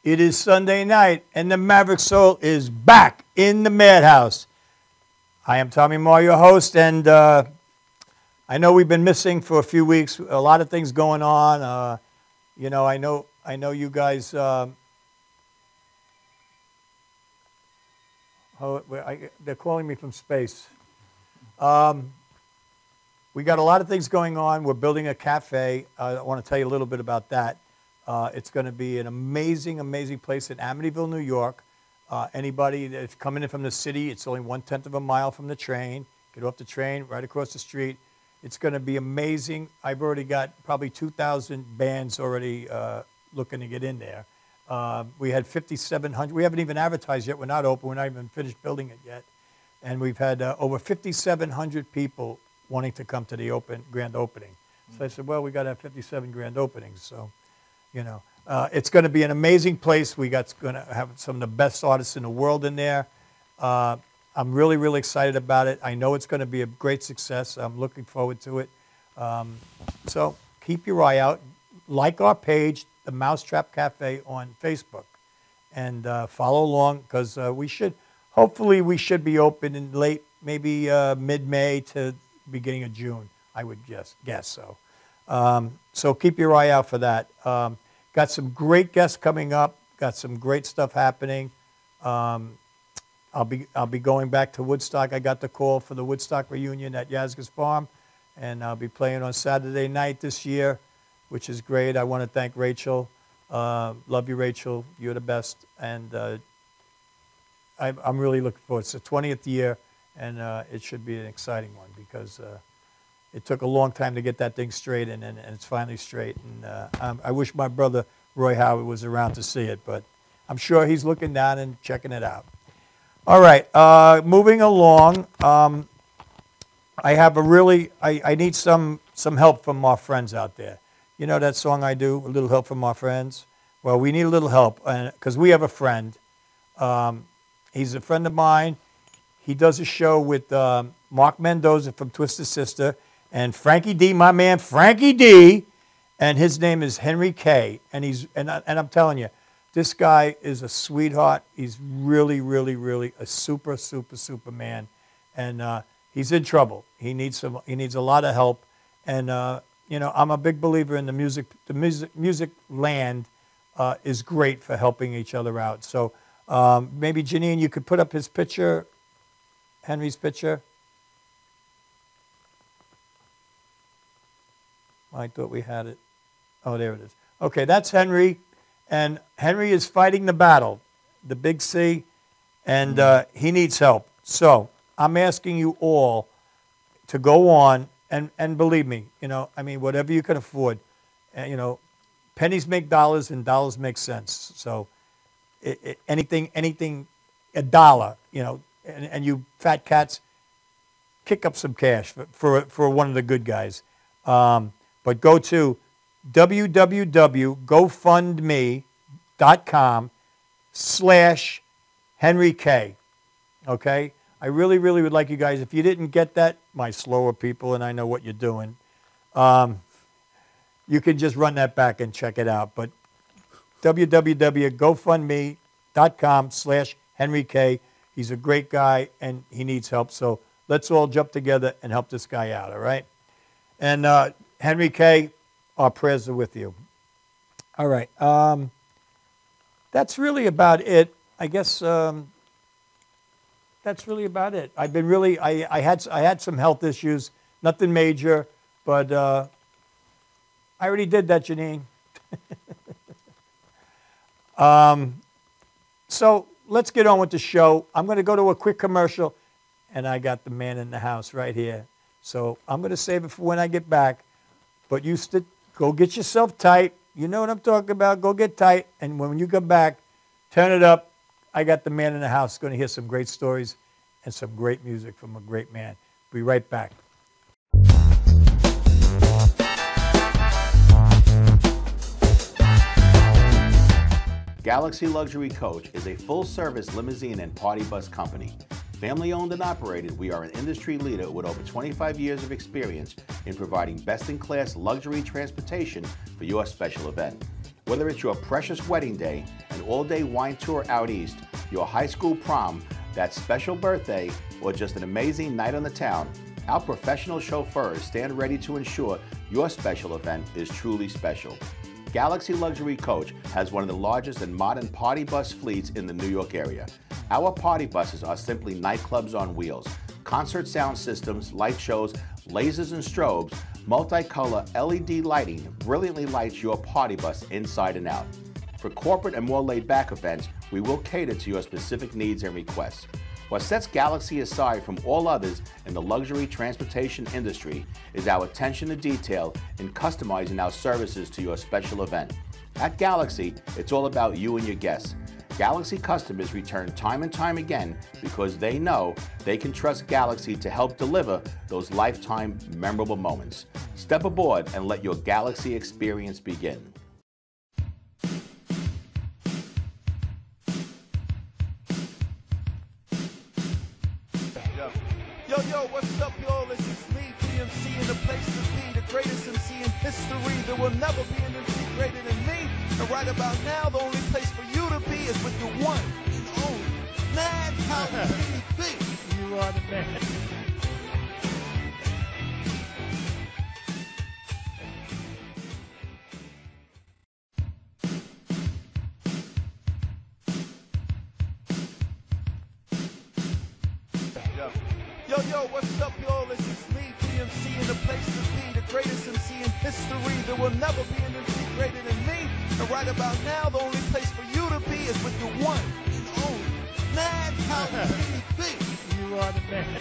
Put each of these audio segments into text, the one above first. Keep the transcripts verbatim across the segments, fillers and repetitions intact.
It is Sunday night, and the Maverick Soul is back in the Madhouse. I am Tommy Moore, your host, and uh, I know we've been missing for a few weeks. A lot of things going on. Uh, you know, I know, I know you guys. Uh, oh, I, they're calling me from space. Um, we got a lot of things going on. We're building a cafe. Uh, I want to tell you a little bit about that. Uh, it's going to be an amazing, amazing place in Amityville, New York. Uh, anybody that's coming in from the city, it's only one-tenth of a mile from the train. Get off the train, right across the street. It's going to be amazing. I've already got probably two thousand bands already uh, looking to get in there. Uh, we had fifty-seven hundred. We haven't even advertised yet. We're not open. We're not even finished building it yet. And we've had uh, over fifty-seven hundred people wanting to come to the open grand opening. So I said, well, we got to have fifty-seven grand openings. So. You know, uh, it's going to be an amazing place. We got going to have some of the best artists in the world in there. Uh, I'm really, really excited about it. I know it's going to be a great success. I'm looking forward to it. Um, so keep your eye out. Like our page, the Mousetrap Cafe on Facebook, and uh, follow along because uh, we should. Hopefully, we should be open in late, maybe uh, mid-May to beginning of June. I would guess. Guess so. Um, so keep your eye out for that. Um, got some great guests coming up. Got some great stuff happening. Um, I'll be I'll be going back to Woodstock. I got the call for the Woodstock reunion at Yazga's Farm, and I'll be playing on Saturday night this year, which is great. I want to thank Rachel. Uh, love you, Rachel. You're the best, and uh, I, I'm really looking forward. It's the twentieth year, and uh, it should be an exciting one because. Uh, It took a long time to get that thing straight, and, and, and it's finally straight. And uh, um, I wish my brother Roy Howard was around to see it, but I'm sure he's looking down and checking it out. All right, uh, moving along. Um, I have a really, I, I need some some help from our friends out there. You know that song I do, A Little Help from Our Friends? Well, we need a little help, because we have a friend. Um, he's a friend of mine. He does a show with um, Mark Mendoza from Twisted Sister. And Frankie D, my man, Frankie D, and his name is Henry K. And he's and, I, and I'm telling you, this guy is a sweetheart. He's really, really, really a super, super, super man. And uh, he's in trouble. He needs some. He needs a lot of help. And uh, you know, I'm a big believer in the music. The music music land uh, is great for helping each other out. So um, maybe Janine, you could put up his picture, Henry's picture. I thought we had it. Oh, there it is. Okay, that's Henry. And Henry is fighting the battle, the big C, and uh, he needs help. So I'm asking you all to go on, and, and believe me, you know, I mean, whatever you can afford. Uh, you know, pennies make dollars, and dollars make cents. So it, it, anything, anything, a dollar, you know, and, and you fat cats, kick up some cash for, for, for one of the good guys. Um, But go to w w w dot go fund me dot com slash Henry K. Okay? I really, really would like you guys, if you didn't get that, my slower people, and I know what you're doing, um, you can just run that back and check it out. But w w w dot go fund me dot com slash Henry K. He's a great guy, and he needs help. So let's all jump together and help this guy out, all right? And uh, Henry K., our prayers are with you. All right. Um, that's really about it. I guess um, that's really about it. I've been really, I, I, had, I had some health issues, nothing major, but uh, I already did that, Janine. um, so let's get on with the show. I'm going to go to a quick commercial, and I got the man in the house right here. So I'm going to save it for when I get back. But you st go get yourself tight. You know what I'm talking about. Go get tight. And when you come back, turn it up. I got the man in the house going to hear some great stories and some great music from a great man. Be right back. Galaxy Luxury Coach is a full-service limousine and party bus company. Family owned and operated, we are an industry leader with over twenty-five years of experience in providing best-in-class luxury transportation for your special event. Whether it's your precious wedding day, an all-day wine tour out east, your high school prom, that special birthday, or just an amazing night on the town, our professional chauffeurs stand ready to ensure your special event is truly special. Galaxy Luxury Coach has one of the largest and modern party bus fleets in the New York area. Our party buses are simply nightclubs on wheels. Concert sound systems, light shows, lasers and strobes, multicolor L E D lighting brilliantly lights your party bus inside and out. For corporate and more laid-back events, we will cater to your specific needs and requests. What sets Galaxy aside from all others in the luxury transportation industry is our attention to detail in customizing our services to your special event. At Galaxy, it's all about you and your guests. Galaxy customers return time and time again because they know they can trust Galaxy to help deliver those lifetime memorable moments. Step aboard and let your Galaxy experience begin. Yo, yo, what's up, y'all? This is me, G M C, in the place to be, the greatest M C in history. There will never be an M C greater than me. And right about now, the only place for you to be is with your one and only Madhouse T V. You are the man. Yo, yo, what's up, y'all? This is me, G M C, in the place to be, the greatest M C in history. There will never be an M C greater than me. And right about now, the only place for you to be is with your one and only Madhouse T V. You are the man.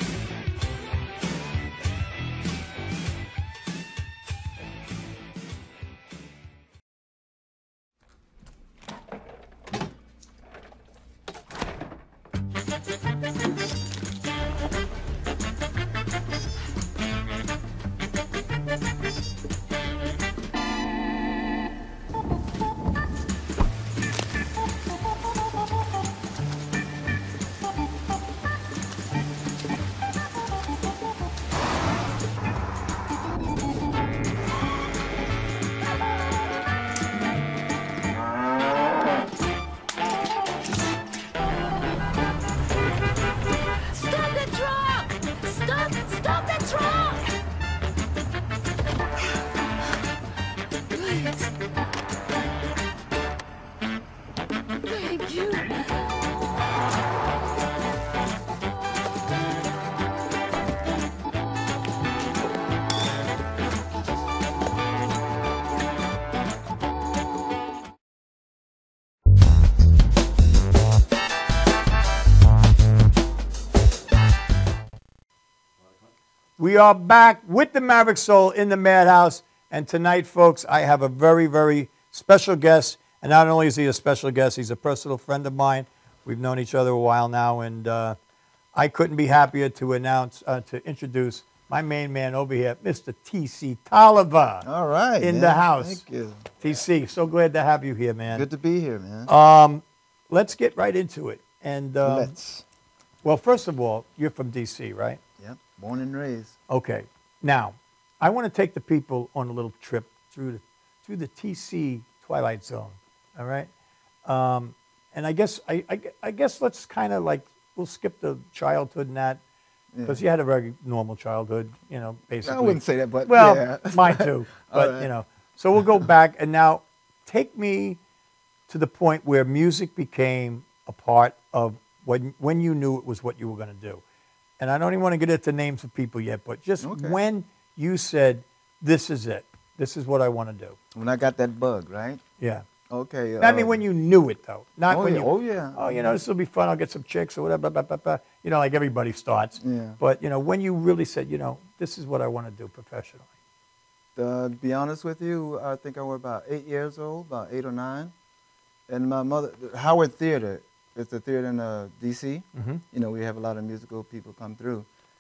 We are back with the Maverick Soul in the Madhouse. And tonight, folks, I have a very, very special guest. And not only is he a special guest, he's a personal friend of mine. We've known each other a while now. And uh, I couldn't be happier to announce, uh, to introduce my main man over here, Mister T C Tolliver. All right. In man. the house. Thank you. T C, so glad to have you here, man. Good to be here, man. Um, let's get right into it. And um, Let's. Well, first of all, you're from D C, right? Yep. Born and raised. Okay. Now, I want to take the people on a little trip through the through the T C Twilight Zone. All right. Um, and I guess I, I, I guess let's kind of like we'll skip the childhood and that because Yeah. you had a very normal childhood, you know, basically. I wouldn't say that, but well, yeah. mine too. But right. you know, so we'll go back and now take me to the point where music became a part of when when you knew it was what you were going to do. And I don't even want to get into names of people yet, but just Okay. when you said, "This is it. This is what I want to do." When I got that bug, right? Yeah. Okay. I mean, uh, when you knew it, though, not oh, when yeah, you. oh, yeah. Oh, you know, this will be fun. I'll get some chicks or whatever. Blah, blah, blah, blah. You know, like everybody starts. Yeah. But you know, when you really said, you know, this is what I want to do professionally. Uh, to be honest with you, I think I was about eight years old, about eight or nine. And my mother, Howard Theater, it's a theater in uh, D C. Mhm. You know, we have a lot of musical people come through.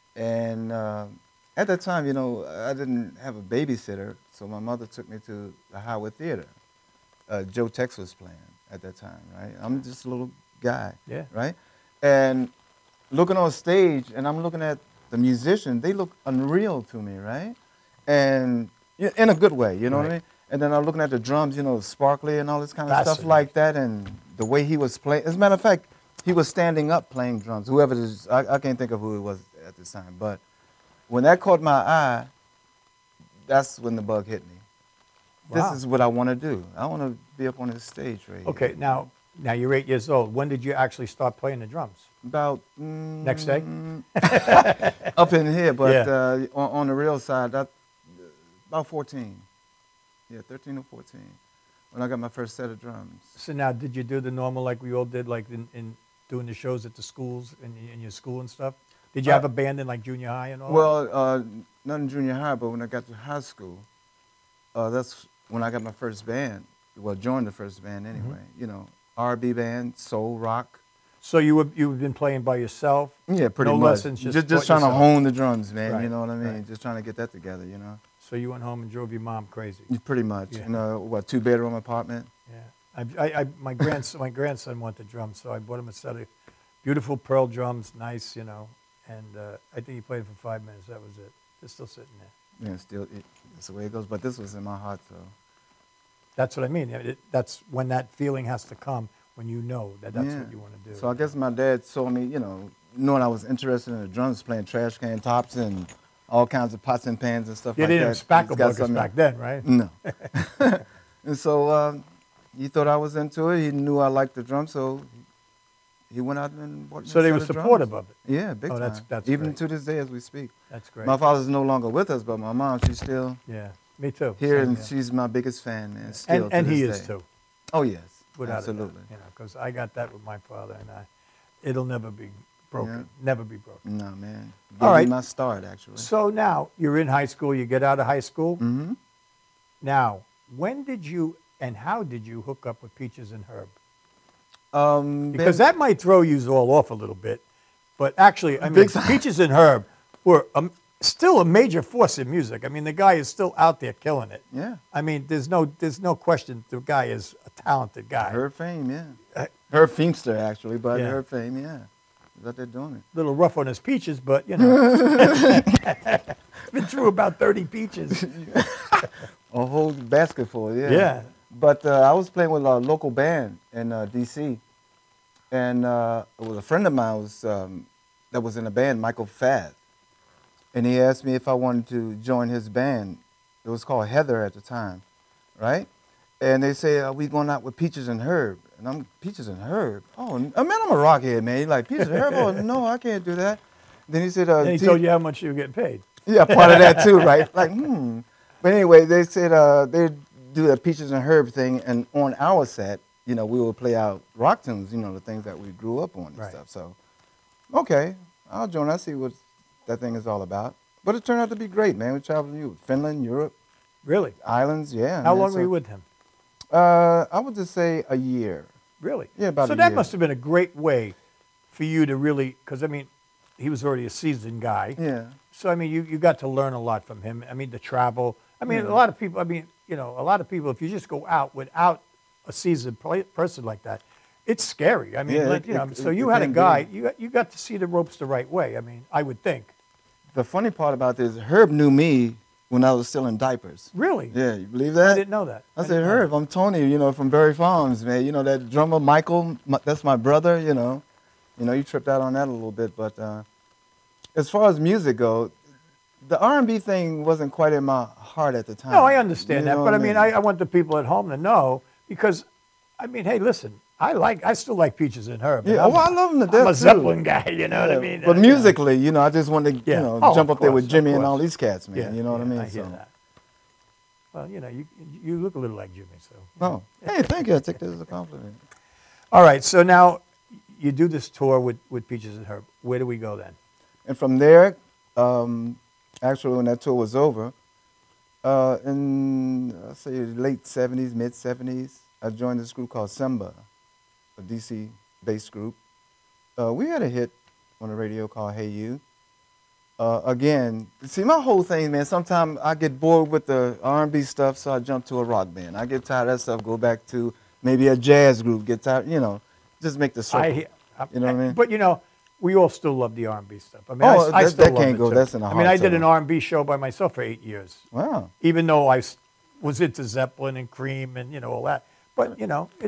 And uh, at that time, you know, I didn't have a babysitter, so my mother took me to the Howard Theater. Uh, Joe Tex was playing at that time, right? I'm just a little guy, Yeah. right? And looking on stage, and I'm looking at the musicians, they look unreal to me, right? And y- in a good way, you know what I Right. mean? And then I'm looking at the drums, you know, sparkly and all this kind of stuff Fascinating. like that, and the way he was playing. As a matter of fact, he was standing up playing drums. Whoever this, I, I can't think of who it was at this time. But when that caught my eye, that's when the bug hit me. Wow. This is what I want to do. I want to be up on this stage right here. Okay, now, now you're eight years old. When did you actually start playing the drums? About mm, Next day? up in here, but Yeah. uh, on, on the real side, that, about fourteen. Yeah, thirteen or fourteen, when I got my first set of drums. So now, did you do the normal like we all did, like in, in doing the shows at the schools, in, in your school and stuff? Did you Uh, have a band in like junior high and all that? Well, uh, not in junior high, but when I got to high school, uh, that's when I got my first band. Well, joined the first band anyway. Mm-hmm. You know, R and B band, soul, rock. So you were, you've been playing by yourself? Yeah, pretty no much. lessons, just just, taught just trying to yourself. hone the drums, man. Right, You know what I mean? right. Just trying to get that together, you know? So you went home and drove your mom crazy? Pretty much. Yeah. You know, what, two bedroom apartment? Yeah. I, I, I, my, grandson, my grandson wanted drums, so I bought him a set of beautiful pearl drums, nice, you know. And uh, I think he played for five minutes. That was it. They're still sitting there. Yeah, still, it, that's the way it goes. But this was in my heart, so. That's what I mean. It, that's when that feeling has to come, when you know that that's Yeah. what you want to do. So I guess my dad saw me, you know, knowing I was interested in the drums, playing trash can tops and all kinds of pots and pans and stuff You like didn't that. have spackle He's got buckets something- back then, right? No. And so um, he thought I was into it. He knew I liked the drums, so he went out and bought me So a they set were of drums. supportive of it. Yeah, big Oh, time. that's- that's Even great. to this day as we speak. That's great. My father's no longer with us, but my mom, she's still Yeah, me too. here, Same and here. she's my biggest fan, man. Still and to and this he day. is too, Oh yes, without absolutely. a doubt. You know, because I got that with my father, and I, it'll never be broken. Yeah. Never be broken. No man, gave All me right. my start actually. So now you're in high school. You get out of high school. Mm-hmm. Now, when did you and how did you hook up with Peaches and Herb? Um, Because then- that might throw you all off a little bit. But actually, I mean, Big time. Peaches and Herb were um, still a major force in music. I mean, the guy is still out there killing it. Yeah. I mean, there's no there's no question the guy is a talented guy. Her fame, yeah. Uh, Her Feemster actually, but Yeah. her fame, yeah. He's out there doing it. Little rough on his peaches, but you know, been through about thirty peaches. A whole basket full, yeah. Yeah. But uh, I was playing with a local band in uh, D C, and uh, it was a friend of mine was um, that was in a band, Michael Fath, and he asked me if I wanted to join his band. It was called Heather at the time, right? And they say, are we going out with Peaches and Herb? And I'm, Peaches and Herb? Oh, n- I mean, I'm a rockhead, man. He's like, Peaches and Herb? Oh, no, I can't do that. Then he said, uh, And he T- told you how much you were getting paid. yeah, part of that too, right? Like, hmm. But anyway, they said uh, they'd do the Peaches and Herb thing, and on our set, you know, we would play out rock tunes, you know, the things that we grew up on and Right. stuff. So, okay, I'll join. I see what that thing is all about. But it turned out to be great, man. We traveled to Finland, Europe, Really? islands, yeah. How man. long So, were you with him? Uh, I would just say a year. Really? Yeah, about So a that year. must have been a great way for you to really, because I mean, he was already a seasoned guy. Yeah. So I mean, you, you got to learn a lot from him. I mean, the travel. I mean, Yeah. a lot of people. I mean, you know, a lot of people. If you just go out without a seasoned pla person like that, it's scary. I mean, Yeah, like, it- you know. it- so it you had a can be. guy. You got, you got to see the ropes the right way. I mean, I would think. The funny part about this, Herb knew me when I was still in diapers. Really? Yeah, you believe that? I didn't know that. I I said, didn't know Herb, I'm Tony, you know, from Berry Farms, man. You know, that drummer, Michael, my, that's my brother, you know. You know, you tripped out on that a little bit. But uh, as far as music go, the R and B thing wasn't quite in my heart at the time. No, I understand You that, know but what I mean, I, I want the people at home to know because, I mean, hey, listen, I like, I still like Peaches and Herb. Yeah, I'm, oh, I love them to I'm death, a too. Zeppelin guy, you know what I Yeah, mean? But Uh, you know. musically, you know, I just wanted to, Yeah. you know, Oh, jump of up there course, with of Jimmy and course. all these cats, man. Yeah, you know what I yeah, mean? I hear So- that. Well, you know, you you look a little like Jimmy, so. Oh, hey, thank you. I take that as a compliment. All right, so now you do this tour with, with Peaches and Herb. Where do we go then? And from there, um, actually, when that tour was over, uh, in, I'll say, late seventies, mid seventies, I joined this group called Simba, a D C-based group. Uh, we had a hit on the radio called Hey You. Uh, again, see, my whole thing, man, sometimes I get bored with the R and B stuff, so I jump to a rock band. I get tired of that stuff, go back to maybe a jazz group, get tired, you know, just make the circle. I, hear- I, You know what I mean? But, you know, we all still love the R and B stuff. I mean, Oh, I, I that- still that love can't it go. too. That's in the I mean, heart, I did so. an R and B show by myself for eight years. Wow. Even though I s- was into Zeppelin and Cream and, you know, all that. But, you know, it's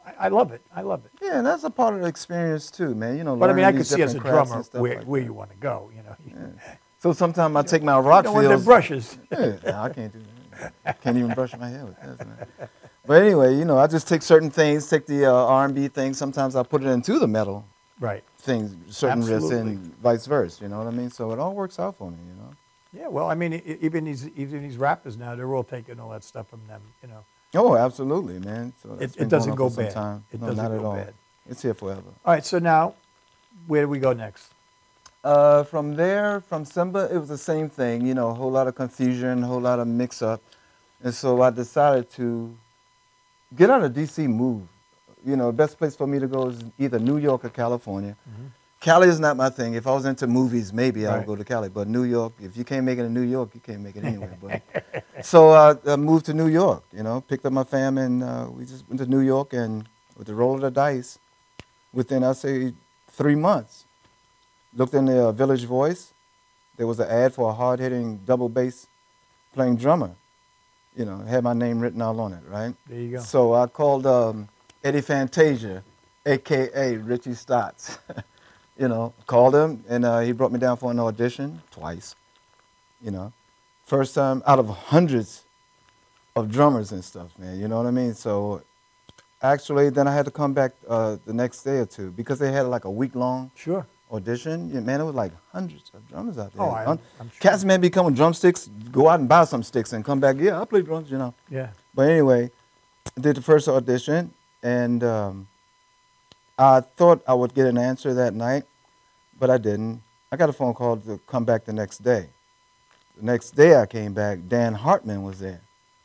I, I love it. I love it. Yeah, and that's a part of the experience too, man. You know, But I mean, I learning could these see as a different crafts drummer and stuff where, like where that. you want to go, you know. Yeah. So sometimes I take my You rock don't want them fields. brushes. Yeah, no, I can't do that. I can't even brush my hair with this, man. But anyway, you know, I just take certain things, take the uh, R and B things. Sometimes I put it into the metal Right. things, certain riffs, Absolutely. and vice versa. You know what I mean? So it all works out for me. You know. Yeah, well, I mean, e- even these even these rappers now, they're all taking all that stuff from them, you know. Oh, absolutely, man. So that's It, been it doesn't going go on for some bad. time. It no, doesn't not go at all. bad. It's here forever. All right, so now, where do we go next? Uh, from there, from Simba, it was the same thing. You know, a whole lot of confusion, a whole lot of mix-up, and so I decided to get out of D C, move. You know, the best place for me to go is either New York or California. Mm-hmm. Cali is not my thing. If I was into movies, maybe I Right. would go to Cali. But New York, if you can't make it in New York, you can't make it anywhere. But so uh, I moved to New York. You know, picked up my fam, and uh, we just went to New York. And with the roll of the dice, within I say three months, looked in the uh, Village Voice. There was an ad for a hard-hitting double bass playing drummer. You know, it had my name written all on it, right? There you go. So I called um, Eddie Fantasia, A K A Richie Stotts. You know, called him, and uh, he brought me down for an audition twice. You know, first time out of hundreds of drummers and stuff, man. You know what I mean? So actually, then I had to come back uh, the next day or two because they had like a week-long Sure. audition. Yeah, man, it was like hundreds of drummers out there. Oh, I- Hun- I'm sure. Cats, man, be coming drumsticks, go out and buy some sticks and come back. Yeah, I play drums, you know. Yeah. But anyway, I did the first audition, and um, I thought I would get an answer that night, but I didn't. I got a phone call to come back the next day. The next day I came back, Dan Hartman was there.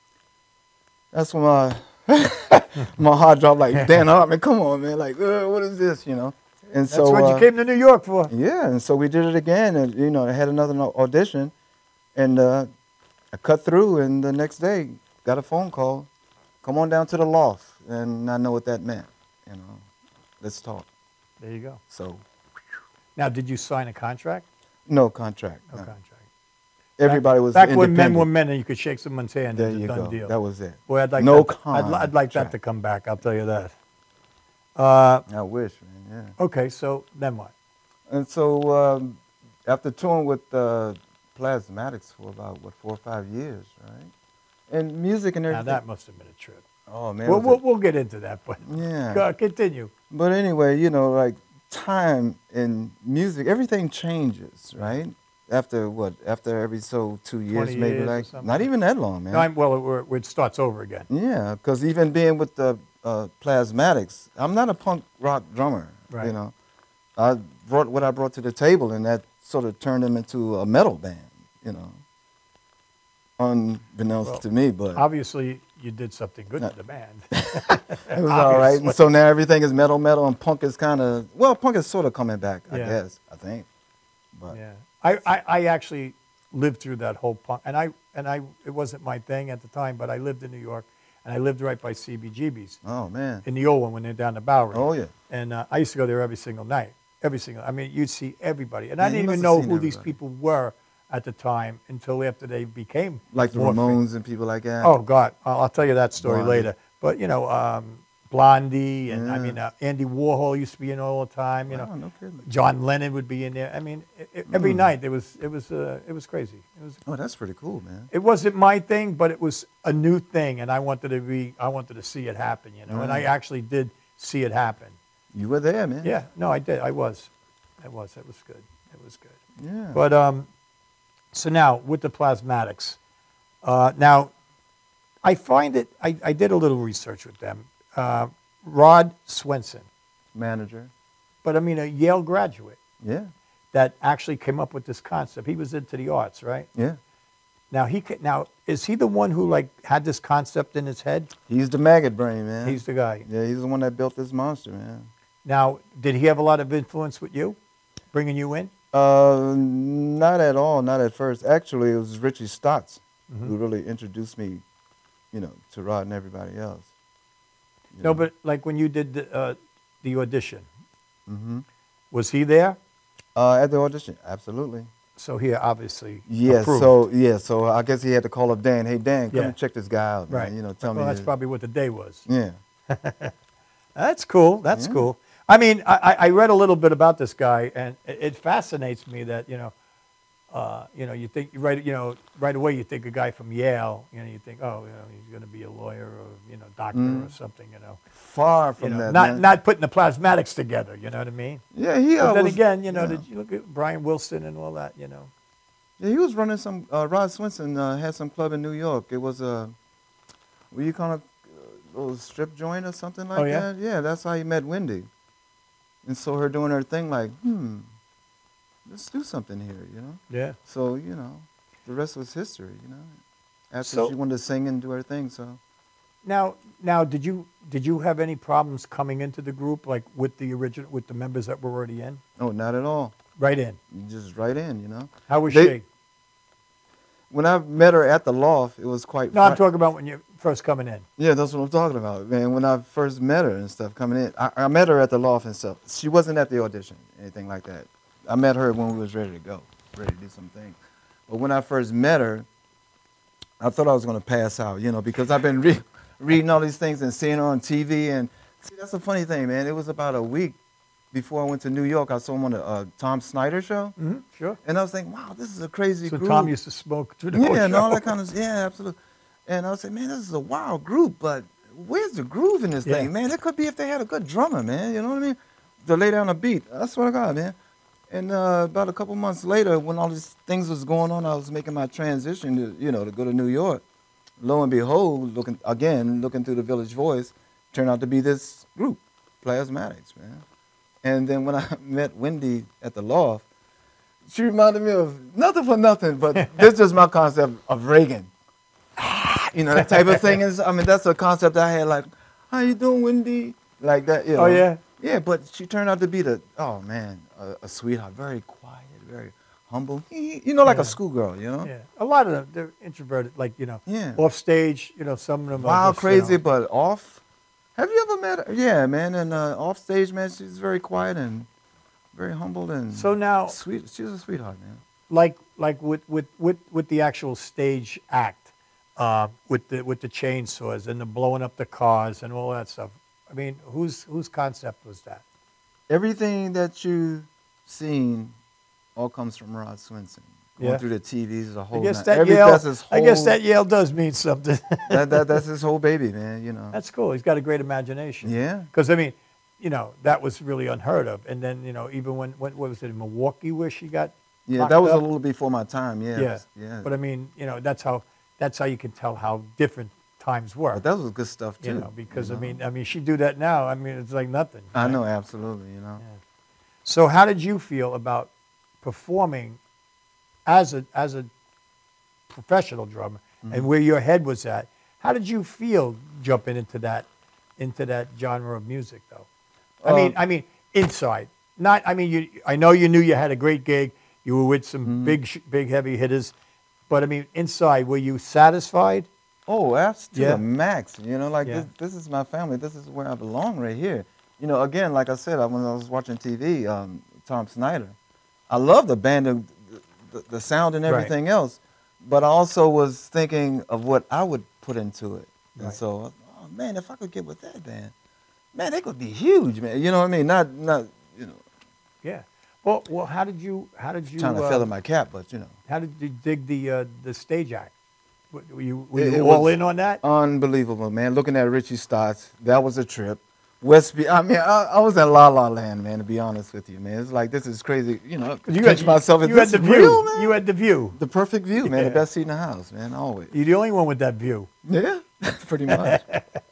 That's when my, my heart dropped like, Dan Hartman, come on, man, like, uh, what is this, you know? And That's so, what uh, you came to New York for. yeah, and so we did it again, and, you know, I had another no- audition, and uh, I cut through, and the next day got a phone call, come on down to the loft, and I know what that meant, you know. Let's talk. There you go. So, Now, did you sign a contract? no contract. No no. contract. Everybody was Back when men independent. were men and you could shake someone's hand, There it's a you done go. deal. That was it. Boy, I'd like No that. I'd, li- I'd like that contract. to come back. I'll tell you that. Uh, I wish, man. Yeah. okay, so then what? And so um, after touring with uh, Plasmatics for about what four or five years, right? And music and Now everything. that must have been a trip. oh man. We'll, was we'll, it- we'll get into that, but yeah. go, continue. But anyway, you know, like time in music, everything changes, right? After what? After every so two years, twenty maybe years or like something. not even that long, man. No, I'm, well, it, we're- it starts over again. Yeah, because even being with the uh, Plasmatics, I'm not a punk rock drummer. Right. You know, I brought what I brought to the table, and that sort of turned them into a metal band. You know, unbeknownst Well, to me, but Obviously, you did something good to the band. it was all right. obviously. And so now everything is metal, metal, and punk is kind of well, punk is sort of coming back, I Yeah. guess. I think. But Yeah, I, I, I actually lived through that whole punk, and I and I it wasn't my thing at the time, but I lived in New York, and I lived right by C B G B's oh man. in the old one when they're down the Bowery. Oh yeah. And uh, I used to go there every single night, every single. I mean, you'd see everybody, and I Man, you didn't even must have know seen who these everybody. people were at the time until after they became Like the more famous. Ramones and people like that. Oh God, I'll, I'll tell you that story Blondie. later. But you know, um, Blondie, and I Yeah. mean uh, Andy Warhol used to be in all the time. You know, Wow, no kidding. John Lennon would be in there. I mean, i i- every Mm. night there was it was uh, it was crazy. It was Oh, that's pretty cool, man. it wasn't my thing, but it was a new thing, and I wanted to be I wanted to see it happen. You know, and I Right. actually did see it happen. You were there, man. Yeah, no, I did. I was, I was. It was good. It was good. Yeah. But um, so now with the Plasmatics, uh, now I find it. I, I did a little research with them. Uh, Rod Swenson, Manager. but I mean a Yale graduate Yeah. that actually came up with this concept. He was into the arts, right? Yeah. Now he ca- now is he the one who like had this concept in his head? He's the maggot brain, man. He's the guy. yeah, he's the one that built this monster, man. Now, did he have a lot of influence with you, bringing you in? Uh, not at all, not at first. Actually, it was Richie Stotts Mm-hmm. who really introduced me, you know, to Rod and everybody else. you No, know. but like when you did the, uh, the audition, Mhm. was he there? Uh, at the audition, absolutely. So he obviously Yeah, approved. so yeah, so I guess he had to call up Dan. Hey Dan, come Yeah. and check this guy out, man. Right. You know, tell well, me. that's his- probably what the day was. Yeah. That's cool. That's Yeah. cool. I mean, I, I I read a little bit about this guy, and it, it fascinates me that you know, uh, you know, you think right, you know, right away you think a guy from Yale, you know, you think, oh, you know, he's going to be a lawyer or you know, doctor or something, you know. Far You from know, that. not man. not putting the plasmatics together. You know what I mean? Yeah, he. But uh, then was, again, you know, yeah. did you look at Brian Wilson and all that? You know. Yeah, he was running some. Uh, Rod Swinson uh, had some club in New York. It was a, what you call it, a little strip joint or something like Oh, yeah? that. Yeah, that's how he met Wendy, and saw her doing her thing. Like, hmm, let's do something here, you know. Yeah. So you know, the rest was history, you know. After So- she wanted to sing and do her thing, so. Now, now, did you did you have any problems coming into the group, like with the original, with the members that were already in? Oh, not at all. Right in. Just right in, you know. How was They- she? When I met her at the loft, it was quite. No, I'm fri- talking about when you're first coming in. Yeah, that's what I'm talking about, man. When I first met her and stuff coming in, I, I met her at the loft and stuff. She wasn't at the audition, anything like that. I met her when we was ready to go, ready to do something. But when I first met her, I thought I was going to pass out, you know, because I've been re- reading all these things and seeing her on T V. And see, that's the funny thing, man. It was about a week before I went to New York. I saw him on the uh, Tom Snyder show. Mm-hmm. Sure. And I was thinking, wow, this is a crazy So group. Tom used to smoke through the whole Yeah, and all show. that kind of, yeah, absolutely. And I was saying, man, this is a wild group, but where's the groove in this Yeah. thing, man? It could be if they had a good drummer, man, you know what I mean? To lay down a beat, I swear to God, man. And uh, about a couple months later, when all these things was going on, I was making my transition to, you know, to go to New York. Lo and behold, looking again, looking through the Village Voice, turned out to be this group, Plasmatics, man. And then when I met Wendy at the loft, she reminded me of nothing for nothing, but this is my concept of Reagan. You know, that type of thing is, I mean, that's a concept I had, like, how you doing, Wendy? Like that, you know. Oh, yeah? Yeah, but she turned out to be the, oh, man, a, a sweetheart, very quiet, very humble. You know, like Yeah. a schoolgirl, you know? Yeah. A lot of them, they're introverted, like, you know, Yeah. off stage, you know, some of them are Wild, just, you crazy, know- but off. Have you ever met her? Yeah, man, and uh, off stage, man, she's very quiet and very humble and So now- sweet. She's a sweetheart, man. like like with with with, with the actual stage act, uh, with the with the chainsaws and the blowing up the cars and all that stuff. I mean, whose whose concept was that? Everything that you've seen all comes from Rod Swinson. Going Yeah. through the T Vs is a I whole. guess night. that Every, Yale. that's his I guess whole- that Yale does mean something. that, that that's his whole baby, man. You know. That's cool. He's got a great imagination. Yeah. Because I mean, you know, that was really unheard of. And then you know, even when when what was it in Milwaukee where she got Yeah, locked that was up? a little before my time. Yeah. Yeah. Yeah. But I mean, you know, that's how that's how you can tell how different times were. But that was good stuff too. you know, because you I know? mean, I mean, she do that now. I mean, it's like nothing. I right? know absolutely. You know. Yeah. So, how did you feel about performing as a as a professional drummer, Mm-hmm. and where your head was at? How did you feel jumping into that into that genre of music, though? I mean, Um, I mean, inside, not. I mean, you. I know you knew you had a great gig. You were with some Mm-hmm. big, sh- big heavy hitters, but I mean, inside, were you satisfied? Oh, that's to Yeah. the max. You know, like Yeah. this, this is my family. This is where I belong right here. You know, again, like I said, I, when I was watching T V, um, Tom Snyder, I love the band, and the, the, the sound and Right. everything else, but I also was thinking of what I would put into it. And Right. so, oh man, if I could get with that band, man, they could be huge, man. You know what I mean? Not, not, you know, Yeah. Well, well, how did you? How did you? trying to uh, feather my cap, but you know. How did you dig the uh, the stage act? Were were you, were It- you it all was in on that? Unbelievable, man. Looking at Richie Stotts, that was a trip. Westby, I mean, I, I was in La La Land, man, to be honest with you, man. It's like, this is crazy. You know, 'Cause you pinch had, myself. Is you this had the view. real, man? You had the view. The perfect view, man. The Yeah. best seat in the house, man, always. You're the only one with that view. Yeah, pretty much.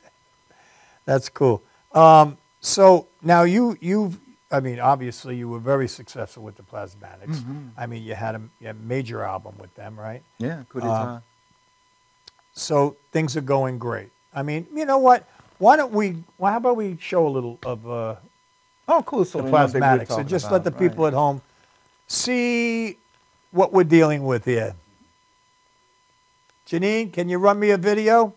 That's cool. Um, so now you you've I mean obviously you were very successful with the Plasmatics. Mm-hmm. I mean you had a, you had a major album with them, right? Yeah, coup Uh, d'etat. So things are going great. I mean, you know what? Why don't we? Well, how about we show a little of uh, Oh, cool. So the we know what we're Plasmatics talking and just about, let the people right. at home see what we're dealing with here. Janine, can you run me a video?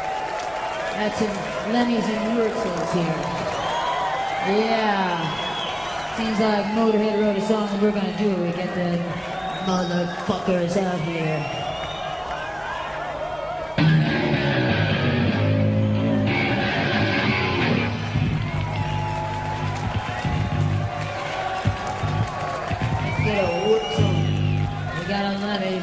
That's in Lenny's and Wurzel's here. Yeah. Seems like Motorhead wrote a song and we're gonna do it. We get the motherfuckers out here. Let's get a whoop song. We got a levy.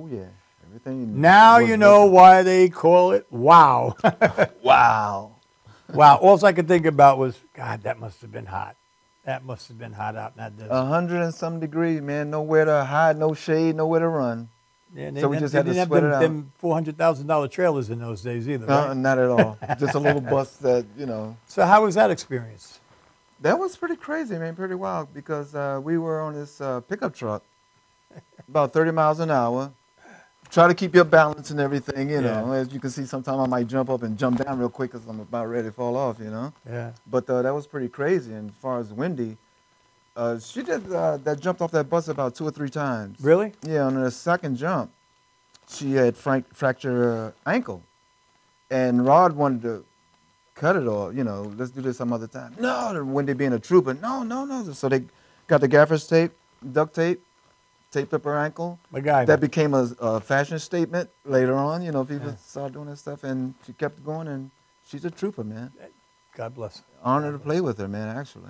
Oh yeah, everything. Now was you know looking- why they call it wow. Wow. Wow. All I could think about was, God, that must have been hot. That must have been hot out in that desert. A hundred and some degrees, man. Nowhere to hide, no shade, nowhere to run. Yeah, and so they we just they had to didn't have sweat them, it out. them four hundred thousand dollar trailers in those days either, right? Uh, not at all. Just a little bus that, you know. So how was that experience? That was pretty crazy, man. Pretty wild because uh, we were on this uh, pickup truck, about thirty miles an hour. Try to keep your balance and everything, you Yeah. know. As you can see, sometimes I might jump up and jump down real quick because I'm about ready to fall off, you know. Yeah. But uh, that was pretty crazy. And as far as Wendy, uh, she did uh, that jumped off that bus about two or three times. Really? Yeah, on the second jump, she had frank fractured her ankle. And Rod wanted to cut it off, you know, let's do this some other time. No, Wendy being a trooper, no, no, no. So they got the gaffer's tape, duct tape, taped up her ankle. MacGyver. That became a, a fashion statement later on. You know, people Yeah. started doing that stuff, and she kept going, and she's a trooper, man. God bless. her. Honor God to bless play her. with her, man, actually.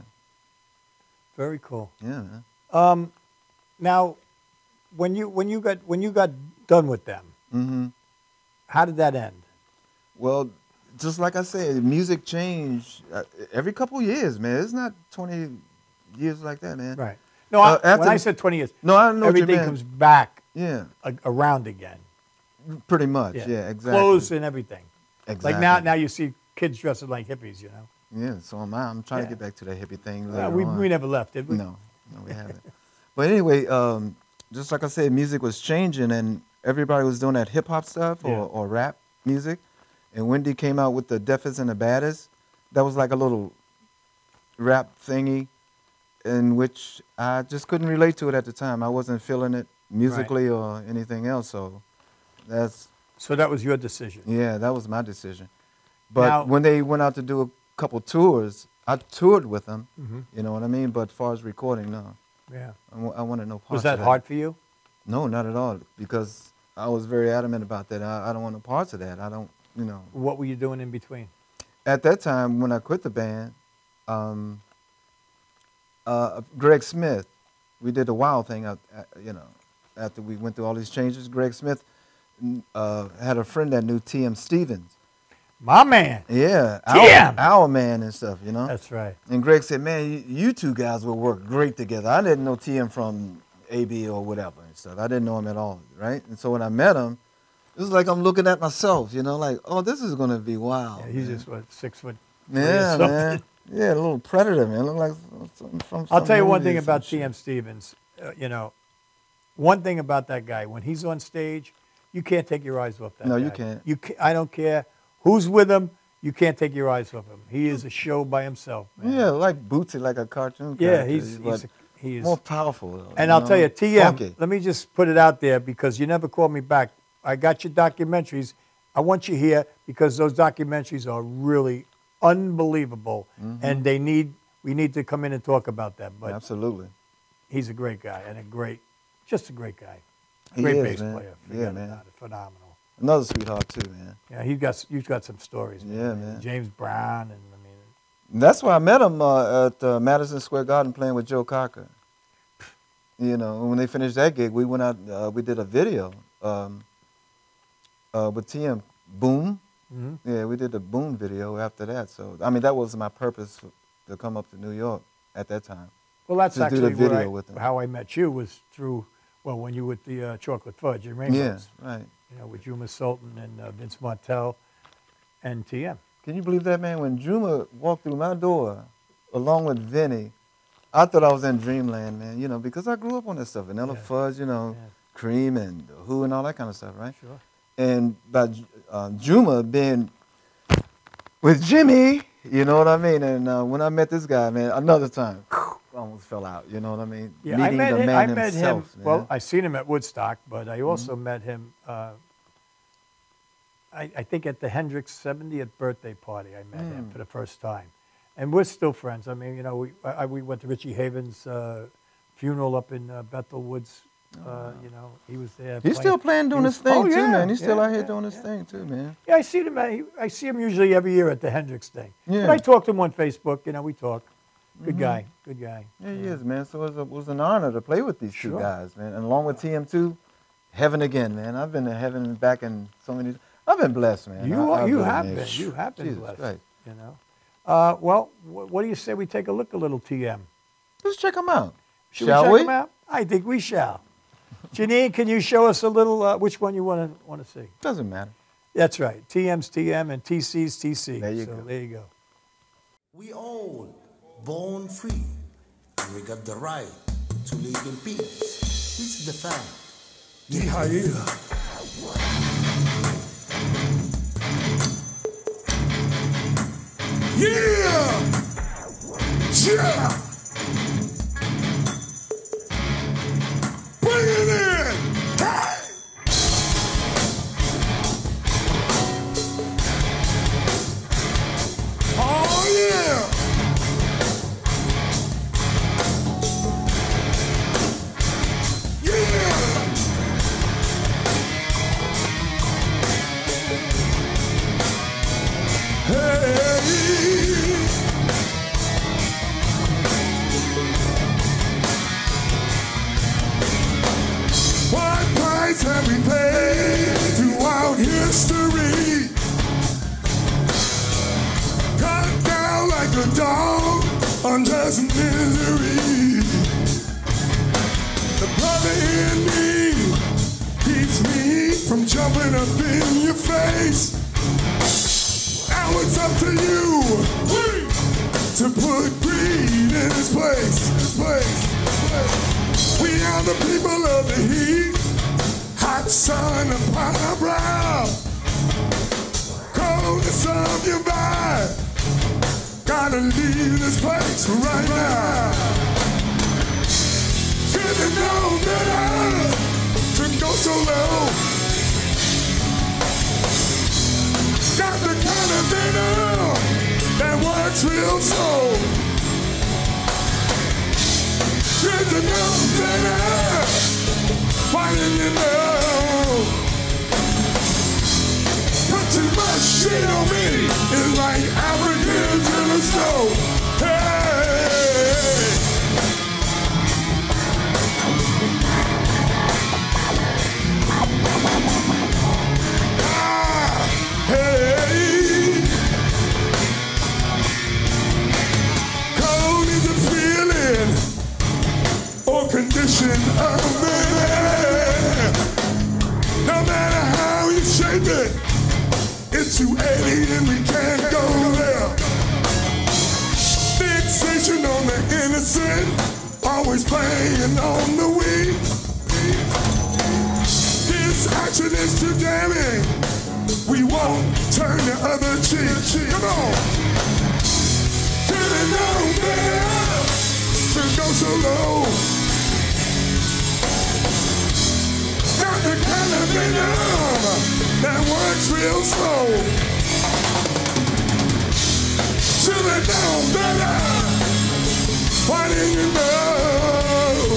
Very cool. Yeah, man. Um, now, when you when you got when you got done with them, Mm-hmm. how did that end? Well, just like I said, music changed uh, every couple years, man. It's not twenty years like that, man. Right. No, Uh, I, when after- I said twenty years, No, I know what you everything meant. comes back Yeah, a, around again. pretty much. Yeah, exactly. Clothes and everything. Exactly. Like now, now you see kids dressing like hippies. You know. Yeah, so am I. I'm trying Yeah. to get back to that hippie thing Uh, later we on. we never left, did we? No, no, we haven't. But anyway, um, just like I said, music was changing, and everybody was doing that hip hop stuff or, Yeah. or rap music. And Wendy came out with the Deafest and the Baddest. That was like a little rap thingy, in which I just couldn't relate to it at the time. I wasn't feeling it musically or anything else. So that's So that was your decision. yeah, that was my decision. But Now- when they went out to do a couple tours, I toured with them. Mhm. You know what I mean? But as far as recording, no. Yeah. I, wa- I wanted no parts Was of that that. hard for you? No, not at all. Because I was very adamant about that. I, I don't want no parts of that. I don't, you know. What were you doing in between? At that time, when I quit the band, um, uh, Greg Smith, we did the Wild thing, out, uh, you know, after we went through all these changes. Greg Smith mm, uh, had a friend that knew T M Stevens. My man. Yeah, T M. our, our man and stuff, you know. That's right. And Greg said, man, you, you two guys will work great together. I didn't know T M from A B or whatever and stuff. I didn't know him at all, right? And so when I met him, it was like I'm looking at myself, you know, like, oh, this is going to be wild. Yeah, he's man. just what six foot. three or Yeah, something. man. Yeah, a little predator, man. Look like something from I'll some tell you one movie thing or some about shit. T M Stevens. Uh, you know, one thing about that guy, when he's on stage, you can't take your eyes off that No, guy. you can't. You ca- I don't care who's with him. You can't take your eyes off him. He is a show by himself. Man. Yeah, like Bootsy, like a cartoon Yeah, character, he's, but he's a, he is. more powerful. Though, And I'll know? tell you, T M, Funky. let me just put it out there because you never called me back. I got your documentaries. I want you here because those documentaries are really unbelievable, Mm-hmm. and they need we need to come in and talk about that. But Absolutely. he's a great guy and a great, just a great guy, He great is, bass man. player. Yeah, Forget man. about it. Phenomenal. Another sweetheart, too, man. Yeah, he got you've got some stories. Man. Yeah, man. James Brown and I mean, And that's why I met him uh, at uh, Madison Square Garden playing with Joe Cocker. You know, and when they finished that gig, we went out, uh, we did a video um, uh, with T M, Boom. mhm. Yeah, we did the Boom video after that. So, I mean, that was my purpose for, to come up to New York at that time. well, that's to do actually the video where I, with him. how I met you was through well when you were with the uh, Chocolate Fudge and Rainbows. Yeah, right. You know, with Juma Sultan and uh, Vince Martell and T M. Can you believe that, man? When Juma walked through my door, along with Vinny, I thought I was in dreamland, man. You know, because I grew up on that stuff, Vanilla Yeah. Fudge, you know, Yeah. Cream and The Who and all that kind of stuff, right? Sure. And by uh, Juma being with Jimmy, you know what I mean? And uh, when I met this guy, man, another time, I almost fell out, you know what I mean? Yeah, Meeting I met the him. man I met himself, him. Well, man. I seen him at Woodstock, but I also Mm-hmm. met him. Uh, I, I think at the Hendrix seventieth birthday party, I met him Mm. for the first time, and we're still friends. I mean, you know, we I, we went to Richie Havens' uh, funeral up in uh, Bethel Woods. Uh, you know, he was there. He's still playing, doing He his was- thing oh, too, yeah, man. He's still yeah, out here yeah, doing his yeah. thing too, man. Yeah, I see him. I, I see him usually every year at the Hendrix thing. Yeah. But I talk to him on Facebook. You know, we talk. Good Mhm. guy. Good guy. Yeah, he is, man. So it was, a, it was an honor to play with these two Sure. guys, man. And along with T M two, heaven again, man. I've been to heaven and back in so many. I've been blessed, man. You I, are, I you really have mean, been. You have been Jesus blessed. Christ. You know. Uh, well, wh what do you say we take a look a little T M? Let's check them out. Should Shall we check we? them out? I think we shall. Janine, can you show us a little? Uh, which one you want to want to see? Doesn't matter. That's right. T M's T M and T C's T C. There you so go. There you go. We all born free, and we got the right to live in peace. This is the fact. Yeah, yeah. Yeah! Yeah! Bring it in! Hey! Oh yeah! What price have we paid throughout history? Cut down like a dog, unjust misery. The brother in me keeps me from jumping up in your face. Now it's up to you to put greed in its place. Its place. We are the people of the heat, hot sun upon our brow, coldness of your vibe. Gotta leave this place right now. Should've known better to go so low. Got the kind of venom that works real slow. Should've known better. Why didn't you know? Put too much shit on me. It's like Africans in the snow. Hey! Ah! Hey! Cold is a feeling or condition of man. No matter how you shape it, it's too alien, we can't go there. Fixation on the innocent, always playing on the weak. This action is too damning, we won't turn the other cheek. Come on! Should've known better to go so low. Got the kind of venom that works real slow. Should've known better. Why didn't you know?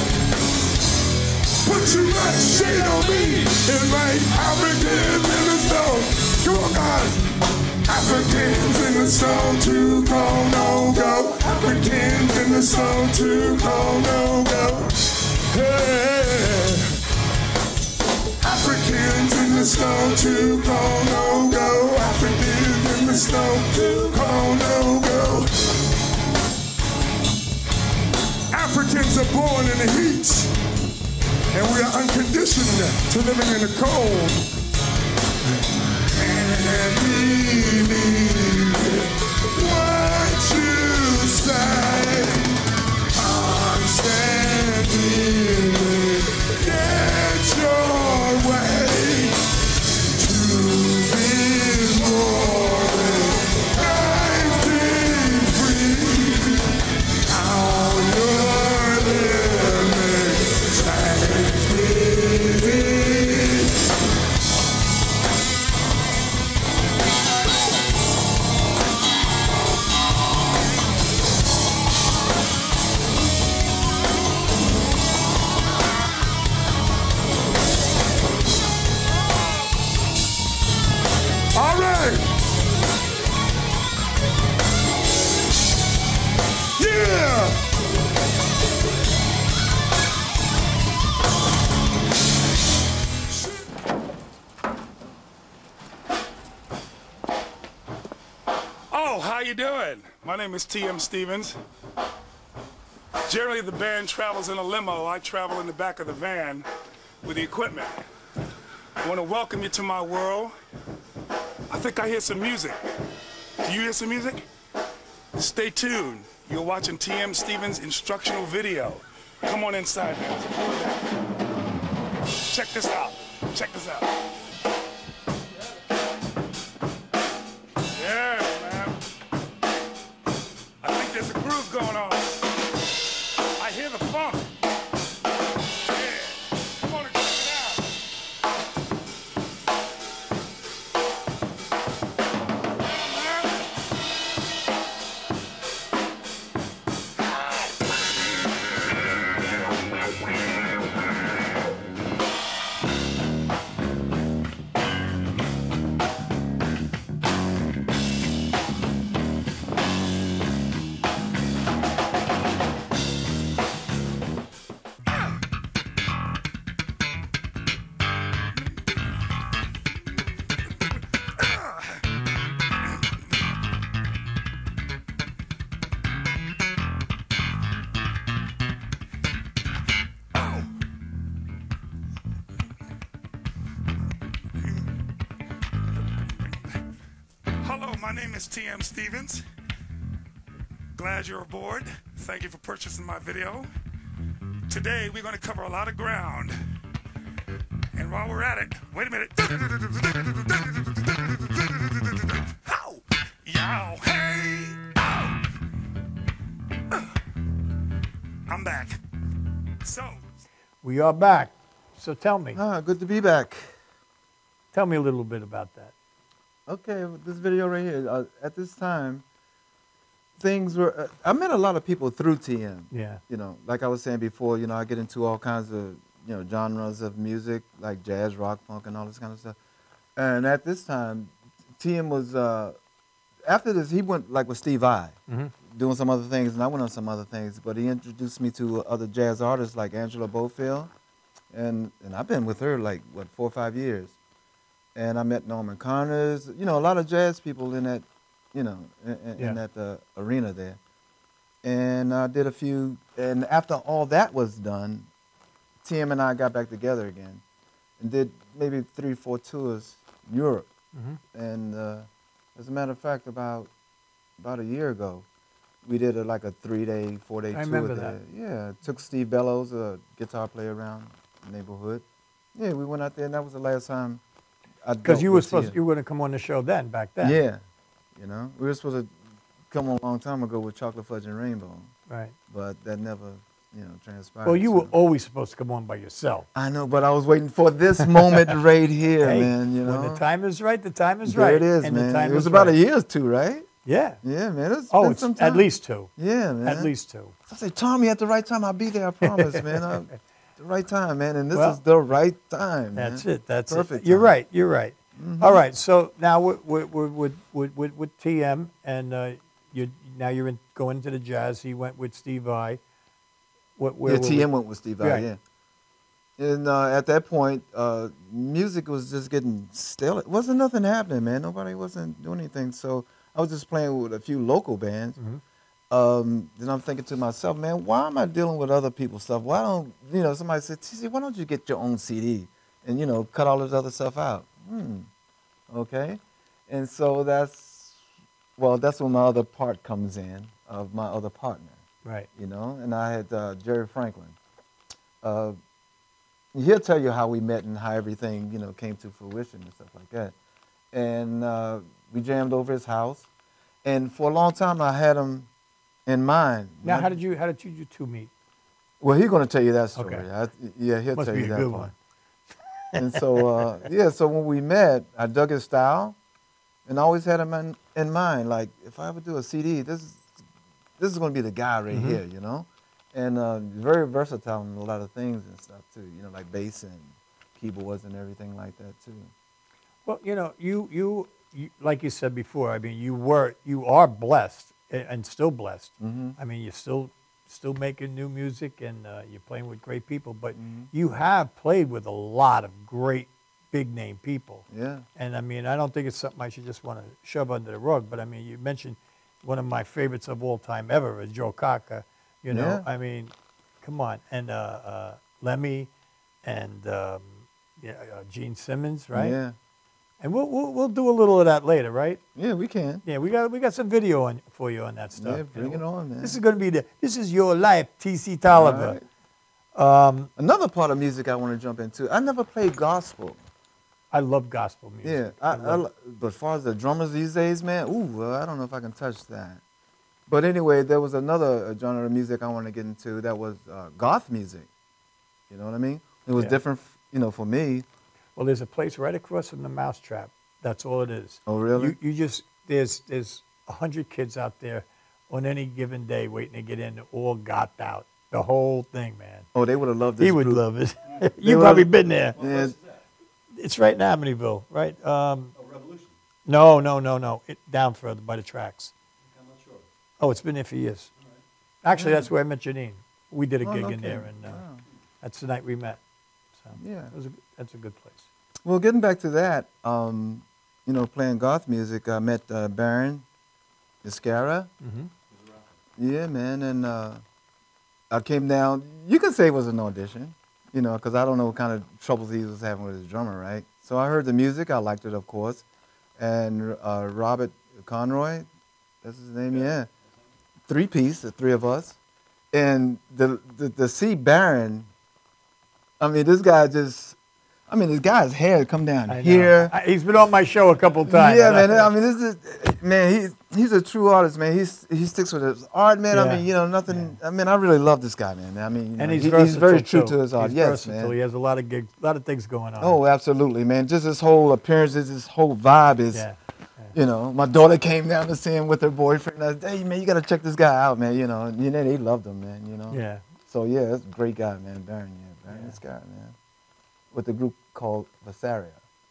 Put too much shade on me. It's like Africans in the snow. Come on, guys. Africans in the snow, too cold, no go. Africans in the snow, too cold, no go. Hey. Africans in the snow, too cold, no go. Africans in the snow, too cold, no go. Africans are born in the heat, and we are unconditioned to living in the cold. And believe what you say. I'm standing, get your way to this morning. Life be free. How you're living, take it. you doing? My name is T M Stevens. Generally, the band travels in a limo. I travel in the back of the van with the equipment. I want to welcome you to my world. I think I hear some music. Do you hear some music? Stay tuned. You're watching T M Stevens' instructional video. Come on inside, man. Come on down. Check this out. Check this out. Yeah, man. I think there's a groove going on. I hear the funk. Yeah. Come on and check it out. Yeah, man. Hello, my name is T M Stevens. Glad you're aboard. Thank you for purchasing my video. Today, we're going to cover a lot of ground. And while we're at it, wait a minute. How? Yow, hey, ow. Uh, I'm back. So, We are back. So tell me, Ah, good to be back. tell me a little bit about that. Okay, this video right here. Uh, at this time, things were. Uh, I met a lot of people through T M. Yeah. You know, like I was saying before, you know, I get into all kinds of, you know, genres of music, like jazz, rock, funk, and all this kind of stuff. And at this time, T M was. Uh, after this, he went like with Steve Vai, Mhm. doing some other things, and I went on some other things. But he introduced me to other jazz artists like Angela Bofield, and and I've been with her like what four or five years. And I met Norman Connors, you know, a lot of jazz people in that, you know, in, in, Yeah. in that uh, arena there. And I did a few, and after all that was done, T M and I got back together again and did maybe three, four tours in Europe. Mhm. And uh, as a matter of fact, about about a year ago, we did a, like a three-day, four-day I tour remember there. that. Yeah, took Steve Bellows, a guitar player around the neighborhood. Yeah, we went out there, and that was the last time. Because you were supposed, you were going to come on the show then, back then. Yeah, you know, we were supposed to come on a long time ago with Chocolate Fudge and Rainbow, Right. but that never, you know, transpired. Well, you were so- always supposed to come on by yourself. I know, but I was waiting for this moment right here, Hey, man. You know, when the time is right, the time is there right. it is, and man. The time It was is about right. a year or two, right? Yeah. Yeah, man. It's Oh, been it's some at time. least two. Yeah, man. At least two. I say, Tommy, at the right time, I'll be there. I promise, man. I, the right time, man. And this Well, is the right time. That's man. it. That's Perfect it. You're time. right. You're right. Mhm. All right. So now we're, we're, we're with, with, with, with T M, and uh, you now you're in, going into the jazz. He went with Steve Vai. What, where Yeah, were T M we? went with Steve Vai, Right. yeah. And uh, at that point, uh, music was just getting stale. It wasn't nothing happening, man. Nobody wasn't doing anything. So I was just playing with a few local bands. Mm-hmm. Um, then I'm thinking to myself, man, why am I dealing with other people's stuff? Why don't, you know, somebody said, T C, why don't you get your own C D and, you know, cut all this other stuff out? Hmm, okay. And so that's, well, that's when my other part comes in, of my other partner. Right. You know, and I had uh, Jerry Franklin. Uh, he'll tell you how we met and how everything, you know, came to fruition and stuff like that. And uh, we jammed over his house. And for a long time, I had him in mind. Now, how did you how did you, you two meet? Well, he's going to tell you that story. Okay. I, yeah, he'll Must tell be you a that good part. one. And so, uh, yeah, so when we met, I dug his style, and I always had him in, in mind. Like, if I ever do a C D, this is this is going to be the guy right Mhm. here, you know. And uh, very versatile in a lot of things and stuff too. You know, like bass and keyboards and everything like that too. Well, you know, you, you you like you said before. I mean, you were you are blessed a- and still blessed. Mm-hmm. I mean, you're still still making new music and uh, you're playing with great people. But Mhm. you have played with a lot of great big name people. Yeah. And I mean, I don't think it's something I should just want to shove under the rug. But I mean, you mentioned one of my favorites of all time ever is Joe Cocker. You know, Yeah. I mean, come on, and uh, uh, Lemmy, and um, yeah, uh, Gene Simmons, right? Yeah. And we'll, we'll we'll do a little of that later, right? Yeah, we can. Yeah, we got we got some video on for you on that stuff. Yeah, you bring know. it on, man. This is going to be the this is your life, T C Tolliver. Right. Um, Another part of music I want to jump into. I never played gospel. I love gospel music. Yeah, I, I, love lo- but as far as the drummers these days, man, ooh, well, I don't know if I can touch that. But anyway, there was another uh, genre of music I wanted to get into that was uh, goth music. You know what I mean? It was Yeah. different, f- you know, for me. Well, there's a place right across from the Mousetrap. That's all it is. Oh, really? You, you just there's there's a hundred kids out there on any given day waiting to get in, all got out. The whole thing, man. Oh, they would have loved this. He would group. love it. They You've would've- probably been there. Yeah, It's right in Amityville, right? Um, oh, Revolution? No, no, no, no. It, down further by the tracks. I'm not sure. Oh, it's been there for years. Actually, that's where I met Janine. We did a Oh, gig okay. in there, and uh, Wow. that's the night we met. So Yeah. it was a, that's a good place. Well, getting back to that, um, you know, playing goth music, I met uh, Baron Iscara. Mm-hmm. Yeah, man, and uh, I came down. You can say it was an audition, you know, because I don't know what kind of troubles he was having with his drummer, right? So I heard the music. I liked it, of course. And uh, Robert Conroy, that's his name, yeah. Three piece, the three of us. And the the, the C Baron, I mean, this guy just, I mean, this guy's hair come down I know. here. I, he's been on my show a couple times. Yeah, man. I mean, this is man. He's he's a true artist, man. He's he sticks with his art, man. Yeah. I mean, you know, nothing. I mean, I really love this guy, man. I mean, you And know, he's he- versatile he's very true too. to his art. He's Yes, versatile. man. He has a lot of gigs, a lot of things going on. Oh, absolutely, man. Just his whole appearance, his whole vibe is. yeah. You know, my daughter came down to see him with her boyfriend. I said, hey, man, you got to check this guy out, man. You know, and, you know, they loved him, man. You know. Yeah. So yeah, that's a great guy, man. Baron, yeah, Baron, this guy, man. With a group called Vassaria.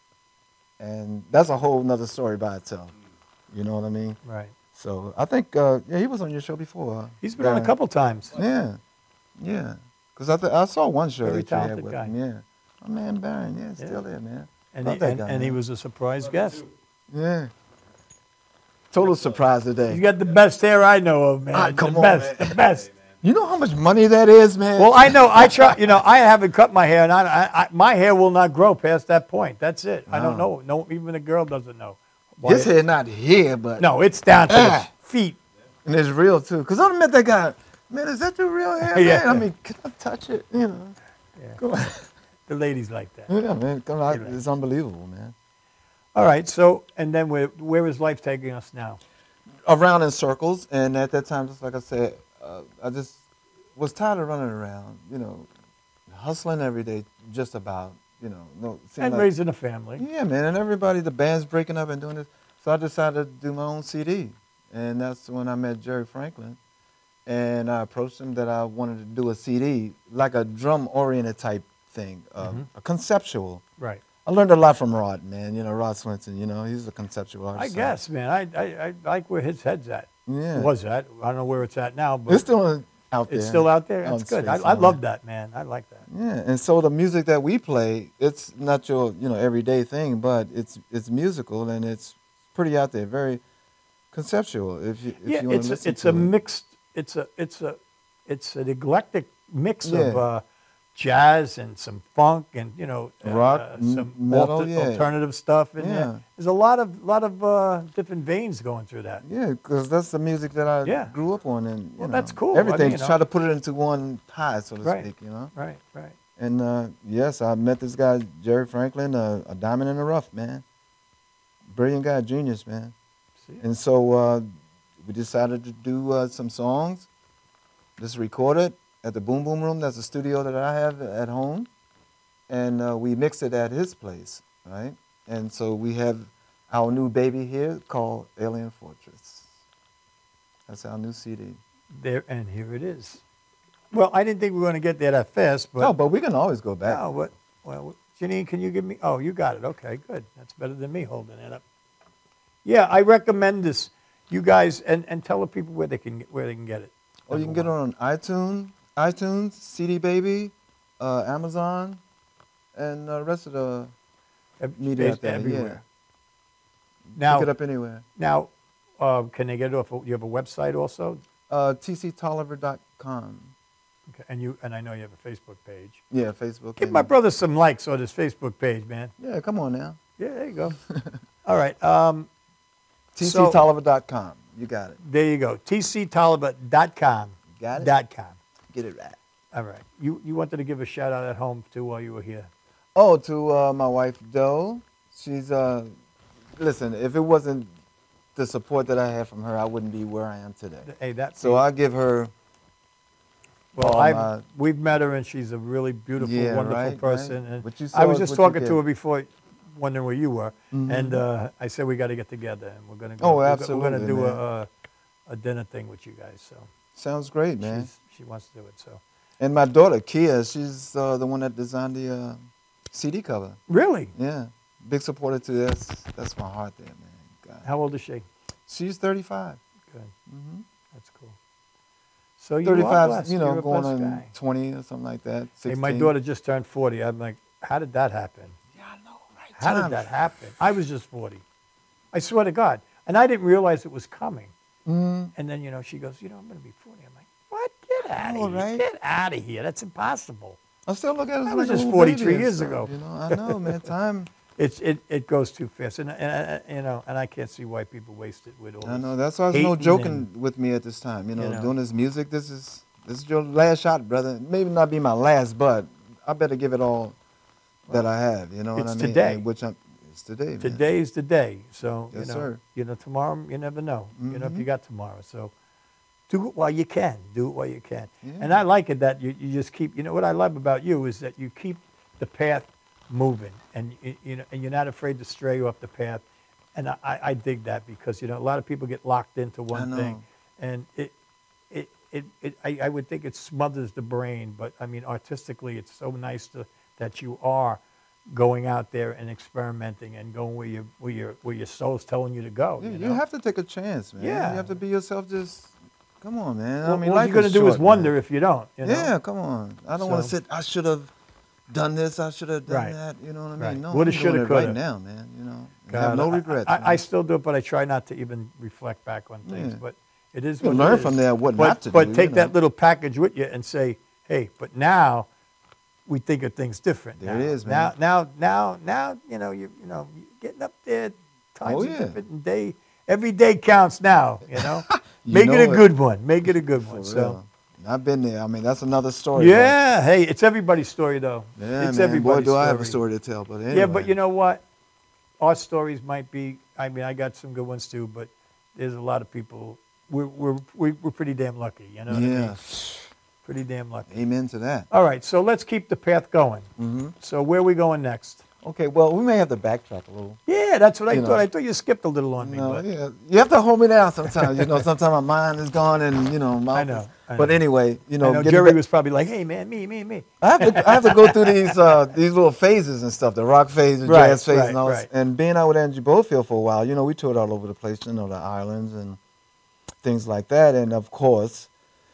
And that's a whole nother story by itself. You know what I mean? Right. So I think, uh, yeah, he was on your show before. Huh? He's been on a Baron. couple times. Yeah, yeah. Because I, th- I saw one show Very that you had talented with guy. him. Yeah. Oh, man, Baron, yeah, Yeah. still there, man. And, Love he, that and, guy, and he man. was a surprise guest. Yeah. Total surprise today. He's got the best hair I know of, man. Ah, come the on, best, man. the best. You know how much money that is, man? Well, I know. I try. You know, I haven't cut my hair, and I, I, I, my hair will not grow past that point. That's it. I don't know. No, even a girl doesn't know. Why His it- hair not here, but No, it's down to Ah. the feet. and it's real too. Because I met that guy. Man, is that your real hair, man? Yeah. I mean, can I touch it? You know. Yeah. Come on. The ladies like that. Yeah, man. Come on. Yeah. It's unbelievable, man. All right. So, and then where, where is life taking us now? Around in circles, and at that time, just like I said, uh, I just was tired of running around, you know, hustling every day, just about, you know, no. seemed And like- raising a family. Yeah, man, and everybody, the band's breaking up and doing this. So I decided to do my own C D, and that's when I met Jerry Franklin, and I approached him that I wanted to do a C D, like a drum-oriented type thing, uh, Mhm. a conceptual. Right. I learned a lot from Rod, man. You know, Rod Swinton. You know, he's a conceptual I artist. guess, man. I, I, I like where his head's at. Yeah. Was at. I don't know where it's at now, but It's still out there. it's still out there. on That's good. I, space I somewhere. love that, man. I like that. Yeah, and so the music that we play, it's not your you know everyday thing, but it's it's musical and it's pretty out there, very conceptual. If you if Yeah, you want it's to a, listen it's to a it. mixed. It's a it's a it's an eclectic mix of Yeah. uh, jazz and some funk and you know uh, Rock, uh, m- some metal, alter- yeah. alternative stuff in Yeah. there. There's a lot of lot of uh, different veins going through that. Yeah, because that's the music that I Yeah. grew up on, and you Well, know, that's cool. I mean, Everything, you know. try to put it into one pie, so to Right. speak. You know. Right, right. And uh, yes, I met this guy, Jerry Franklin, uh, a diamond in the rough, man. Brilliant guy, genius, man. See? And so uh, we decided to do uh, some songs. Just record it at the Boom Boom Room. That's a studio that I have at home. And uh, we mixed it at his place, right? And so we have our new baby here called Alien Fortress. That's our new C D. There and here it is. Well, I didn't think we were going to get there that fast, but No, but we can always go back. no, what? Well, Janine, can you give me? Oh, you got it. Okay, good. That's better than me holding it up. Yeah, I recommend this. You guys, and, and tell the people where they can get, where they can get it. Or you can get it on iTunes, iTunes, C D Baby, uh, Amazon, and the rest of the Ev- media out based there. everywhere. Yeah. Now, Pick it up anywhere. now, uh, can they get it off? You have a website also? Uh, T C Tolliver dot com. Okay. And you and I know you have a Facebook page. Yeah, Facebook. Give and- my brother some likes on his Facebook page, man. Yeah, come on now. Yeah, there you go. All right. Um, T C so- Tolliver dot com. You got it. there you go. T C Tolliver dot com. Got it? Dot com. Get it right. All right. You you wanted to give a shout out at home too while you were here. Oh, to uh, my wife, Doe. She's, uh, listen, if it wasn't the support that I had from her, I wouldn't be where I am today. Hey, that. So I give her, well, all I've, my- we've met her and she's a really beautiful, Yeah, wonderful right, person. right. And What you I saw was is just what you talking to get. her before, wondering where you were, Mhm. and uh, I said we got to get together and we're gonna. Go, Oh, we're, go- absolutely, We're gonna do man. a, a a dinner thing with you guys. So sounds great, man. she's, she wants to do it. So And my daughter, Kia, she's uh, the one that designed the uh, C D cover. really, Yeah, big supporter to this. That's my heart there, man. God. how old is she? She's thirty-five. Good. Mm-hmm. That's cool. So you are thirty-five, blessed. you know, You're a going blessed on guy. twenty or something like that. Hey, sixteen. my daughter just turned forty. I'm like, how did that happen? Yeah, I know, right? How did time. that happen? I was just forty. I swear to God. And I didn't realize it was coming. Mm, And then, you know, she goes, you know, I'm going to be forty. I'm like, what? Get out know, of here. right? Get out of here. That's impossible. I still look at it as I like was a just little forty-three baby and years stuff, ago. You know, I know, man. Time. It's, it, it goes too fast. And, and, and, you know, and I can't see why people waste it with all I this know. That's why there's no hating joking and- with me at this time. You know, You know. doing this music. This is this is your last shot, brother. Maybe not be my last, but I better give it all that I have. You know what it's I mean? today. And which I'm. It's today, man. Today's the day. So, Yes, you know, sir. you know, tomorrow, you never know. You know, if you Mhm. got tomorrow. So do it while you can. Do it while you can. Yeah. And I like it that you, you just keep, you know, what I love about you is that you keep the path moving and, you, you know, and you're not afraid to stray off the path. And I, I I dig that because, you know, a lot of people get locked into one know. thing. And it, it, it, it I, I would think it smothers the brain. But, I mean, artistically, it's so nice to, that you are going out there and experimenting and going where your where your where your soul's telling you to go. Yeah, you, you know? have to take a chance, man. Yeah. You have to be yourself. Just come on, man. Well, I mean, what life you're gonna is do short, is wonder man. if you don't. You know? Yeah, come on. I don't want to So- sit. I should have done this. I should have done Right. that. You know what I mean? Right. No, Woulda, I'm shoulda, doing it right coulda. now, man. You know, and God, have no I- regrets. I, man. I still do it, but I try not to even reflect back on things. Yeah. But it is You what it learn is. from there what but, not to but do, you take that know. little package with you and say, hey, but now we think of things different. There now. it is, man. Now, now, now, now, you know, you you know, you're getting up there. Times Oh, are yeah. different, and day every day counts now. You know, You make it know a it. good one. Make it a good For one. real. So. I've been there. I mean, that's another story. Yeah, hey, it's everybody's story though. but- yeah, it's man. everybody's Boy, do I have a story. story to tell. But anyway. Yeah, but you know what? Our stories might be. I mean, I got some good ones too, but there's a lot of people. We're we're we're, we're pretty damn lucky. You know what I Yeah. mean? Pretty damn lucky. Amen to that. All right, so let's keep the path going. hmm So where are we going next? Okay. Well, we may have to backtrack a little. Yeah, that's what I You thought. know. I thought you skipped a little on me. No, but yeah. You have to hold me down sometimes. You know, sometimes my mind is gone, and you know, my I know, I But know. anyway, you know, I know getting Jerry back- was probably like, "Hey, man, me, me, me." I have to, I have to go through these uh, these little phases and stuff, the rock phase, the Right, jazz phase, right, and all. right. And being out with Angie Bofield for a while, you know, we toured all over the place, you know, the islands and things like that. And of course,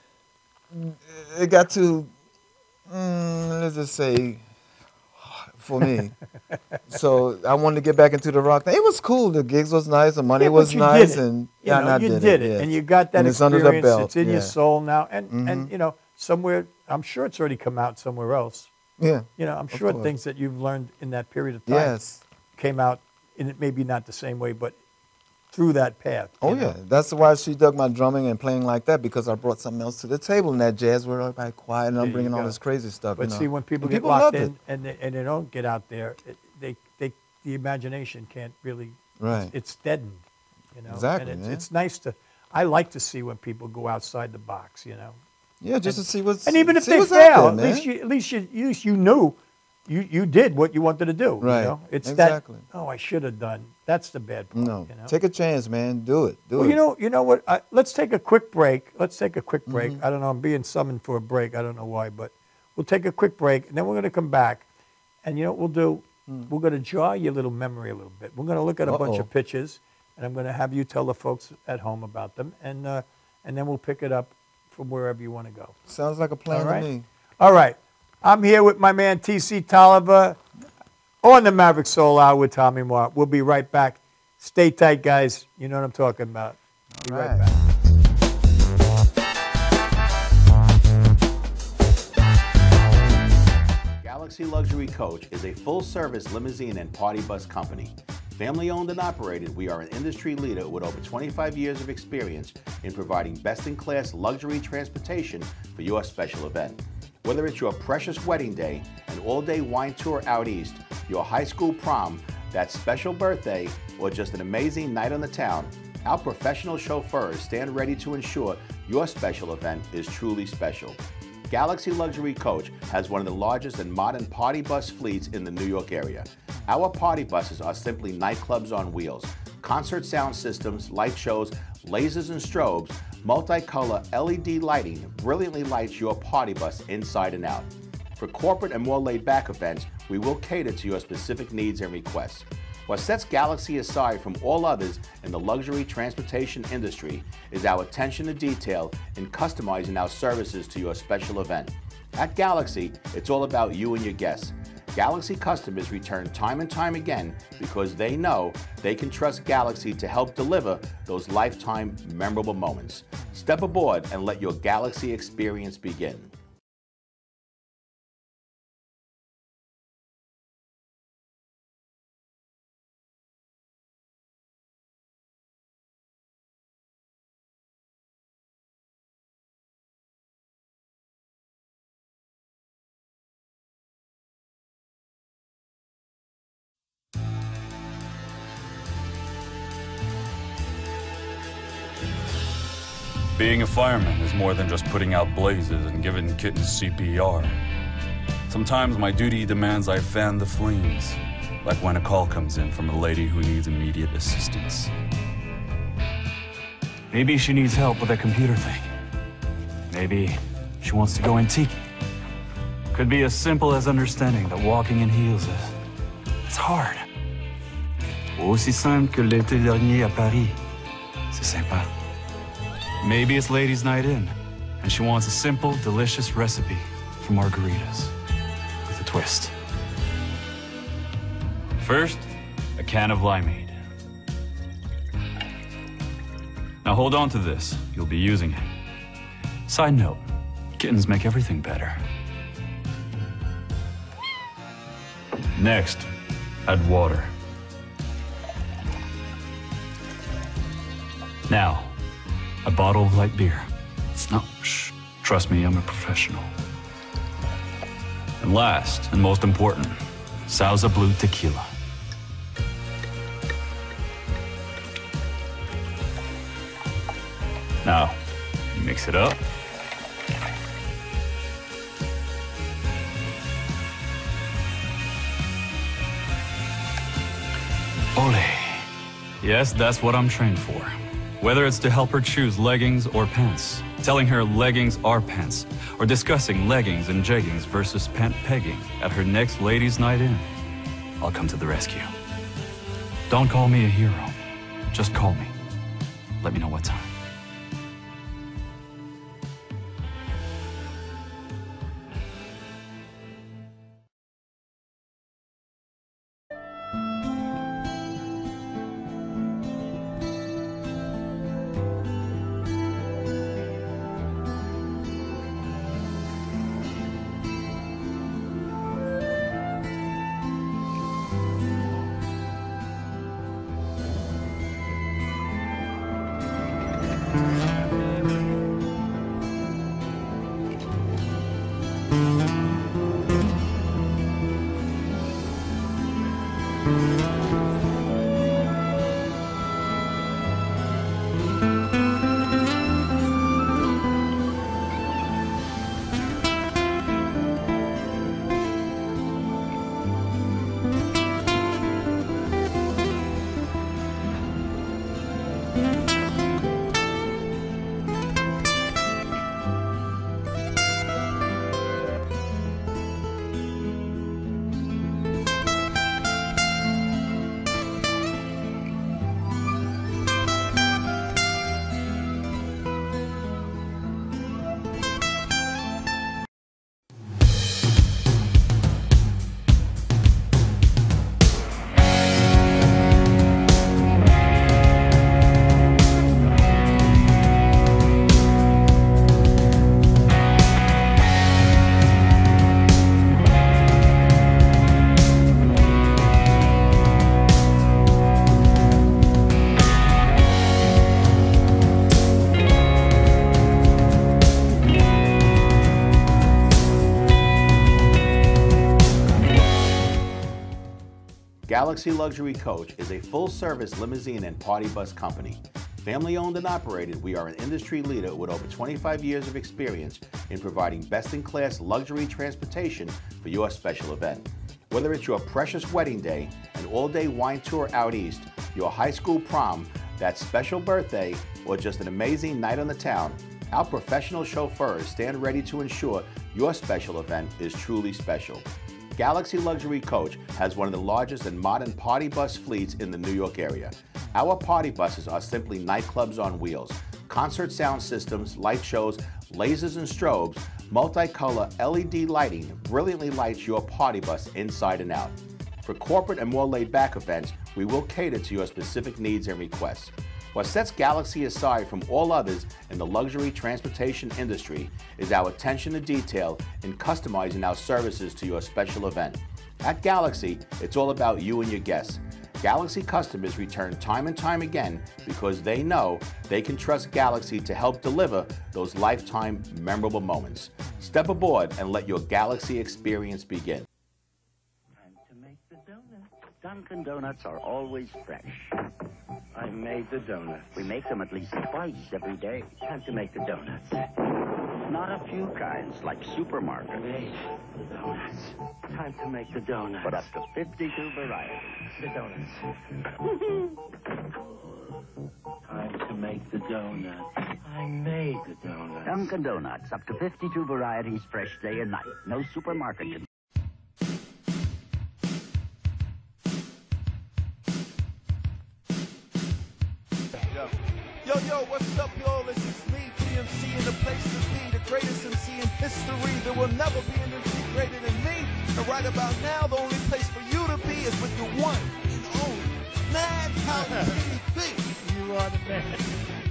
it got to, mm, let's just say, for me. So I wanted to get back into the rock thing. It was cool. The gigs was nice. The money Yeah, but was you nice, did it. and You yeah, know, and I you did, did it, yes. and you got that And it's experience. under the belt. It's in yeah. your soul now, and and Mhm. you know, somewhere. I'm sure it's already come out somewhere else. Yeah. You know, I'm Of sure course. things that you've learned in that period of time Yes. came out, in it maybe not the same way, but through that path. Oh you know? yeah, that's why she dug my drumming and playing like that, because I brought something else to the table in that jazz where everybody quiet and There I'm you bringing all go. this crazy stuff. But you know. see, when people And get people locked loved in it. and they, and they don't get out there, it, they they the imagination can't really. Right. It's, it's deadened. You know. Exactly, And it's, yeah. it's nice to. I like to see when people go outside the box. You know. Yeah, just and- to see what's And even if see they what's out fail, there, at man. least you, at least you, at least you knew, you you did what you wanted to do. Right. You know? It's Exactly. that. Oh, I should have done. That's the bad part. No, You know? take a chance, man. Do it. Do Well, it. you know, you know what? I, let's take a quick break. Let's take a quick break. Mm-hmm. I don't know. I'm being summoned for a break. I don't know why, but we'll take a quick break, and then we're going to come back. And you know what we'll do? We're going to jar your little memory a little bit. We're going to look at a bunch Uh-oh. of pictures, and I'm going to have you tell the folks at home about them, and uh, and then we'll pick it up from wherever you want to go. Sounds like a plan All right. to me. All right. I'm here with my man T C Tolliver on the Maverick Soul Hour with Tommy Mark. We'll be right back. Stay tight, guys. You know what I'm talking about. Be All right right. back. Galaxy Luxury Coach is a full-service limousine and party bus company. Family-owned and operated, we are an industry leader with over twenty-five years of experience in providing best-in-class luxury transportation for your special event. Whether it's your precious wedding day, an all-day wine tour out east, your high school prom, that special birthday, or just an amazing night on the town, our professional chauffeurs stand ready to ensure your special event is truly special. Galaxy Luxury Coach has one of the largest and modern party bus fleets in the New York area. Our party buses are simply nightclubs on wheels. Concert sound systems, light shows, lasers and strobes, multicolor L E D lighting brilliantly lights your party bus inside and out. For corporate and more laid-back events, we will cater to your specific needs and requests. What sets Galaxy aside from all others in the luxury transportation industry is our attention to detail in customizing our services to your special event. At Galaxy, it's all about you and your guests. Galaxy customers return time and time again because they know they can trust Galaxy to help deliver those lifetime memorable moments. Step aboard and let your Galaxy experience begin. Being a fireman is more than just putting out blazes and giving kittens C P R. Sometimes my duty demands I fan the flames, like when a call comes in from a lady who needs immediate assistance. Maybe she needs help with a computer thing. Maybe she wants to go antique. Could be as simple as understanding that walking in heels is... it's hard. Aussi simple que l'été dernier à Paris. C'est sympa. Maybe it's ladies' night in, and she wants a simple, delicious recipe for margaritas with a twist. First, a can of limeade. Now hold on to this, you'll be using it. Side note, kittens make everything better. Next, add water. Now, a bottle of light beer. No, shh. Trust me, I'm a professional. And last, and most important, Sauza Blue tequila. Now, mix it up. Ole. Yes, that's what I'm trained for. Whether it's to help her choose leggings or pants, telling her leggings are pants, or discussing leggings and jeggings versus pant pegging at her next ladies' night in, I'll come to the rescue. Don't call me a hero. Just call me. Let me know what time. Galaxy Luxury Coach is a full-service limousine and party bus company. Family-owned and operated, we are an industry leader with over twenty-five years of experience in providing best-in-class luxury transportation for your special event. Whether it's your precious wedding day, an all-day wine tour out east, your high school prom, that special birthday, or just an amazing night on the town, our professional chauffeurs stand ready to ensure your special event is truly special. Galaxy Luxury Coach has one of the largest and modern party bus fleets in the New York area. Our party buses are simply nightclubs on wheels. Concert sound systems, light shows, lasers and strobes, multicolor L E D lighting brilliantly lights your party bus inside and out. For corporate and more laid-back events, we will cater to your specific needs and requests. What sets Galaxy aside from all others in the luxury transportation industry is our attention to detail in customizing our services to your special event. At Galaxy, it's all about you and your guests. Galaxy customers return time and time again because they know they can trust Galaxy to help deliver those lifetime memorable moments. Step aboard and let your Galaxy experience begin. Time to make the donuts. Dunkin' Donuts are always fresh. I made the donuts. We make them at least twice every day. Time to make the donuts. Not a few kinds, like supermarket. I made the donuts. Time to make the donuts. But up to fifty-two varieties. The donuts. Time to make the donuts. I made the donuts. Dunkin' Donuts, up to fifty-two varieties, fresh day and night. No supermarket can. Yo, yo, what's up, y'all? This is me, T M C, in the place to be, the greatest M C in history. There will never be an M C greater than me. And right about now, the only place for you to be is with the one and only Madhouse T V. You are the man.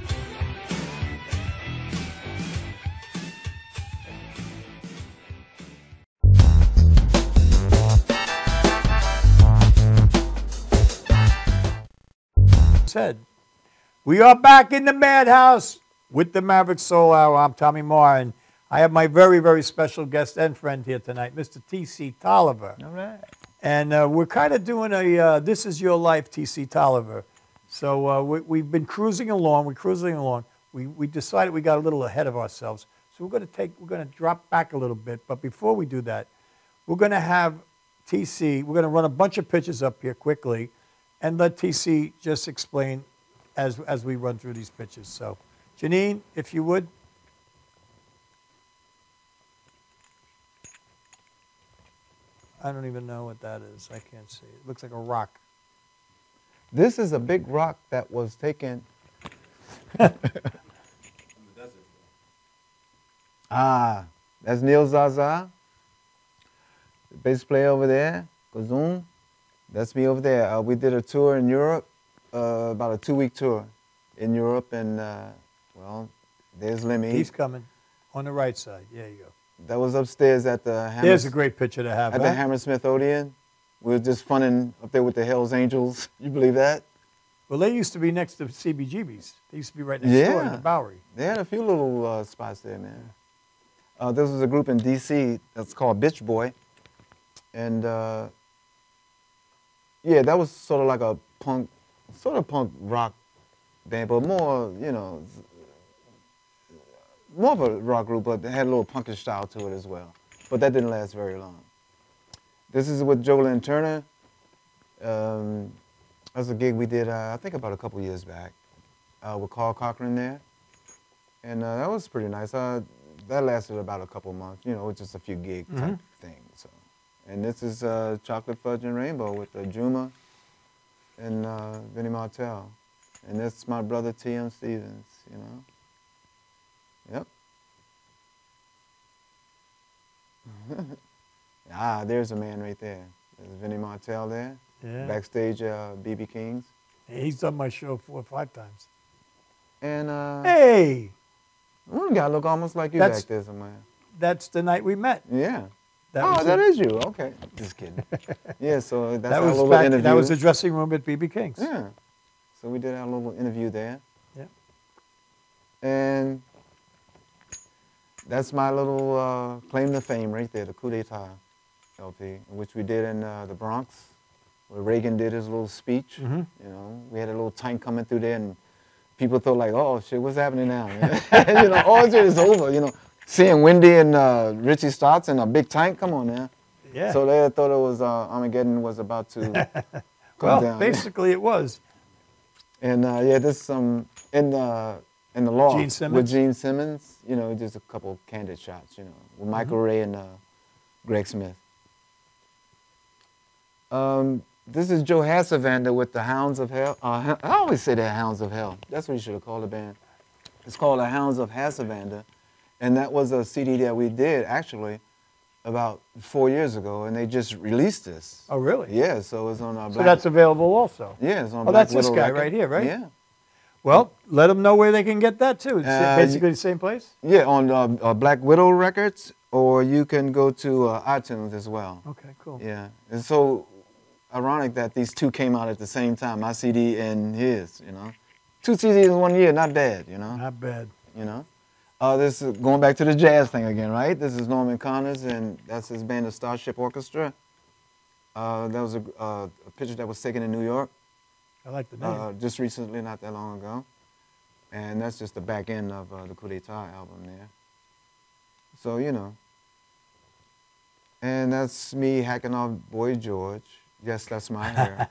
Said. We are back in the Madhouse with the Maverick Soul Hour. I'm Tommy Marr, and I have my very, very special guest and friend here tonight, Mister T C Tolliver. All right. And uh, we're kind of doing a uh, This Is Your Life, T C Tolliver. So uh, we, we've been cruising along. We're cruising along. We, we decided we got a little ahead of ourselves. So we're going to take, we're going to drop back a little bit. But before we do that, we're going to have T C, we're going to run a bunch of pictures up here quickly and let T C just explain as, as we run through these pictures. So, Janine, if you would. I don't even know what that is. I can't see it. It looks like a rock. This is a big rock that was taken. Ah, that's Neil Zaza, the bass player over there, Kazoom. That's me over there. Uh, we did a tour in Europe, uh, about a two-week tour in Europe, and uh, well, there's Lemmy. He's coming on the right side. There you go. That was upstairs at the Hammer, There's a great picture to have. at huh? the Hammersmith Odeon. We were just funning up there with the Hells Angels. You believe that? Well, they used to be next to C B G B's. They used to be right next door in the Yeah. Bowery. They had a few little uh, spots there, man. Uh, this was a group in D C that's called Bitch Boy. And uh, yeah, that was sort of like a punk, sort of punk rock band, but more, you know, more of a rock group, but they had a little punkish style to it as well. But that didn't last very long. This is with Jolene Turner. Um, that's a gig we did, uh, I think about a couple years back, uh, with Carl Cochran there. And uh, that was pretty nice. Uh, that lasted about a couple months, you know, just a few gig type Mhm. thing. So. And this is uh, Chocolate Fudge and Rainbow with uh, Juma and uh, Vinnie Martell. And that's my brother T M Stevens, you know. Yep. Ah, there's a man right there. There's Vinnie Martell there. Yeah. Backstage, uh, B B King's. He's done my show four or five times. And uh, Hey, one guy look almost like you That's- back there somewhere. that's the night we met. Yeah. That oh, was that it. is you. Okay. Just kidding. Yeah, so that's That our was little back, interview. that was the dressing room at B B King's. Yeah. So we did our little interview there. Yeah. And that's my little uh, claim to fame right there, the Coup d'etat L P, which we did in uh, the Bronx where Reagan did his little speech. Mm-hmm. You know, we had a little tank coming through there, and people thought like, oh shit, what's happening now? You know, oh shit, it's over. You know, seeing Wendy and uh, Richie Stotts in a big tank, come on now. Yeah. So they thought it was uh, Armageddon was about to come well, down. basically it was. And uh, yeah, this some in the in the loft Gene Simmons? with Gene Simmons. You know, just a couple candid shots. You know, with Michael Mm-hmm. Ray and uh, Greg Smith. Um, this is Joe Hassavander with the Hounds of Hell. Uh, I always say the Hounds of Hell. That's what you should have called the band. It's called the Hounds of Hassavander, and that was a C D that we did actually about four years ago, and they just released this. Oh, really? Yeah, so it's on our. So Black, that's available also. yeah, it's on. Oh, Black that's this Widow guy record. right here, right? Yeah. Well, let them know where they can get that too. It's Uh, basically the same place. Yeah, on uh, uh, Black Widow Records, or you can go to uh, iTunes as well. Okay, cool. Yeah, it's so ironic that these two came out at the same time, my C D and his, you know. Two C Ds in one year, not bad, you know. Not bad. You know. Uh, this is going back to the jazz thing again, right? This is Norman Connors, and that's his band, the Starship Orchestra. Uh, that was a, uh, a picture that was taken in New York I like the name. uh, just recently, not that long ago. And that's just the back end of uh, the Coup d'etat album there. So, you know. And that's me hacking off Boy George. Yes, that's my hair.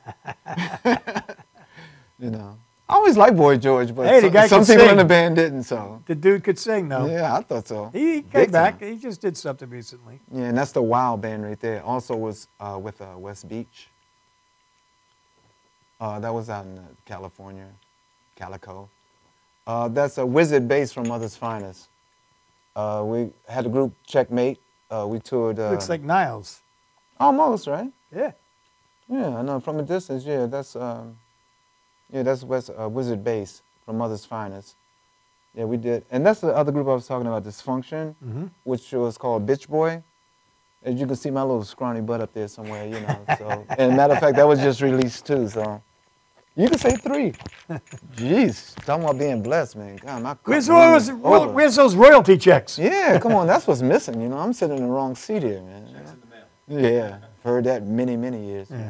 You know. I always liked Boy George, but Hey, the some, guy some could people in sing. the band didn't, so. The dude could sing though. Yeah, I thought so. He came Big back. time. He just did something recently. Yeah, and that's the Wild band right there. Also was uh, with uh, West Beach. Uh, that was out in uh, California, Calico. Uh, that's a Wizard bass from Mother's Finest. Uh, we had a group Checkmate. Uh, we toured. Uh, Looks like Niles. almost right. Yeah. Yeah, I know from a distance. Yeah, that's um, yeah, that's West uh, Wizard bass from Mother's Finest. Yeah, we did, and that's the other group I was talking about, Dysfunction, Mm-hmm. which was called Bitch Boy. As you can see, my little scrawny butt up there somewhere, you know. So, and matter of fact, that was just released too. So, you can say three. Jeez, talking about being blessed, man. God, my Where's, cup those, runneth over. where's those royalty checks? Yeah, come on, that's what's missing. You know, I'm sitting in the wrong seat here, man. Checks in the mail. Yeah, heard that many, many years. Yeah.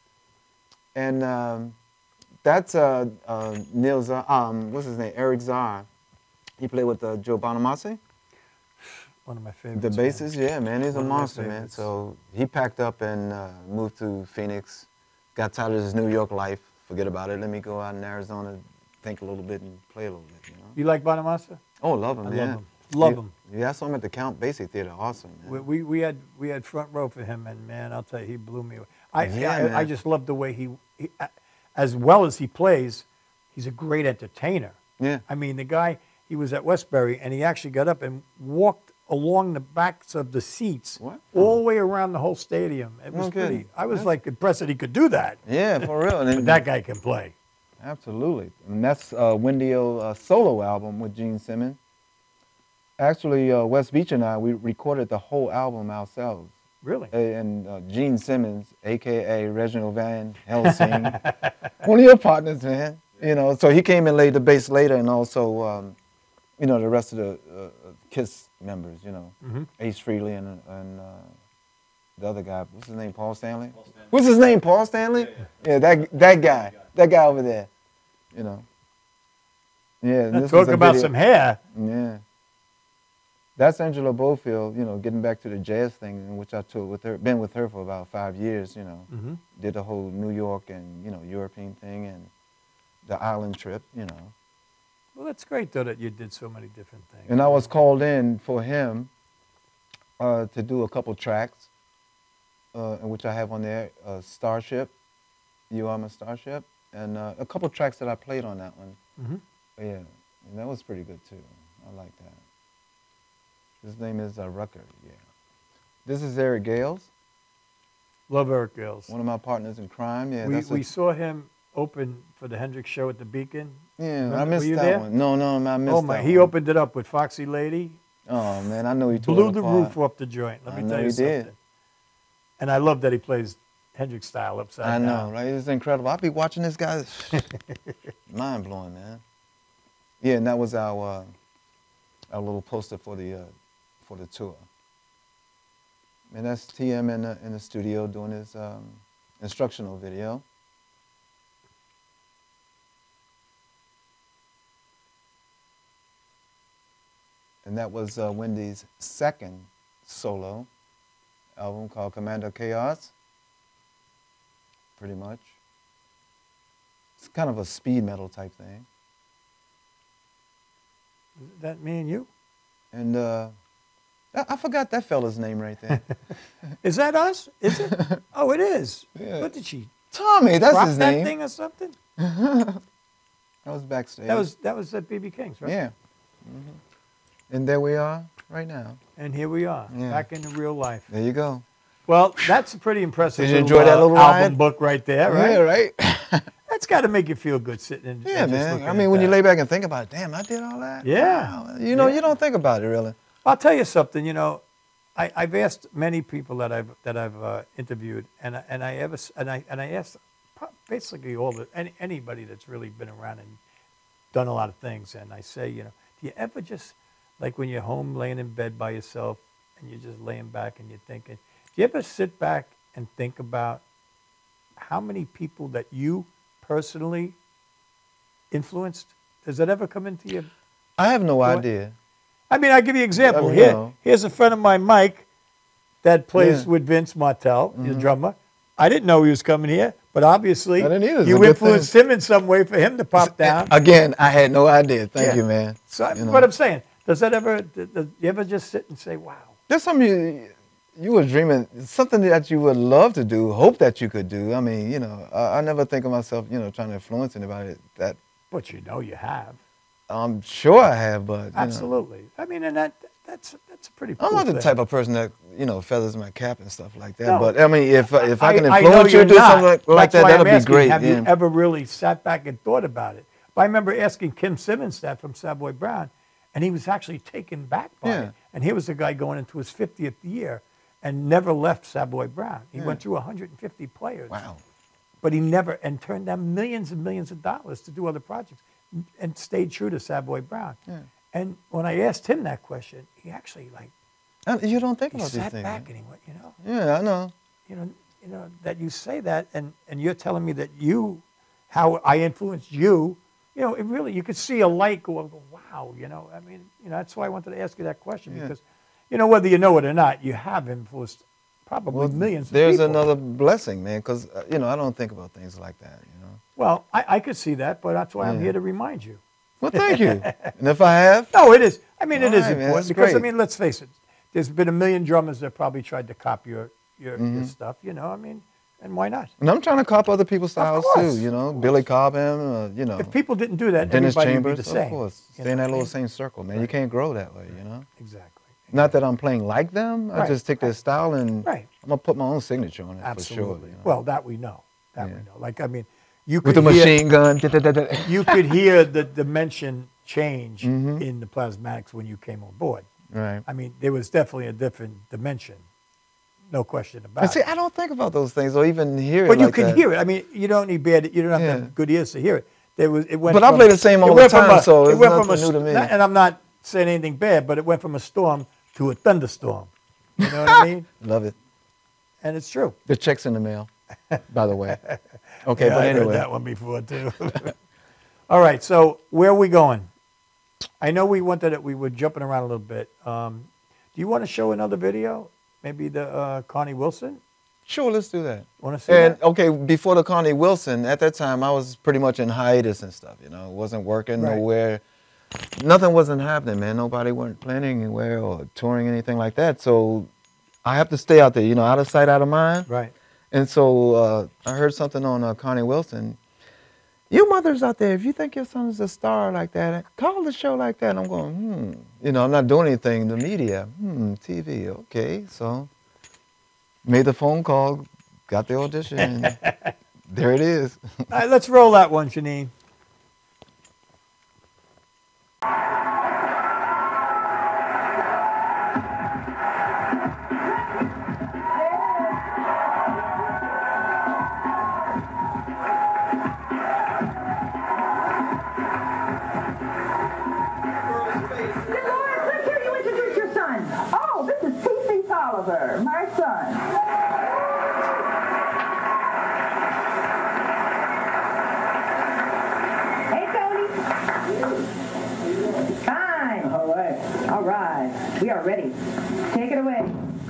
And um, that's uh, uh, Neil Zar, um, what's his name? Eric Zar. He played with uh, Joe Bonamassa. One of my favorites. The man. bassist, yeah, man, he's One a of my monster, man. favorites. So he packed up and uh, moved to Phoenix. Got tired of his New York life. Forget about it. Let me go out in Arizona, think a little bit, and play a little bit. You know. You like Bonamassa? Oh, love him, I man. love him. Love yeah, him. Yeah, I saw him at the Count Basie Theater. Awesome, man. We, we we had we had front row for him, and man, I'll tell you, he blew me away. I Yeah, I, man. I just love the way he, he, as well as he plays, he's a great entertainer. Yeah. I mean, the guy, he was at Westbury, and he actually got up and walked along the backs of the seats, What? all the way around the whole stadium. It was No pretty. kidding. I was That's- like impressed that he could do that. Yeah, for real. And But then- that guy can play. Absolutely. And that's uh, Wendy O's uh, solo album with Gene Simmons. Actually, uh, West Beach and I, we recorded the whole album ourselves. Really? And uh, Gene Simmons, a k a. Reginald Van Helsing, one of your partners, man. You know, so he came and laid the bass later, and also, um, you know, the rest of the uh, KISS members, you know, Mhm. Ace Frehley and, and uh, the other guy, what's his name, Paul Stanley? Paul Stanley. What's his name, Paul Stanley? Yeah, yeah. yeah that, that guy, that guy over there, you know. Yeah, and Now, this was talk a about video- some hair. Yeah. That's Angela Bofield, you know, getting back to the jazz thing, in which I toured with her, been with her for about five years, you know. Mhm. Did the whole New York and, you know, European thing and the island trip, you know. Well, that's great, though, that you did so many different things. And I was called in for him uh, to do a couple tracks, uh, in which I have on there, uh, Starship, You Are My Starship, and uh, a couple tracks that I played on that one. Mhm. Yeah, and that was pretty good, too. I like that. His name is uh, Rucker, yeah. This is Eric Gales. Love Eric Gales. One of my partners in crime, yeah. we that's a- we saw him open for the Hendrix show at the Beacon. yeah, Remember- I were missed you that there? one. No, no, I missed Oh my! that He one. opened it up with Foxy Lady. Oh, man, I know he tore Blew it the apart. roof off the joint. Let I me know tell you he something. did. And I love that he plays Hendrix style upside I know, down. right? It's incredible. I'll be watching this guy. Mind blowing, man. Yeah, and that was our uh, our little poster for the uh, for the tour. And that's T M in the in the studio doing his um, instructional video. And that was uh, Wendy's second solo album called Commando Chaos, pretty much. It's kind of a speed metal type thing. Is that me and you? And uh, I, I forgot that fella's name right there. Is that us? Is it? Oh, it is. Yeah. What did she? Tommy, that's drop his that name. thing or something? That was backstage. That was that was at B B King's, right? Yeah. Mm-hmm. And there we are right now. And here we are, Yeah. back into real life. There you go. Well, that's a pretty impressive Did you little, enjoy that uh, little album ride? book right there, right? Yeah, right? That's got to make you feel good sitting and Yeah, and just man. looking I at mean, when that. you lay back and think about it, damn, I did all that? Yeah. Wow. You know, Yeah. you don't think about it, really. I'll tell you something. You know, I, I've asked many people that I've that I've uh, interviewed, and I, and I ever s- and I and I asked pro- basically all the any, anybody that's really been around and done a lot of things, and I say, you know, do you ever just like when you're home laying in bed by yourself and you're just laying back and you're thinking, do you ever sit back and think about how many people that you personally influenced? Does that ever come into your? I have no What? idea. I mean, I'll give you an example. I mean, Here, you know. here's a friend of mine, Mike, that plays Yeah. with Vince Martell, the Mhm. drummer. I didn't know he was coming here, but obviously I didn't either. It's a you good influenced him in some way for him to pop down. Again, I had no idea. Thank Yeah. you, man. So You know. what I'm saying, does that ever, does, does you ever just sit and say, wow? There's something you, you were dreaming, something that you would love to do, hope that you could do. I mean, you know, I, I never think of myself, you know, trying to influence anybody. That But you know you have. I'm sure I have, but you know. Absolutely. I mean, and that that's that's a pretty cool I'm not the thing. type of person that, you know, feathers my cap and stuff like that. No. But I mean, if if I can know influence you you're to do not. something like, like That's that, why that'll I'm be asking, great. Have yeah. you ever really sat back and thought about it? But I remember asking Kim Simmons that from Savoy Brown, and he was actually taken back by Yeah. it. And here was a guy going into his fiftieth year and never left Savoy Brown. He Yeah. went through one hundred fifty players. Wow. But he never, and turned down millions and millions of dollars to do other projects and stayed true to Savoy Brown. Yeah. And when I asked him that question, he actually like, Uh, You don't think he about these sat things. back man. and he went, you know, Yeah, I know. you know, you know that you say that, and and you're telling me that you, how I influenced you, you know, it really, you could see a light go, go, wow, you know, I mean, you know, that's why I wanted to ask you that question, Yeah. because, you know, whether you know it or not, you have influenced probably Well, millions of there's people. another blessing, man, because, uh, you know, I don't think about things like that, you know. Well, I, I could see that, but that's why I'm Yeah. here to remind you. Well, thank you. And if I have, No, it is. I mean, it All is right, man, important that's because, I great. mean, let's face it, there's been a million drummers that probably tried to copy your, your, your Mhm. stuff, you know, I mean, and why not? and I'm trying to copy other people's styles course, too, you know, of Billy Cobham, uh, you know, If people didn't do that, Dennis everybody Chambers, would be the same. of course. you Stay know in that what I little mean? same circle, man. You Right. can't grow that way, you know. Exactly. Not that I'm playing like them. I Right, just take their right. style and Right. I'm gonna put my own signature on it Absolutely. for sure. You know? Well, that we know. That Yeah. we know. Like, I mean, you with could the hear, machine gun. da, da, da, da. you could hear the dimension change Mhm. in the Plasmatics when you came on board. Right. I mean, there was definitely a different dimension, no question about But see, it. I don't think about those things or even hear it. But you like can that. hear it. I mean, you don't need bad. You don't have to Yeah. have good ears to hear it. There was. It went. But I from, play the same it all went the from time, a- so it it's went from a nothing new to me. st- And I'm not saying anything bad, but it went from a storm to a thunderstorm. You know what I mean? Love it. And it's true. The check's in the mail, by the way. Okay, Yeah, but I heard anyway. that one before too. All right, so where are we going? I know we wanted it. We were jumping around a little bit. Um, do you want to show another video? Maybe the uh, Connie Wilson. Sure, let's do that. Want to see And that? okay, before the Connie Wilson, at that time I was pretty much in hiatus and stuff. You know, wasn't working Right. nowhere. Nothing wasn't happening, man. Nobody weren't playing anywhere or touring anything like that. So I have to stay out there, you know, out of sight, out of mind. Right. And so uh, I heard something on uh, Connie Wilson. You mothers out there, if you think your son is a star like that, call the show like that. And I'm going, hmm. You know, I'm not doing anything. The media, hmm, T V, okay. So made the phone call, got the audition, and there it is. All right, let's roll that one, Janine. Dolores, let's hear you introduce your son. Oh, this is T C Tolliver, my son. We are ready. Take it away.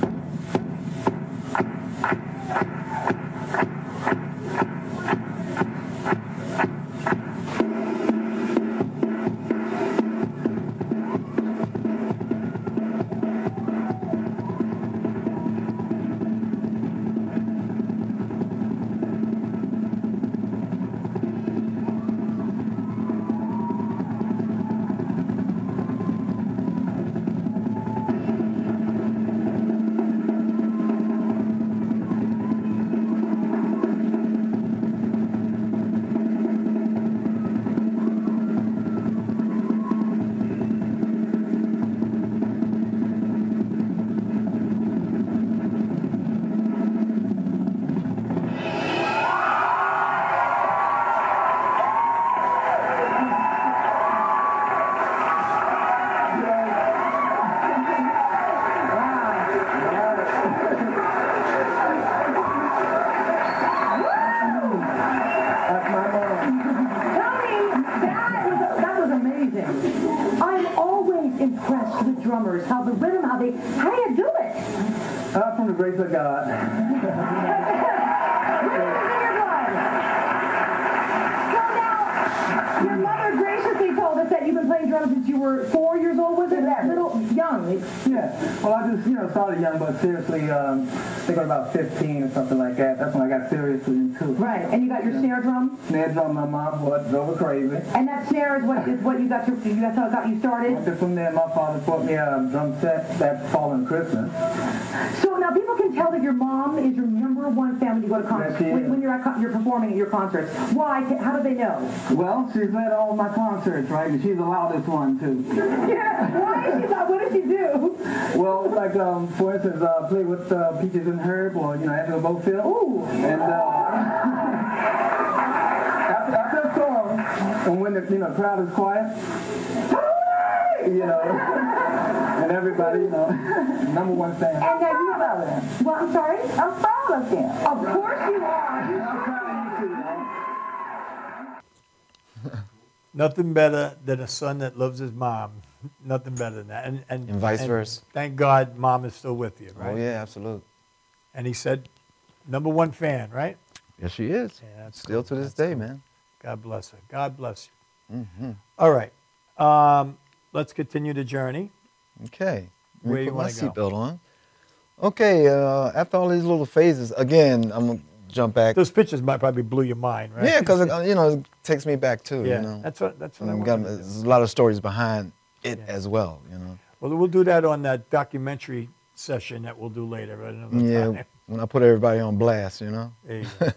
Drummers, how the rhythm, how they, how do you do it? Uh, from the grace of God. Rhythm is in your blood. So now, your mother graciously told us that you've been playing drums since you were four years old. Was it that little young? Yeah. Well, I just, you know, started young, but seriously, um, I think I was about fifteen or something like that. That's when I got seriously into it. Right. And you got your yeah. snare drum? Snare drum, my mom was drove her crazy. And that snare is what is what you got to, you that's how it got you started? Went from there, my father bought me a drum set that following Christmas. So now people can tell that your mom is your number one fan when you go to concerts, yes, when, when you're at, you're performing at your concerts. Why? How do they know? Well, she's at all my concerts, right? And she's the loudest one too. Yeah. Why is she loud? What does she do? Well, like um, for instance, uh, play with uh, Peaches and Herb, or you know, after the boat fill. Ooh. And uh, after, after a song, and when the you know crowd is quiet, you know, and everybody, you know, number one fan. And now you love them. Well, I'm sorry. I'm proud of them. Of course you are. I'm proud of you too. Nothing better than a son that loves his mom. Nothing better than that. And, and, and vice and versa. Thank God mom is still with you, right? Oh, yeah, absolutely. And he said, number one fan, right? Yes, she is. Yeah, that's still cool. to this that's day, cool. man. God bless her. God bless you. Mm-hmm. All right. Um, let's continue the journey. Okay. Let me Where you put my want to go? seatbelt on. Okay, uh, after all these little phases, again, I'm going to jump back. Those pictures might probably blew your mind, right? Yeah, because, you know, it takes me back, too. Yeah, you know? that's what, that's what I And want got, to There's a lot of stories behind it Yeah. as well, you know. Well, we'll do that on that documentary session that we'll do later. Right? Another Yeah, time. when I put everybody on blast, you know. There you go.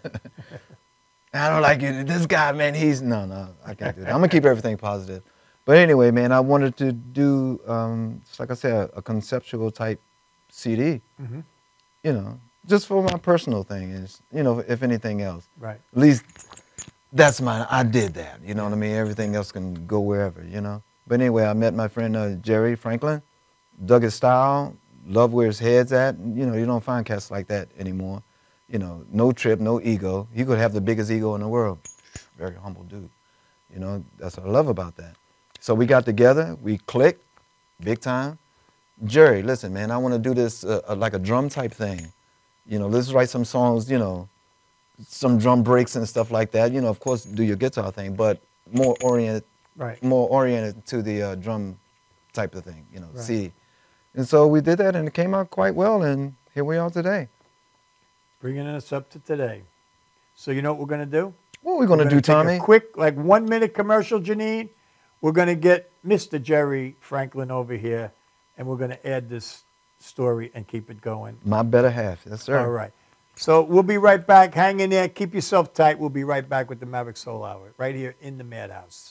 I don't like you. This guy, man, he's... No, no, I can't do that. I'm going to keep everything positive. But anyway, man, I wanted to do, um, just like I said, a, a conceptual type C D. Mm-hmm. You know, just for my personal thing is, you know, if anything else. Right. At least that's mine. I did that. You know what I mean? Everything else can go wherever, you know. But anyway, I met my friend uh, Jerry Franklin, dug his style, love where his head's at. You know, you don't find cats like that anymore. You know, no trip, no ego. He could have the biggest ego in the world. Very humble dude. You know, that's what I love about that. So we got together, we clicked, big time. Jerry, listen, man, I want to do this uh, uh, like a drum type thing. You know, let's write some songs, you know, some drum breaks and stuff like that. You know, of course, do your guitar thing, but more oriented, right. more oriented to the uh, drum type of thing, you know, Right. C D. And so we did that, and it came out quite well, and here we are today. Bringing us up to today. So you know what we're going to do? What are we going to do, take Tommy? A quick, like one minute commercial, Janine. We're going to get Mister Jerry Franklin over here, and we're going to add this story and keep it going. My better half, yes, sir. All right. So we'll be right back. Hang in there. Keep yourself tight. We'll be right back with the Maverick Soul Hour right here in the Madhouse.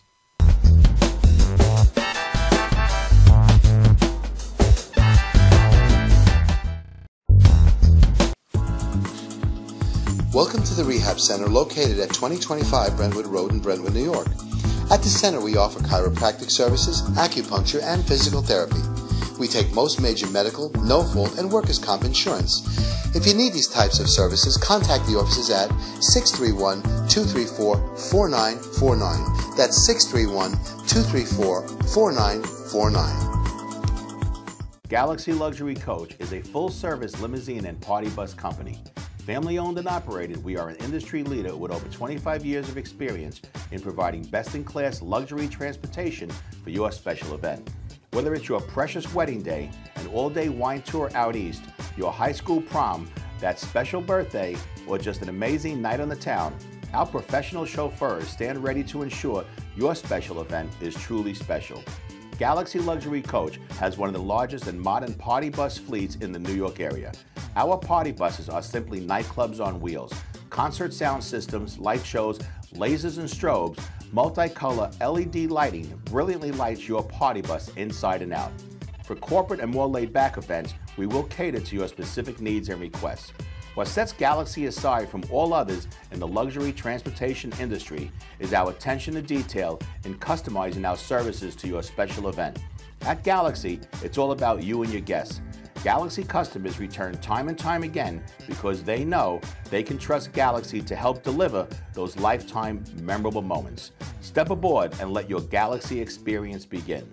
Welcome to the Rehab Center located at twenty twenty-five Brentwood Road in Brentwood, New York. At the center, we offer chiropractic services, acupuncture, and physical therapy. We take most major medical, no-fault, and workers' comp insurance. If you need these types of services, contact the offices at six three one, two three four, four nine four nine. That's six three one, two three four, four nine four nine. Galaxy Luxury Coach is a full-service limousine and party bus company. Family-owned and operated, we are an industry leader with over twenty-five years of experience in providing best-in-class luxury transportation for your special event. Whether it's your precious wedding day, an all-day wine tour out east, your high school prom, that special birthday, or just an amazing night on the town, our professional chauffeurs stand ready to ensure your special event is truly special. Galaxy Luxury Coach has one of the largest and modern party bus fleets in the New York area. Our party buses are simply nightclubs on wheels. Concert sound systems, light shows, lasers and strobes, multicolor L E D lighting brilliantly lights your party bus inside and out. For corporate and more laid-back events, we will cater to your specific needs and requests. What sets Galaxy aside from all others in the luxury transportation industry is our attention to detail in customizing our services to your special event. At Galaxy, it's all about you and your guests. Galaxy customers return time and time again because they know they can trust Galaxy to help deliver those lifetime memorable moments. Step aboard and let your Galaxy experience begin.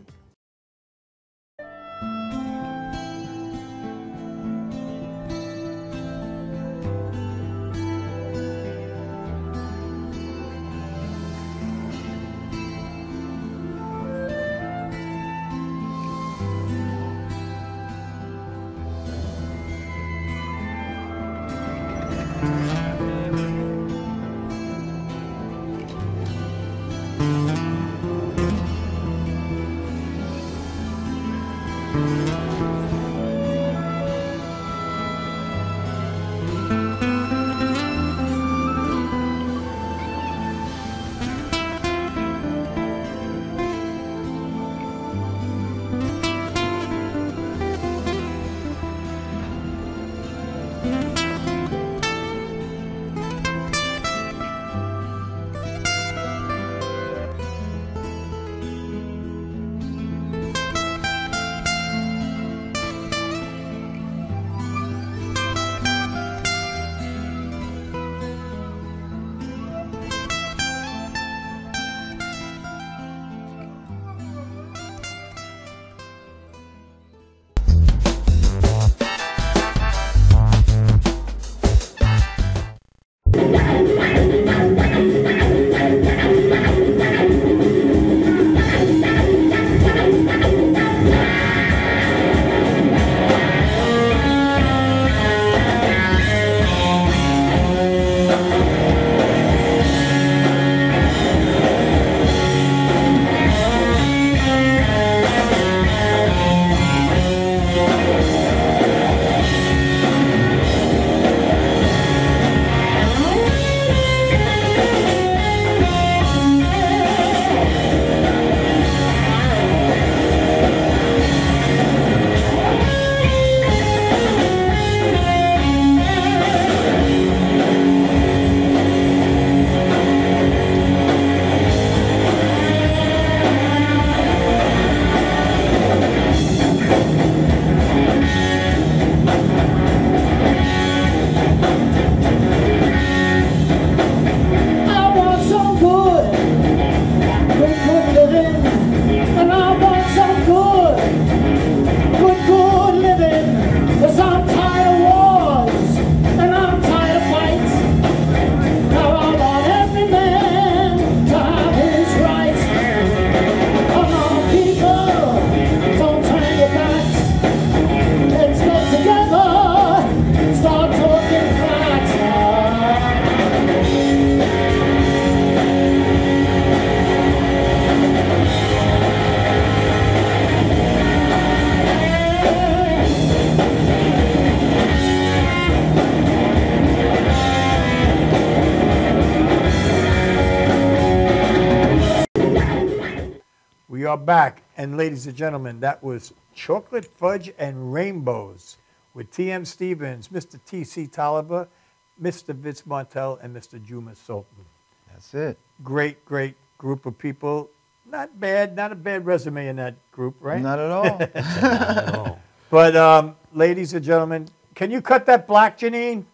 We are back, and ladies and gentlemen, that was Chocolate Fudge and Rainbows with T M Stevens, Mister T C Tolliver, Mister Vince Martel, and Mister Juma Sultan. That's it. Great, great group of people. Not bad, not a bad resume in that group, right? Not at all. Not at all. But, um, ladies and gentlemen, can you cut that black, Janine?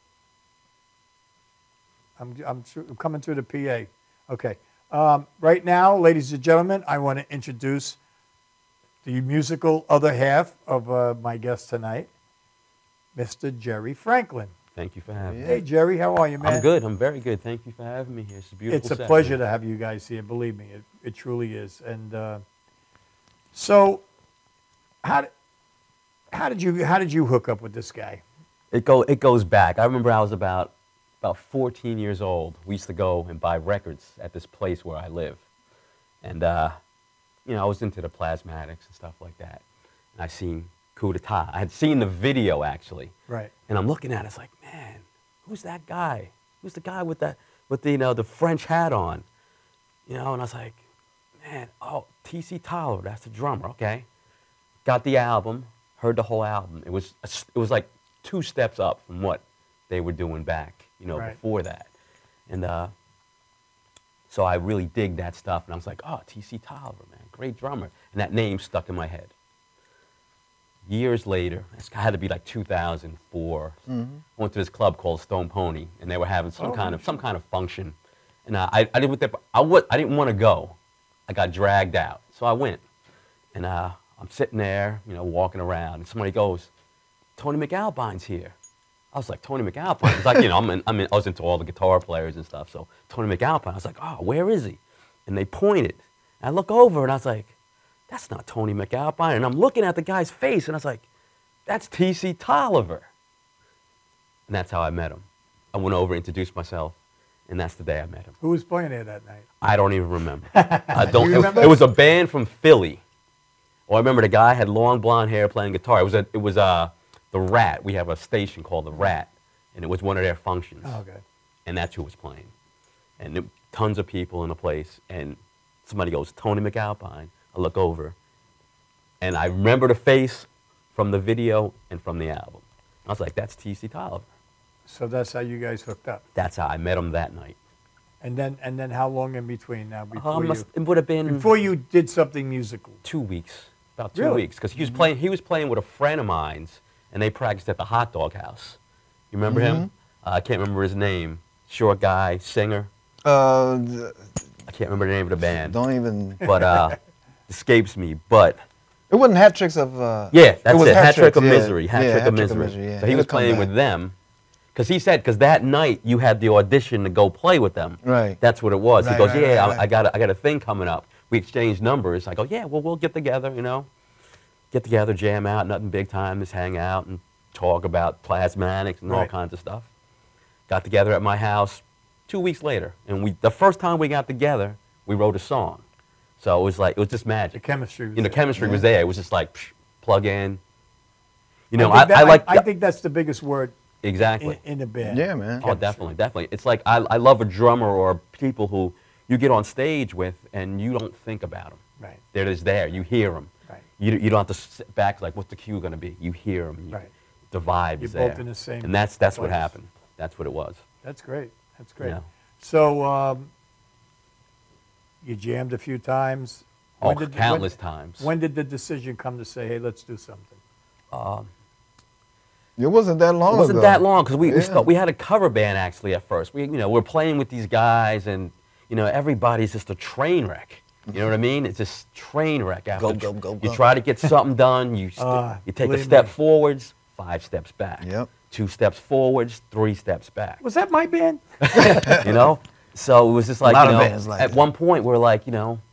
I'm, I'm, I'm coming through the P A. Okay. Um, right now, ladies and gentlemen, I want to introduce the musical other half of uh, my guest tonight, Mister Jerry Franklin. Thank you for having me. Hey, Jerry, how are you, man? I'm good. I'm very good. Thank you for having me here. It's a beautiful It's a set, pleasure man. to have you guys here. Believe me, it, it truly is. And uh, so, how did, how did you how did you hook up with this guy? It go it goes back. I remember I was about about fourteen years old. We used to go and buy records at this place where I live, and uh, you know I was into the Plasmatics and stuff like that. And I seen Coup d'etat. I had seen the video actually. Right. And I'm looking at it, it's like, man, who's that guy? Who's the guy with that with the you know the French hat on? You know, and I was like, man, oh, T C Tolliver, that's the drummer. Okay. Got the album, heard the whole album. It was it was like two steps up from what they were doing back, you know, Right. before that. And uh, so I really dig that stuff. And I was like, oh, T C Tolliver, man, great drummer. And that name stuck in my head. Years later, it had to be like two thousand four. Mhm. I went to this club called Stone Pony, and they were having some Oh, kind of some kind of function. And uh, I I didn't with I would I didn't want to go. I got dragged out, so I went. And uh, I'm sitting there, you know, walking around, and somebody goes, "Tony McAlpine's here." I was like, "Tony McAlpine?" It's like, you know, I'm in, I'm in, I was into all the guitar players and stuff. So Tony McAlpine. I was like, "Oh, where is he?" And they pointed. And I look over, and I was like, "That's not Tony McAlpine." And I'm looking at the guy's face, and I was like, "That's T C Tolliver." And that's how I met him. I went over, introduced myself, and that's the day I met him. Who was playing there that night? I don't even remember. I don't. You It, remember? it was a band from Philly. Well, I remember the guy had long blonde hair playing guitar. It was a, it was uh, the Rat. We have a station called the Rat, and it was one of their functions. Oh, okay. And that's who was playing. And there, tons of people in the place, and somebody goes, "Tony McAlpine." I look over, and I remember the face from the video and from the album. I was like, "That's T C Tolliver." So that's how you guys hooked up. That's how I met him that night. And then and then how long in between now before Uh, you must, it would have been before you did something musical? two weeks, about two Really? weeks, because he was playing. He was playing with a friend of mine's, and they practiced at the Hot Dog House. You remember him? Uh, I can't remember his name. Short guy, singer. Uh, th- I can't remember the name of the band. don't even. But uh, escapes me. But It wasn't Hat Tricks of. Uh, yeah, that's was it. Hat Trick of yeah. Misery. Hat yeah, Trick Hat of Trick Misery. yeah. So he It'll was come playing back. with them. Because he said, because that night you had the audition to go play with them. Right. That's what it was. Right, he goes, right, yeah, right, I, right. I got a, I got a thing coming up. We exchanged numbers. I go, yeah, well, we'll get together, you know. Get together, jam out, nothing big time, just hang out and talk about Plasmatics and all Right. kinds of stuff. Got together at my house two weeks later. And we, the first time we got together, we wrote a song. So it was like, it was just The magic. chemistry was You know, the there. chemistry Yeah. was there. It was just like, psh, plug in. You know, I, I, think that- I like, I, think that's the biggest word exactly. in, in a band. Yeah, man. Oh, definitely, definitely. It's like I, I love a drummer or people who you get on stage with and you don't think about them. Right. They're just there. You hear them. Right. You, you don't have to sit back like, what's the cue going to be? You hear them. Right. The vibe You're is there. both in the same And that's that's what place. happened. That's what it was. That's great. That's great. Yeah. So um, you jammed a few times. Oh, When did- countless when- times. When did the decision come to say, hey, let's do something? Um, It wasn't that long It wasn't ago. that long because we, we, Yeah. sta- we had a cover band actually at first. We you know we're playing with these guys and you know everybody's just a train wreck. You know what I mean? It's just train wreck after. Go, tr- go, go, You go. try to get something done. You st- Ah, you take a believe step me. forwards, five steps back. Yep. Two steps forwards, three steps back. Was that my band? You know? So it was just like lot you of know. bands like at that. one point we're like you know.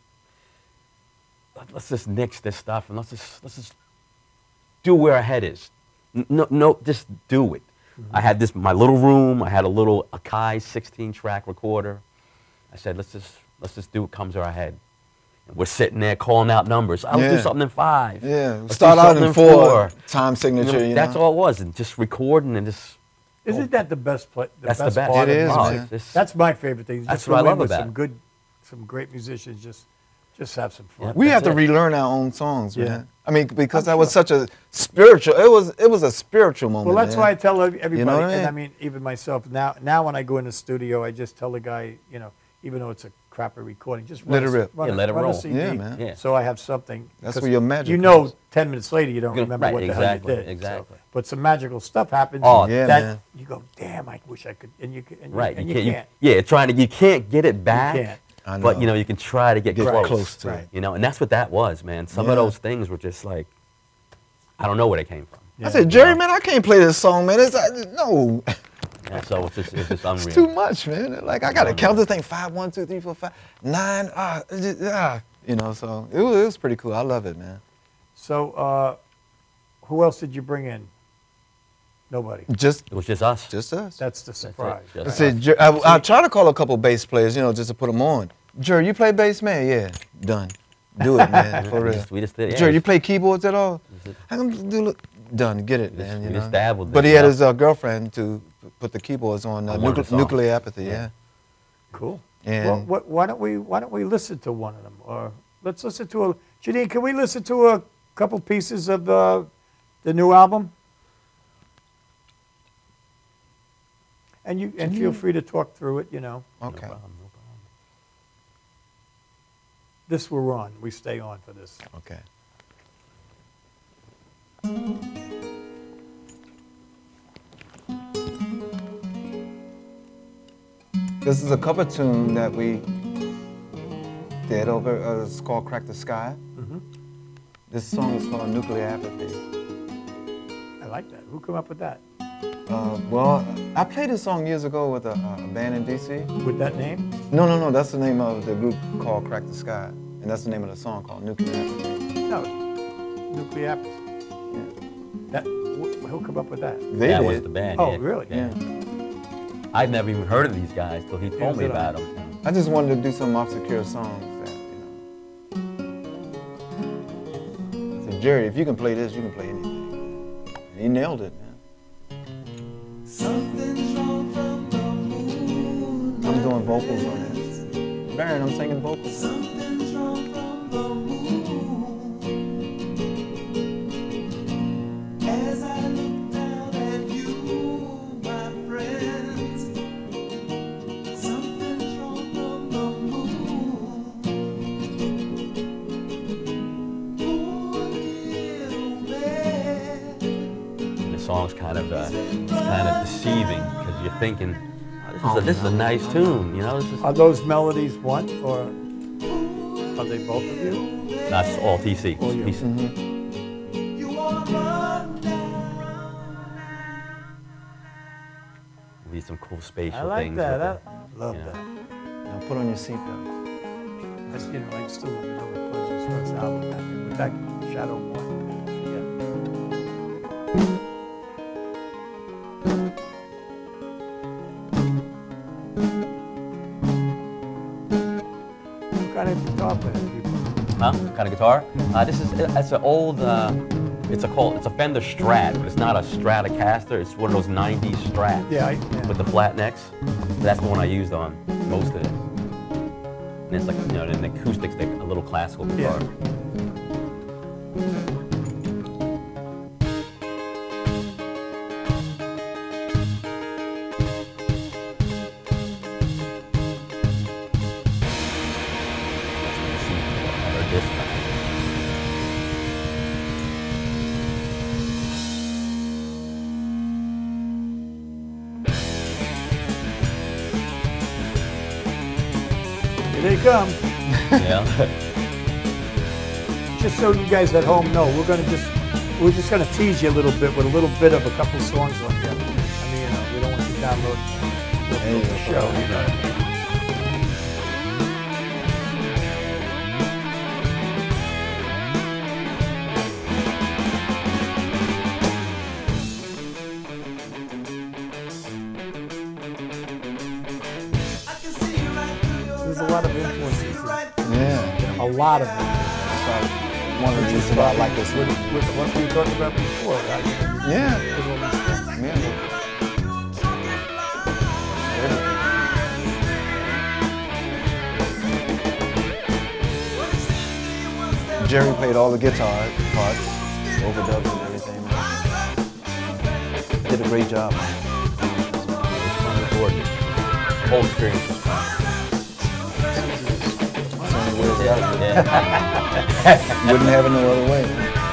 let- Let's just nix this stuff and let's just let's just do where our head is. N- No, no, just do it. I had this my little room. I had a little Akai sixteen track recorder. I said, let's just let's just do what comes to our head. And we're sitting there calling out numbers. I'll Yeah. do something in five. Yeah, Let's do start out something in four, time You signature. know, You that's know? all it was, and just recording and just. Isn't that the best play? The That's the best best. part It of is, music? man. It's- That's my favorite thing. That's Just what I go in love with about some it. good, some great musicians. Just, just have some fun. Yep. We have That's to it. relearn our own songs, Yeah. man. I mean, because I'm that was sure. such a spiritual. It was it was a spiritual moment. Well, that's man. why I tell ev- everybody, You know what I and I mean? mean even myself. Now, now when I go in the studio, I just tell the guy, you know, even though it's a crappy recording, just run Let a, it s- rip. Run Yeah, a, let it run a roll. C D, Yeah, man. Yeah. so I have something. That's 'cause where your magic You know, comes. ten minutes later, you don't Gonna- remember right, what the exactly, hell you did. exactly. So, but some magical stuff happens. Oh, yeah, that man. you go, damn, I wish I could, and you, can- and Right. you, and you you can't, can't. You, yeah, trying to you can't get it back. can't. I know. but you know, you can try to get, Get close. close to Right. it. You know, and that's what that was, man. Some Yeah. of those things were just like, I don't know where they came from. I said, Jerry, man, I can't play this song, man. It's I, no. And so it's just, it's just unreal. It's too much, man. Like I gotta count this thing five, one, two, three, four, five, nine. Ah, it's just, ah, you know. So it was, it was pretty cool. I love it, man. So, uh, who else did you bring in? Nobody. Just It was just us. just us. That's the surprise. Just I us. said, Jer- I, I try to call a couple bass players, you know, just to put them on. Jerry, you play bass, man? Yeah, done. Do it, man, for We real. just- we just did, yeah, Jerry, you it's- play keyboards at all? it- How come you do look done? Get it, We just- man. You we know. just dabbled But in he it, had yeah. his uh, girlfriend to p- put the keyboards on uh, On one of the nucle- songs. Nuclear Apathy. Yeah. Yeah. Cool. And Well, what, why don't we why don't we listen to one of them? Or let's listen to a Janine. Can we listen to a couple pieces of uh, the new album? And you and feel free to talk through it. You know, okay. No problem, no problem. this we're on. We stay on for this. Okay. This is a cover tune that we did over, uh, it's called Crack the Sky. Mhm. This song is called Nuclear Apathy. I like that. Who came up with that? Uh, well, I played this song years ago with a, a band in D C. With that name? No, no, no, that's the name of the group called Crack the Sky. And that's the name of the song called Nuclear Apathy. No, Nuclear Apathy. That wh- who came up with that? They that did. was the band. Oh, yeah. really? Yeah. I'd never even heard of these guys till he told me it about on? them. I just wanted to do some obscure songs that, you know. I said, Jerry, if you can play this, you can play anything. And he nailed it, man. Something's wrong from the moon. I'm doing vocals on this. Baron, I'm singing vocals. Something's wrong from the moon. As I look down at you, my friends, something's wrong from the moon. Poor little man. And the song's kind of, uh, it's kind of deceiving because you're thinking, oh, this is a, this is a nice tune, you know. This is, Are those melodies one or are they both of you? that's all T C. All you. T C. You wanna run down. These some cool spatial I like things. that. with I love you know. that. Now put on your seatbelt. That's, you know, I still remember Fuzzy's first album back in- with that Shadow One. Yeah. What kind of guitar player do you play? Huh? What kind of guitar? Uh, this is it's an old. Uh, it's a called it's a Fender Strat, but it's not a Stratocaster. It's one of those nineties Strats. Yeah, I- yeah. With the flat necks. That's the one I used on most of it. And it's like, you know, an acoustic stick, a little classical guitar. Or this kind. Here they come. Yeah. Just so you guys at home know, we're gonna just we're just gonna tease you a little bit with a little bit of a couple songs like that. I mean, you know, we don't want you to download the, the show. You know. There's a lot of influences. Yeah. A lot of them. So one of the reasons why I like this With, one. with what we were talking about before, right? Yeah. With all these things. Yeah. Jerry played all the guitar parts, overdubs and everything. Did a great job. It was fun to record. The whole experience was fun. That's the only way it's gotta be. Yeah. Wouldn't have it no other way.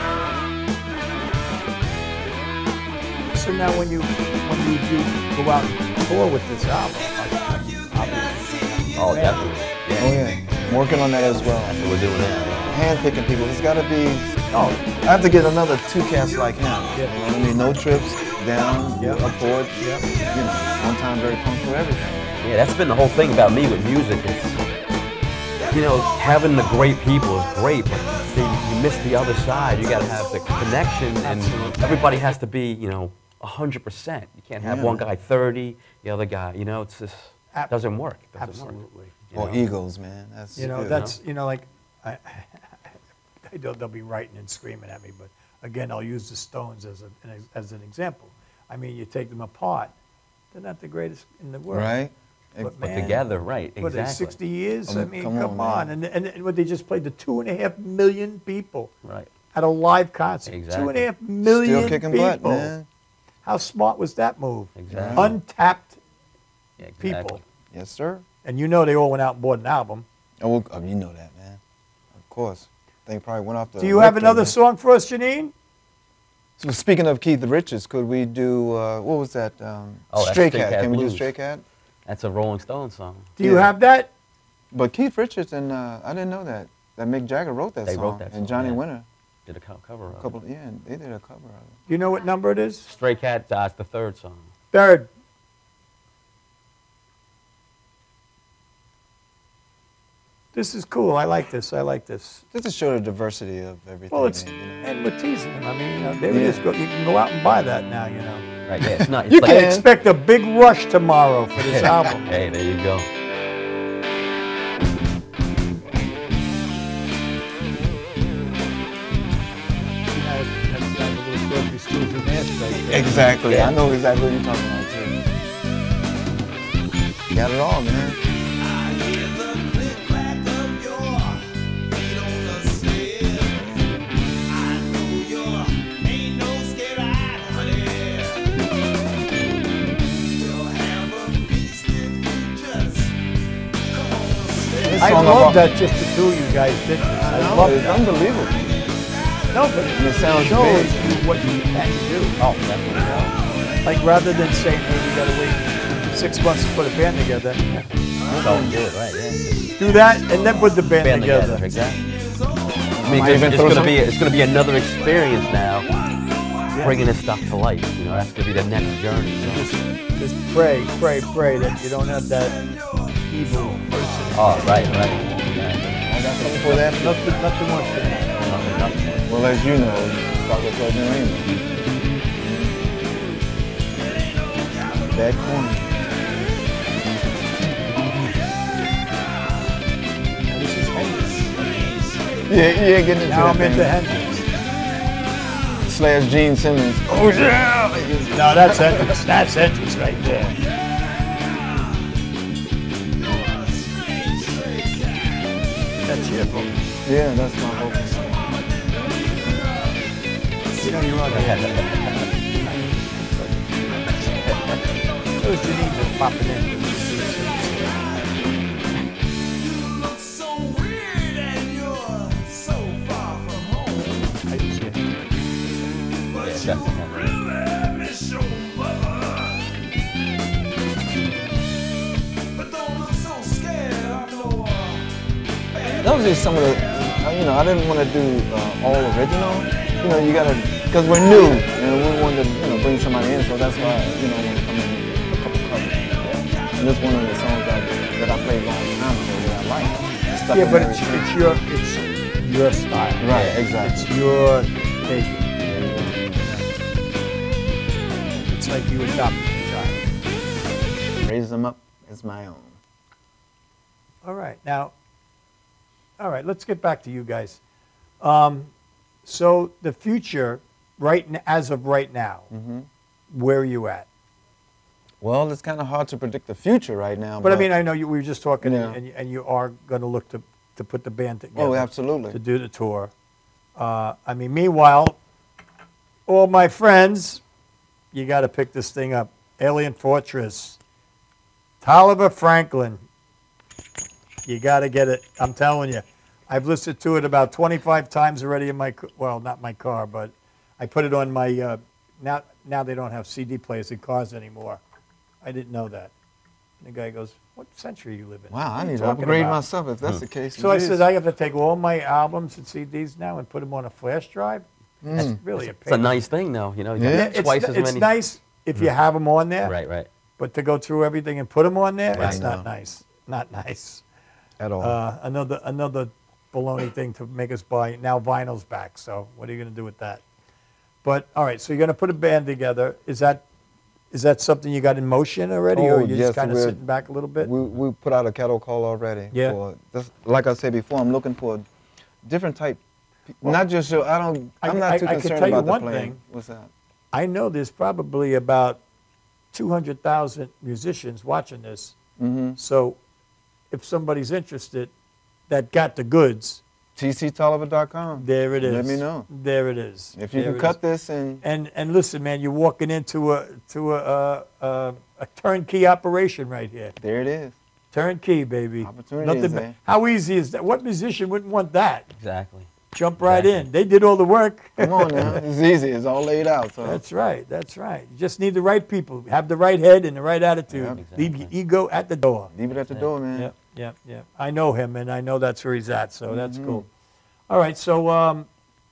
So now when you when you do go out and tour with this album, like, obviously, Oh, definitely. Yeah. Oh yeah, I'm working on that as well. That's what we're doing now. Hand picking people. There's got to be. Oh, I have to get another two cats like him. Yeah. You know what I mean? No trips down, Yep. up forward. Yep. You know, one time very punctual everything. Yeah, that's been the whole thing about me with music. It's, you know, having the great people is great, but the, you miss the other side. You got to have the connection, and Absolutely. everybody has to be, you know, one hundred percent. You can't have Yeah. one guy thirty, the other guy, you know, it's just, Ab- doesn't work. It doesn't Absolutely. work. Or You know? egos, man. That's You know, good. that's, you know, like, I, I don't, they'll be writing and screaming at me, but again, I'll use the Stones as, a, an, ex- as an example. I mean, you take them apart, they're not the greatest in the world. Right. But, But man, together, right, what, they exactly. sixty years? I I mean, mean, come come, on, on. man. And, and, and what they just played to two and a half million people Right. at a live concert. Two and Exactly. a half million Still kicking people. butt, man. How smart was that move? Exactly. Untapped Yeah, exactly. people. Yes, sir. And you know they all went out and bought an album. Oh, well, oh, you know that, man. Of course. Thing probably went off the. Do you have record, another man. song for us, Janine? So speaking of Keith Richards, could we do uh, what was that? Um, Oh, that's Stray Stray Cat. Cat Can we do Blues. Stray Cat? That's a Rolling Stone song. Do you Yeah. have that? But Keith Richards and uh, I didn't know that that Mick Jagger wrote that They song, wrote that and song, Johnny yeah. Winter. Did a co- cover of A it. couple, yeah, they did a cover of it. Do you know what number it is? Stray Cat, uh, it's the third song. Third. This is cool. I like this. I like this. Just to show the diversity of everything. Well, it's man, you know. and we're teasing them. I mean, you know, they would Yeah. just go. You can go out and buy that now. You know. Right, yeah, it's not, You it's like, I can. expect a big rush tomorrow for this album. hey, there you go. You know, that's like a little Crosby, Stills and Nash right there. Exactly. Yeah. I know exactly what you're talking about too. Got it all, man. This I song love about- that just the two of you guys did. this. I I know, love it's that. unbelievable. No, but And it it sounds shows big. you what you can do. Oh, definitely. Like rather than saying, hey, we gotta wait six months to put a band together, Go and do it, right, yeah. do that and then put the band, Band together. together, exactly. I mean, Might it's, even it's throw gonna some- be it's gonna be another experience now, bringing this stuff to life. You know, that's gonna be the next journey. You know? Just, just pray, pray, pray that you don't have that evil person. Oh, right, right. Yeah. I got something for that. Nothing, nothing wants to happen. Nothing, nothing. Well, as you know, Chocolate Pleasant Rainbow. That corner. Now, this is Hendrix. Yeah, yeah, getting into Now that I'm into thing. Hendrix. Slash Gene Simmons. Oh yeah! No, that's Hendrix. That's Hendrix right there. That's your vote. Yeah, that's my hope. You know you're on ahead. Those Janine just popping in. I just get Yeah, definitely. Those are some of the, uh, you know, I didn't want to do uh, all original. You know, you gotta, because we're new and we wanted to, you know, bring somebody in, so that's why, you know, I mean, a couple covers. And this one of the songs that, that I played a long time ago that I like. Stuck Yeah, in but there it's, too. it's your it's your style. Right, exactly. It's your take. It's like you adopted the child. Raise them up as my own. All right, now, all right, let's get back to you guys. Um, so the future, right n- as of right now, Mm-hmm. where are you at? Well, it's kind of hard to predict the future right now. But I mean, I know you, we were just talking, Yeah. and, and you are going to look to, to put the band together. Oh, absolutely. To do the tour. Uh, I mean, meanwhile, all my friends, you got to pick this thing up. Alien Fortress, Tolliver Franklin. You got to get it. I'm telling you. I've listened to it about twenty-five times already in my, c- well, not my car, but I put it on my, uh, now, now they don't have C D players in cars anymore. I didn't know that. And the guy goes, what century you live in? Wow, What I are you need to talking upgrade about? myself if that's the case. So I Jeez. said, I have to take all my albums and C Ds now and put them on a flash drive? Mm. That's really a It's a pain. nice thing, though. You know, you Yeah, got it's, twice n- as it's many. nice if you have them on there. Right, right. But to go through everything and put them on there, Right. it's not No. nice. Not nice. At all. Uh, another another baloney thing to make us buy. Now vinyl's back, so what are you going to do with that? But, all right, so you're going to put a band together. Is that is that something you got in motion already, or Oh, are you yes, just kind of we're- sitting back a little bit? We, we put out a cattle call already. Yeah. For, just, like I said before, I'm looking for different type. Well, not just your, I don't, I- I'm not I- too I can concerned tell you about the one playing. thing. What's that? I know there's probably about two hundred thousand musicians watching this. Mm-hmm. So if somebody's interested that got the goods, T C Tolliver dot com. there it is. Let me know. There it is. If you There can it cut is. this and And and listen, man, you're walking into a to a a, a, a turnkey operation right here. there it is. Turnkey, baby. Opportunities, Nothing. eh? ba- How easy is that? What musician wouldn't want that? Exactly. Jump right Exactly. in. They did all the work. Come on now. It's easy. It's all laid out. So. That's right. That's right. You just need the right people. Have the right head and the right attitude. Yeah, Leave your ego at the door. Leave it at the door, man. Yep, yep, yep. I know him, and I know that's where he's at, so that's Mhm. cool. All right, so um,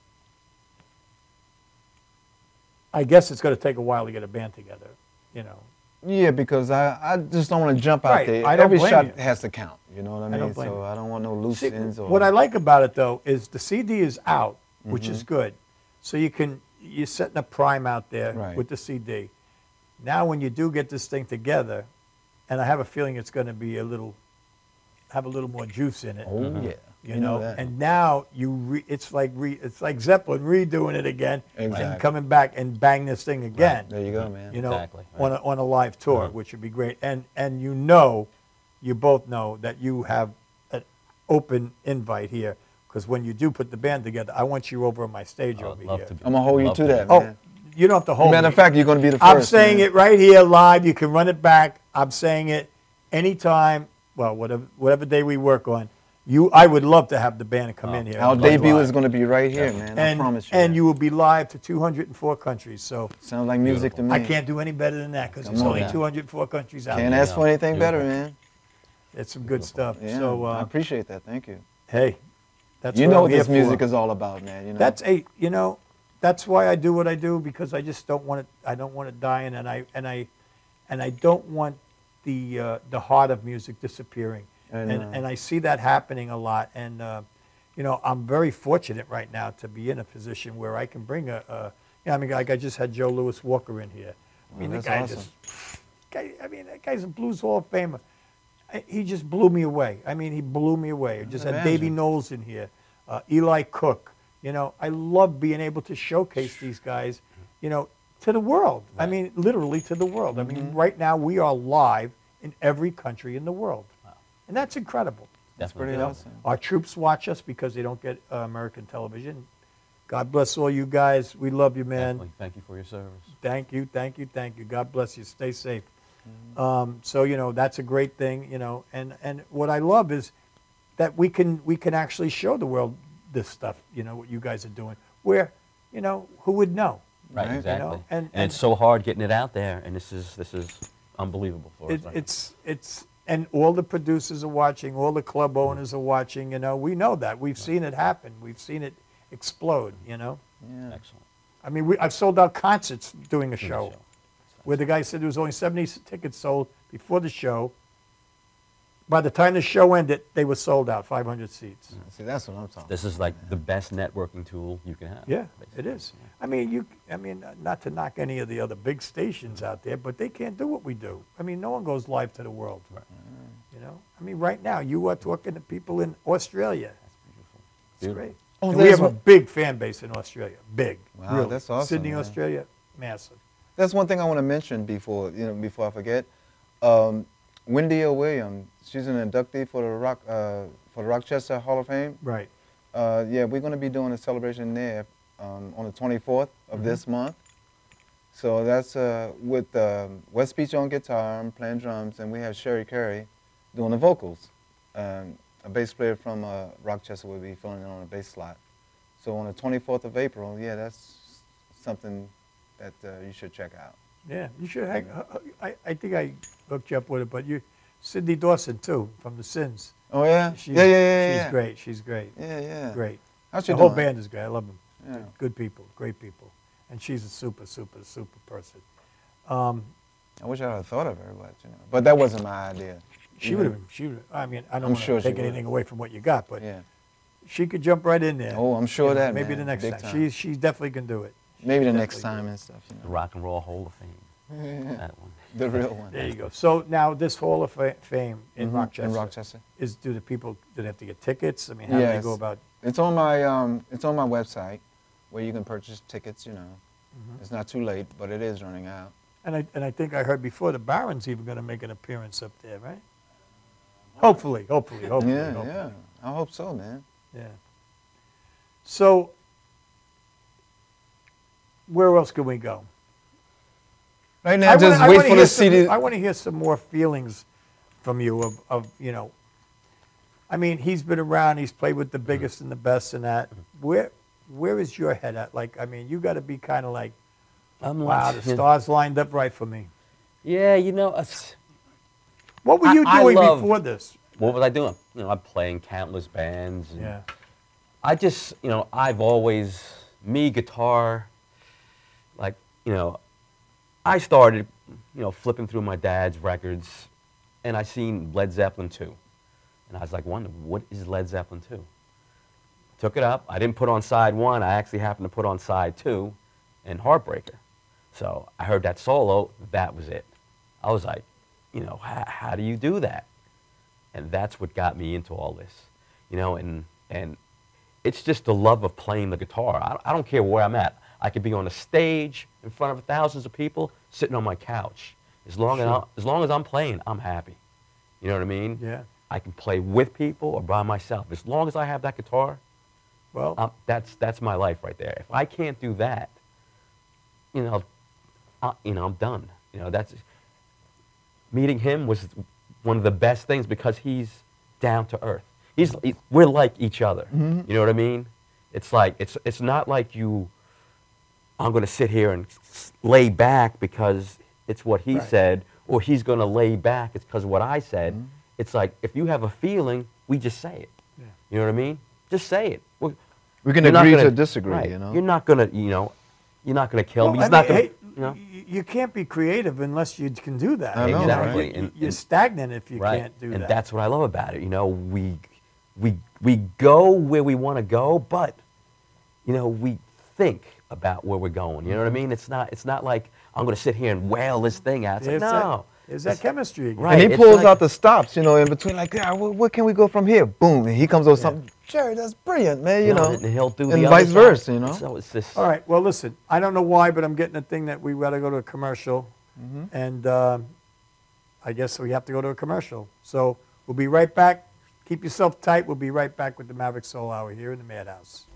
I guess it's going to take a while to get a band together, you know. Yeah, because I, I just don't want to jump Right, out there. I don't Every blame shot you. has to count. You know what I I mean? don't blame so you. I don't want no loose See, ends. Or, what I like about it, though, is the C D is out, which is Mhm. good. So you can, you're setting a prime out there Right. with the C D. Now when you do get this thing together, and I have a feeling it's going to be a little, have a little more juice in it. Oh yeah, You You know, know that. and now you re, it's like re, it's like Zeppelin redoing it again and Exactly. coming back and bang this thing again. there you go, man. You know, Exactly, on a, on a live tour, which would be great. And and you know, you both know that you have an open invite here, because when you do put the band together, I want you over on my stage I would over love here. to be. I'm gonna hold you Love to to. that, Oh, man. you don't have to hold Matter me. of fact, you're gonna be the 1st I'm saying man. it right here live. You can run it back. I'm saying it anytime. Well, whatever whatever day we work on. You, I would love to have the band come in here. Our and play debut live. is gonna be right here, man. I and, promise you. And that. you will be live to two hundred four countries. So Sounds like music to me. I can't do any better than that, because Come there's on only now. two hundred four countries out Can't there. ask for anything better, Beautiful. man. It's some good stuff. Yeah, So I uh, appreciate that. Thank you. hey, that's you what know I'm what here this music for. is all about, man. You know. That's a you know, that's why I do what I do, because I just don't want it. I don't want it dying, and I and I and I don't want the uh, the heart of music disappearing. I And know. and I see that happening a lot. And uh, you know, I'm very fortunate right now to be in a position where I can bring a. a you know, I mean, like I just had Joe Louis Walker in here. I mean, Oh, the that's guy awesome. just. Guy, I mean, that guy's a Blues Hall of Famer. I- He just blew me away. I mean, he blew me away. I just had imagine. Davey Knowles in here, uh, Eli Cook. You know, I love being able to showcase these guys, you know, to the world. I mean, literally to the world. I mean, right now we are live in every country in the world. And that's incredible. That's Definitely. pretty You know, awesome. our troops watch us because they don't get uh, American television. God bless all you guys. We love you, man. Definitely. Thank you for your service. Thank you, thank you, thank you. God bless you. Stay safe. Mm-hmm. Um, so you know that's a great thing. You know, and and what I love is that we can we can actually show the world this stuff. You know what you guys are doing. Where, you know, who would know? Right, Right. exactly. You know, and, and- it's so hard getting it out there, and this is this is unbelievable for It, us. right it's it's and all the producers are watching, all the club owners are watching. You know, we know that. We've seen it happen. We've seen it explode. You know, Yeah. now. Excellent. I mean, we, I've sold out concerts doing a Doing a show, show. where the guy said there was only seventy tickets sold before the show. By the time the show ended, they were sold out, five hundred seats. See, that's what I'm talking. This is like the best networking tool you can have. Yeah, it basically. is. I mean, you. I mean, not to knock any of the other big stations out there, but they can't do what we do. I mean, no one goes live to the world. Right. You know. I mean, right now you are talking to people in Australia. It's Beautiful. great. Oh, And we there's have a one- big fan base in Australia. Big. Wow, really. that's awesome, Sydney, man. Australia, massive. That's one thing I want to mention before you know before I forget. Um, Wendy O. Williams, she's an inductee for the Rock uh, for the Rochester Hall of Fame. Right. Uh, yeah, we're going to be doing a celebration there um, on the twenty-fourth of Mhm. this month. So that's uh, with um, Wes Beach on guitar and playing drums, and we have Sherry Carey doing the vocals. Um, a bass player from uh, Rochester will be filling in on a bass slot. So on the twenty-fourth of April, yeah, that's something that uh, you should check out. Yeah, you should. Hang, I, I think I hooked you up with it, but you. Cindy Dawson too, from The Sins. Oh yeah. She's, yeah, yeah, yeah. She's yeah. great. She's great. Yeah, yeah. Great. How's she The whole doing? band is great. I love them. Yeah. Good people. Great people. And she's a super, super, super person. Um, I wish I had thought of her, but you know, but that wasn't my idea. She You would know? have. She. Would, I mean, I don't I'm want to sure she take would. anything away from what you got, but Yeah. she could jump right in there. Oh, I'm sure You know, that, maybe man. the next Big time. time. She she definitely can do it. Maybe the She next definitely time do and stuff. You The know. Rock and Roll Hall of Fame. That one. The real one. There you go. So now this Hall of Fa- Fame in Mhm, Rochester. in Rochester. Is do the people do they have to get tickets? I mean, how do they Yes. go about? It's on my um, it's on my website, where you can purchase tickets. You know, Mhm. it's not too late, but it is running out. And I and I think I heard before the Baron's even going to make an appearance up there, right? Hopefully, hopefully, hopefully. yeah, hopefully. yeah. I hope so, man. Yeah. So, where else can we go? Right now, I just wanna, I wait wanna for hear the some- C D. I want to hear some more feelings from you of, of, you know, I mean, he's been around, he's played with the biggest and the best and that. Where where is your head at? Like, I mean, you got to be kind of like, I'm wow, like- the stars lined up right for me. Yeah, you know, it's, What were I- you I doing love- before this? what was I doing? You know, I'm playing countless bands. And Yeah. I just, you know, I've always, me, guitar, like, you know, I started, you know, flipping through my dad's records, and I seen Led Zeppelin two. And I was like, wonder, what is Led Zeppelin two? Took it up. I didn't put on side one. I actually happened to put on side two and Heartbreaker. So I heard that solo. That was it. I was like, you know, how do you do that? And that's what got me into all this, you know, and, and it's just the love of playing the guitar. I, I don't care where I'm at. I could be on a stage in front of thousands of people, sitting on my couch. As long, Sure. as, I, as long as I'm playing, I'm happy. You know what I mean? Yeah. I can play with people or by myself. As long as I have that guitar, Well, um, that's, that's my life right there. If I can't do that, you know, I, you know, I'm done. You know, that's, meeting him was one of the best things because he's down to earth. He's, he, we're like each other. Mhm. You know what I mean? It's like, it's, it's not like you, I'm going to sit here and s- lay back because it's what he Right. said, or he's going to lay back, it's because of what I said. Mhm. It's like, if you have a feeling, we just say it. Yeah. You know what I mean? Just say it. Well, We can you're not agree gonna- to disagree. right. You know. You're not going to, you know, you're not going to kill well, me. I He's not mean, going hey, to, you know. y- you can't be creative unless you can do that. I know, You know, Exactly. you- And- you're and- stagnant if you right. can't do and that. that's what I love about it. You know, we, we, we go where we want to go, but, you know, we think about where we're going. You know what I mean? It's not, it's not like I'm going to sit here and wail this thing out. It's like, There's no. that, there's that It's- chemistry again. Right. And he it's pulls like- out the stops, you know, in between, like, yeah, where, where can we go from here? Boom, and he comes with something. Jerry, that's brilliant, man. You know, and he'll do and the vice other side. versa, you know. So it's this. All right. Well, listen. I don't know why, but I'm getting a thing that we got to go to a commercial, Mhm. and um, I guess we have to go to a commercial. So we'll be right back. Keep yourself tight. We'll be right back with the Maverick Soul Hour here in the Madhouse.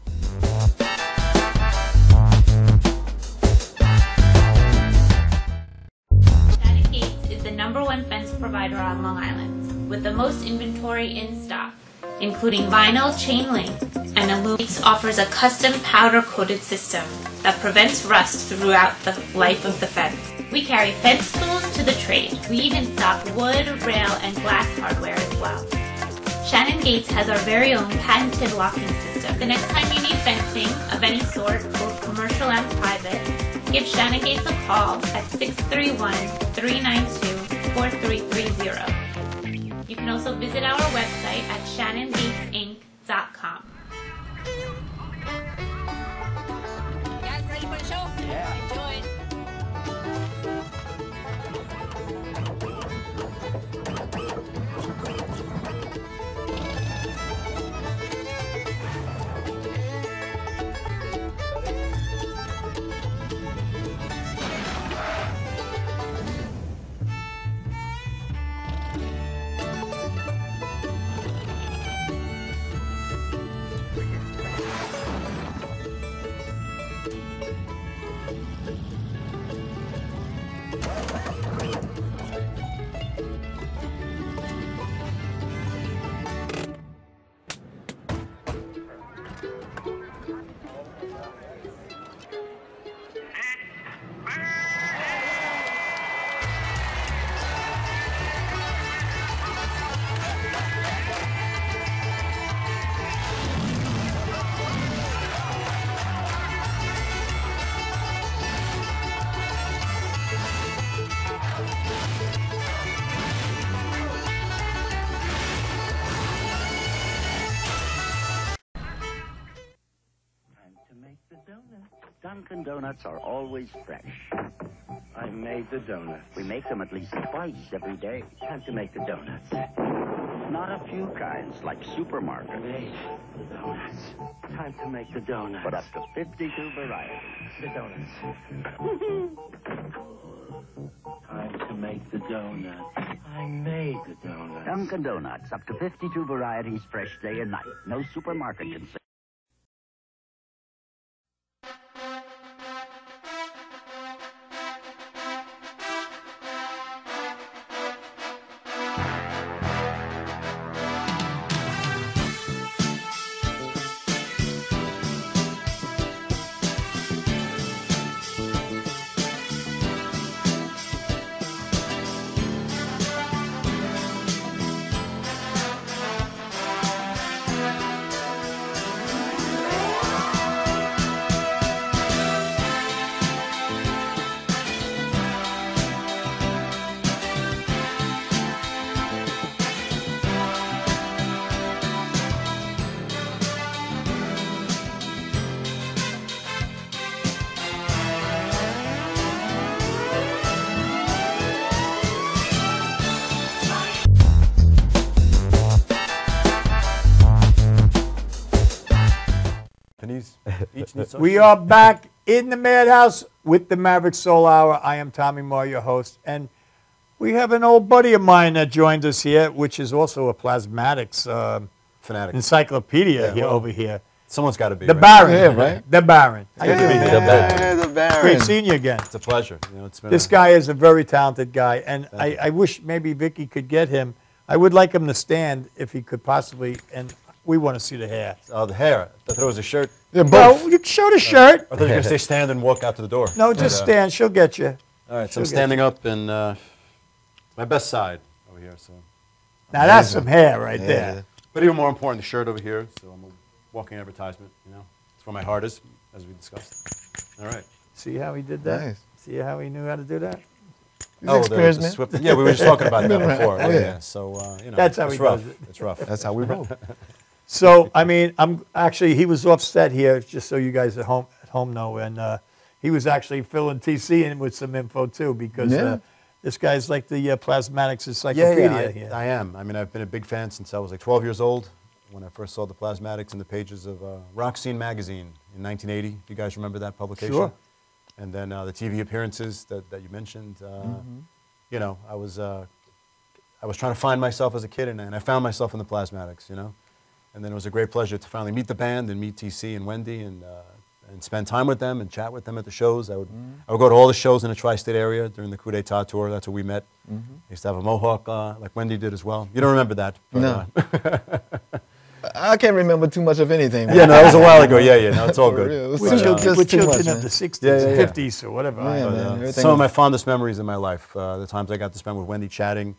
Shannon Gates is the number one fence provider on Long Island, with the most inventory in stock, including vinyl, chain link, and aluminum. Gates offers a custom powder-coated system that prevents rust throughout the life of the fence. We carry fence tools to the trade. We even stock wood, rail, and glass hardware as well. Shannon Gates has our very own patented locking system. The next time you need fencing of any sort, both commercial and private, give Shannon Gates a call at six three one, three nine two, four three three zero. You can also visit our website at shannon gates inc dot com. Guys, ready for the show? Yeah. Enjoy. Dunkin' Donuts are always fresh. I made the donuts. We make them at least twice every day. Time to make the donuts. Not a few kinds, like supermarket. Made the donuts. Time to make the donuts. But up to fifty-two varieties. The donuts. Time to make the donuts. I made the donuts. Dunkin' Donuts, up to fifty-two varieties, fresh day and night. No supermarket can say. We are back in the Madhouse with the Maverick Soul Hour. I am Tommy Moore, your host, and we have an old buddy of mine that joined us here, which is also a Plasmatics uh, fanatic encyclopedia yeah, here well, over here. Someone's got to be the right? Baron, yeah, right? The Baron. How you doing, man? the Baron. The Baron. Great seeing you again. It's a pleasure. You know, it's been this a, guy is a very talented guy, and I, I wish maybe Vicky could get him. I would like him to stand if he could possibly, and we want to see the hair. Oh, the hair. I thought it was a shirt. Yeah, both. No, you show the shirt. I thought you were going to say stand and walk out to the door. No, just but, uh, stand. She'll get you. All right, so She'll I'm standing up, and uh, my best side over here. So now that's some hair right yeah. there. But even more important, the shirt over here. So I'm a walking advertisement. You know, it's where my heart is, as we discussed. All right. See how he did that? Nice. See how he knew how to do that? He's oh, the, the swift, yeah, we were just talking about that before. Oh, yeah. yeah. So uh, you know, that's how it's he rough. does it. It's rough. That's how we roll. So I mean, I'm actually he was offset here, just so you guys at home at home know, and uh, he was actually filling T C in with some info too, because yeah. uh, this guy's like the uh, Plasmatics encyclopedia yeah, yeah, I, here. I am. I mean, I've been a big fan since I was like twelve years old when I first saw the Plasmatics in the pages of uh, Rock Scene magazine in nineteen eighty. If you guys remember that publication. Sure. And then uh, the T V appearances that, that you mentioned. Uh, mm-hmm. You know, I was uh, I was trying to find myself as a kid, and, and I found myself in the Plasmatics. You know. And then it was a great pleasure to finally meet the band and meet T C and Wendy and uh, and spend time with them and chat with them at the shows. I would mm-hmm. I would go to all the shows in the tri-state area during the Coup d'etat tour. That's where we met. Mm-hmm. I used to have a mohawk uh, like Wendy did as well. You don't remember that? But, no. Uh, I can't remember too much of anything. Yeah, no, that was a while ago. Yeah, yeah, no, it's all good. It We're children, we're children of the sixties, yeah, yeah, yeah. fifties, or whatever. Yeah, I, man, uh, Some of my fondest memories in my life, uh, the times I got to spend with Wendy chatting.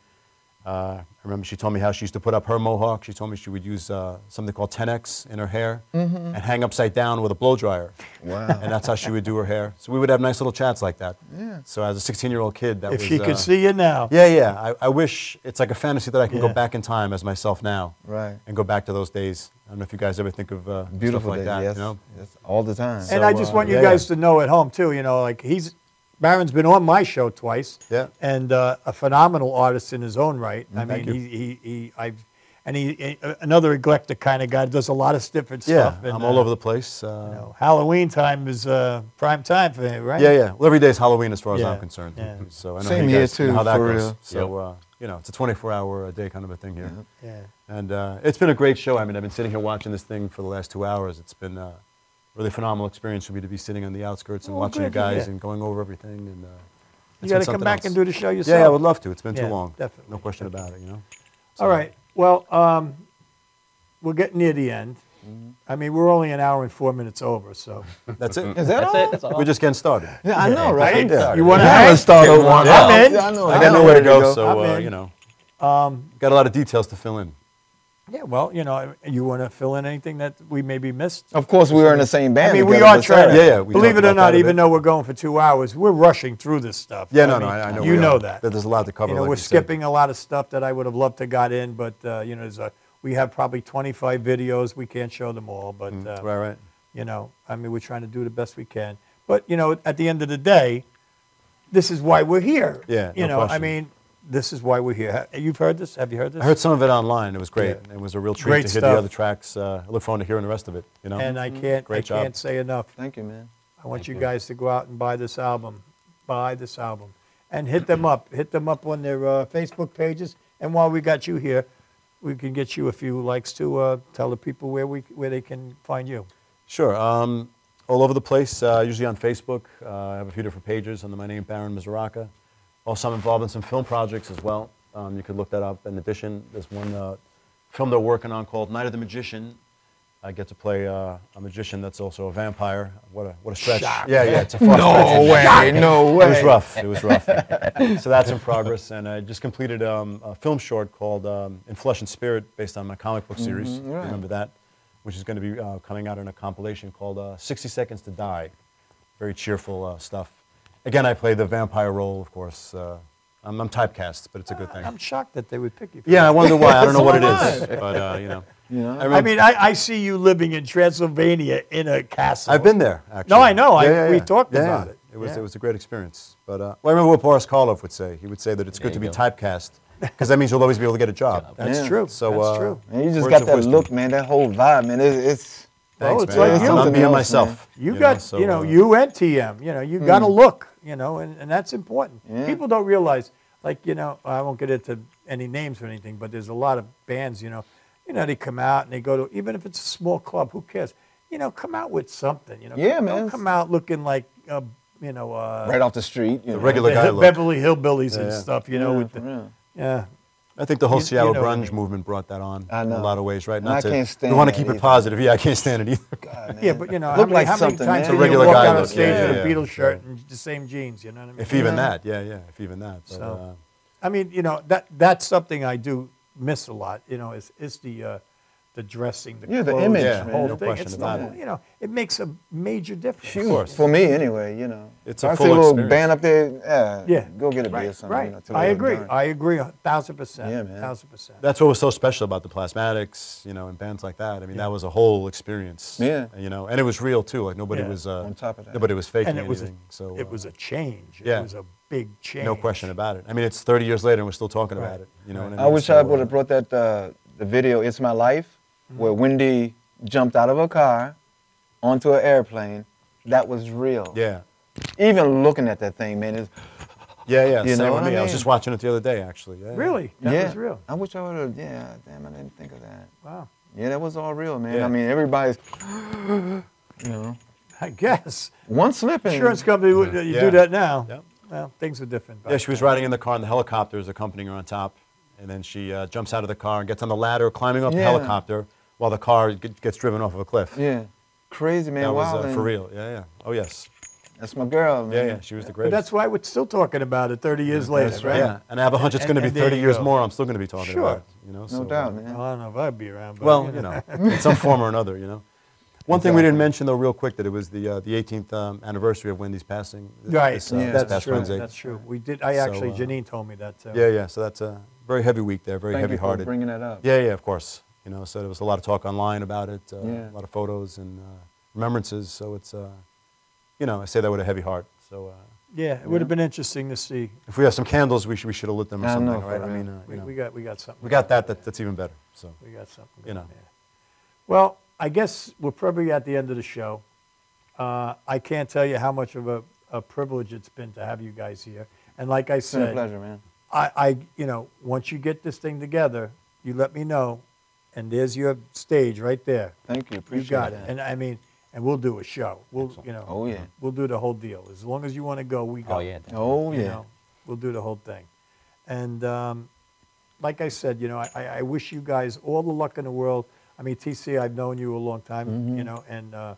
Uh, I remember she told me how she used to put up her mohawk. She told me she would use uh, something called ten X in her hair mm-hmm. and hang upside down with a blow dryer. Wow. And that's how she would do her hair. So we would have nice little chats like that. Yeah. So as a sixteen-year-old kid, that if was... she could uh, see you now. Yeah, yeah. I, I wish, it's like a fantasy that I can Yeah. go back in time as myself now. Right. And go back to those days. I don't know if you guys ever think of uh, Beautiful stuff like day, that. yes. You know? Yes, all the time. And So, I just uh, want you yeah, guys yeah. to know at home too, you know, like he's, Baron's been on my show twice. Yeah. And uh, a phenomenal artist in his own right. I Thank mean, you. he, he, he, I've, and he, he, another eclectic kind of guy, does a lot of different Yeah, stuff. And, I'm all uh, over the place. Uh, you know, Halloween time is uh, prime time for him, right? Yeah, yeah. Well, every day is Halloween as far as Yeah, I'm concerned. yeah. So I know Same you here, guys too, know how that for goes. real. So, uh, you know, it's a twenty-four hour a day kind of a thing here. Yeah. And uh, it's been a great show. I mean, I've been sitting here watching this thing for the last two hours. It's been a really phenomenal experience for me to be sitting on the outskirts and Oh, watching you good, guys yeah. and going over everything. And uh, You it's got been to come something back else. and do the show yourself. Yeah, I would love to. It's been Yeah, too long. definitely. No question about it, you know. All right. Well, um, we're getting near the end. Mm-hmm. I mean, we're only an hour and four minutes over, so. That's it. Is that That's all? it. That's all. We're just getting started. Yeah, I know, right? Yeah. You want to Yeah, hang? let's start over. warmed up. I'm in. Yeah, I know. I got know nowhere to where go, so, I'm uh, in. you know, Um, got a lot of details to fill in. yeah, well, you know, you want to fill in anything that we maybe missed? Of course, we were in the same band. I mean, we together, are but trying to, Yeah, yeah, we believe talked it or about not, that a even bit. though we're going for two hours, we're rushing through this stuff. Yeah, I no, mean, no, I, I know. You we know are. that. There's a lot to cover. You know, like we're you said. skipping a lot of stuff that I would have loved to got in, but, uh, you know, there's a, we have probably twenty-five videos. We can't show them all, but, uh, Right, right. you know, I mean, we're trying to do the best we can. But, you know, at the end of the day, this is why we're here. Yeah, You no know, I question. mean, this is why we're here. Ha- You've heard this? Have you heard this? I heard some of it online. It was great. Yeah. It was a real treat Great to hear stuff. the other tracks. Uh, I look forward to hearing the rest of it. You know, And I can't, Great I job. can't say enough. Thank you, man. I want Thank you you. guys to go out and buy this album. Buy this album. And hit them up. Hit them up on their uh, Facebook pages. And while we got you here, we can get you a few likes to uh, tell the people where we where they can find you. Sure. Um, all over the place, uh, usually on Facebook. Uh, I have a few different pages under my name, Baron Mizraca. Also, I'm involved in some film projects as well. Um, you could look that up. In addition, there's one uh, film they're working on called Night of the Magician. I get to play uh, a magician that's also a vampire. What a what a stretch! Shock. Yeah, yeah, it's a far No stretch. way, no way. It was rough. It was rough. So that's in progress, and I just completed um, a film short called um, In Flesh and Spirit, based on my comic book series. Mhm, right. Remember that? Which is going to be uh, coming out in a compilation called uh, sixty seconds to Die. Very cheerful uh, stuff. Again, I play the vampire role, of course. Uh, I'm, I'm typecast, but it's a good thing. I'm shocked that they would pick you. For Yeah, I that. wonder why. I don't know what it So is, am I. but uh, you know. You know? I, I remember- mean, I, I see you living in Transylvania in a castle. I've been there, actually. No, I know. I, Yeah, yeah, we yeah. talked Yeah, about yeah. it. It was Yeah. it was a great experience. But uh, well, I remember what Boris Karloff would say. He would say that it's There good to you be go. typecast because that means you'll always be able to get a job. That's Yeah. true. So That's uh, true. And you just words got of that wisdom. look, man, that whole vibe, man. It, it's Thanks, Oh, it's man. like I'm you. not Something being else, myself. You, know, got, so, you know, uh, you and T M, you know, you got a Mm. look, you know, and, and that's important. Yeah. People don't realize, like, you know, I won't get into any names or anything, but there's a lot of bands, you know, you know, they come out and they go to, even if it's a small club, who cares? You know, come out with something, you know. Yeah, don't man. come out looking like, uh, you know, uh, right off the street. You The know. regular the guy Hill- look. Beverly Hillbillies Yeah, and yeah. stuff, you know, Yeah, with for the, real. yeah. I think the whole You- you Seattle know what I grunge mean. movement brought that on I in know. a lot of ways, right? And I to, can't stand we want to that keep it either. positive. Yeah, I can't stand it either. God, man. Yeah, but you know, how Look many, like how many something, times man. do a you regular walk guy out on look, stage yeah, with yeah, a Beatles yeah. shirt and the same jeans, you know what I mean? If even Yeah. that, yeah, yeah, if even that. But, So, uh, I mean, you know, that that's something I do miss a lot. You know, is is the uh, the dressing, the Yeah, the clothes, image, the man. whole No thing. question It's about not, it. you know, it makes a major difference. Huge. For me, anyway, you know. It's If a I full see a little experience. band up there, yeah, Yeah, go get a beer or right, something. right. You know, till I they're agree. done. I agree a thousand percent. Yeah, man. Thousand percent. that's what was so special about the Plasmatics, you know, and bands like that. I mean, that was a whole experience. Yeah. You know, and it was real too. Like nobody Yeah. was uh, On top of that. nobody was faking And it was a, anything. so it uh, was a change. yeah. It was a big change. no question about it. I mean, it's thirty years later and we're still talking Right. about it. You know, Right. what I, I mean? wish So, I would uh, have brought that uh, the video "It's My Life," Mm-hmm. where Wendy jumped out of a car onto an airplane. That was real. Yeah. Even looking at that thing, man, is Yeah, yeah. You same know with what me. I I was mean? just watching it the other day, actually. Yeah. Really? That yeah. was real. I wish I would have. Yeah, damn, I didn't think of that. Wow. Yeah, that was all real, man. Yeah. I mean, everybody's, you know, I guess. one slip and Insurance company, would you Yeah. do that now. Yep. Well, things are different. Yeah, she was riding in the car and the helicopter is accompanying her on top. And then she uh, jumps out of the car and gets on the ladder, climbing up the Yeah. helicopter while the car g- gets driven off of a cliff. Yeah, crazy, man. That was Wow, uh, man. for real. Yeah, yeah. Oh, yes. That's my girl, man. Yeah, yeah. She was the But greatest. that's why we're still talking about it thirty years later, That's right? Yeah, and I have a hunch it's And- going to be and there thirty you years go. more. I'm still going to be talking Sure. about it. You know, No so, doubt, uh, man. Well, I don't know if I'd be around. But, Well, you know, in some form or another, you know. One thing we didn't mention, though, real quick, that it was the uh, the eighteenth um, anniversary of Wendy's passing. This, Right, This, uh, Yeah. this that's past true. Wednesday. That's true. We did. I So, actually, uh, Janine told me that too. Yeah, yeah. So that's a very heavy week there, very Thank you for heavy-hearted. bringing that up. Yeah, yeah, of course. You know, so there was a lot of talk online about it, uh, Yeah. a lot of photos and uh, remembrances. So it's, uh, you know, I say that with a heavy heart. So uh, Yeah, it would have been interesting to see. if we have some candles, we should we should have lit them or I something, know, right? for I real. mean, uh, you We, know, we got we got something. we got that, that. That's even better. So We got something. You going know. there. Well, I guess we're probably at the end of the show. Uh, I can't tell you how much of a, a privilege it's been to have you guys here. And like I It's been a said, pleasure, man. I, I, you know, once you get this thing together, you let me know, and there's your stage right there. Thank you. You Appreciate got that. it. And I mean, and we'll do a show. We'll, you know, Oh, yeah. we'll do the whole deal. As long as you want to go, we go. Oh, yeah. Oh, You yeah. know, we'll do the whole thing. And um, like I said, you know, I, I wish you guys all the luck in the world. I mean, T C, I've known you a long time, Mm-hmm. you know, and uh,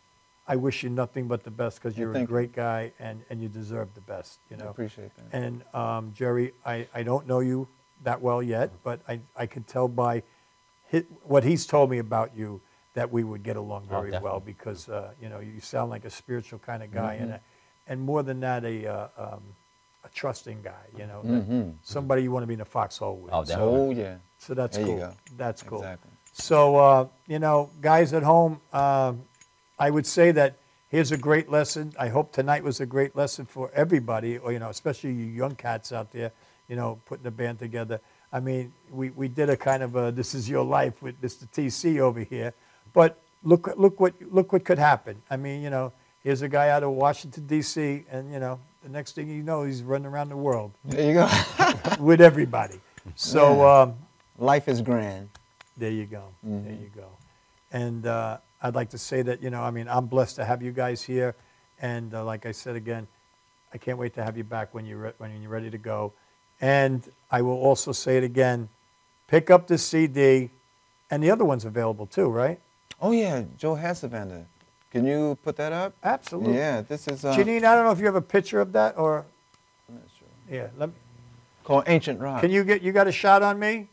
I wish you nothing but the best because Yeah, you're a thank you. great guy and, and you deserve the best, you I know. appreciate that. And um, Jerry, I, I don't know you that well yet, but I, I can tell by hit, what he's told me about you that we would get along Oh, very well definitely. because, uh, you know, you sound like a spiritual kind of guy and, Mhm. a, and more than that, a, uh, um, a trusting guy, you know, that Mhm. somebody you want to be in a foxhole with. Oh, So- definitely. Oh, yeah. so that's There you cool. go. That's cool. Exactly. So, uh, you know, guys at home, um, I would say that here's a great lesson. I hope tonight was a great lesson for everybody, or you know, especially you young cats out there, you know, putting the band together. I mean, we, we did a kind of a "This Is Your Life" with Mister T C over here, but look look what look what could happen. I mean, you know, here's a guy out of Washington D C, and you know, the next thing you know, he's running around the world. There you go. With everybody. So Yeah. um, life is grand. There you go. Mm-hmm. There you go. And uh, I'd like to say that, you know, I mean, I'm blessed to have you guys here. And uh, like I said again, I can't wait to have you back when you're, re- when you're ready to go. And I will also say it again, pick up the C D. And the other one's available too, right? Oh, yeah, Joe Hassavander. Can you put that up? Absolutely. Yeah, this is... Uh, Janine, I don't know if you have a picture of that or... I'm not sure. Yeah, let me... Called Ancient Rock. Can you get, you got a shot on me?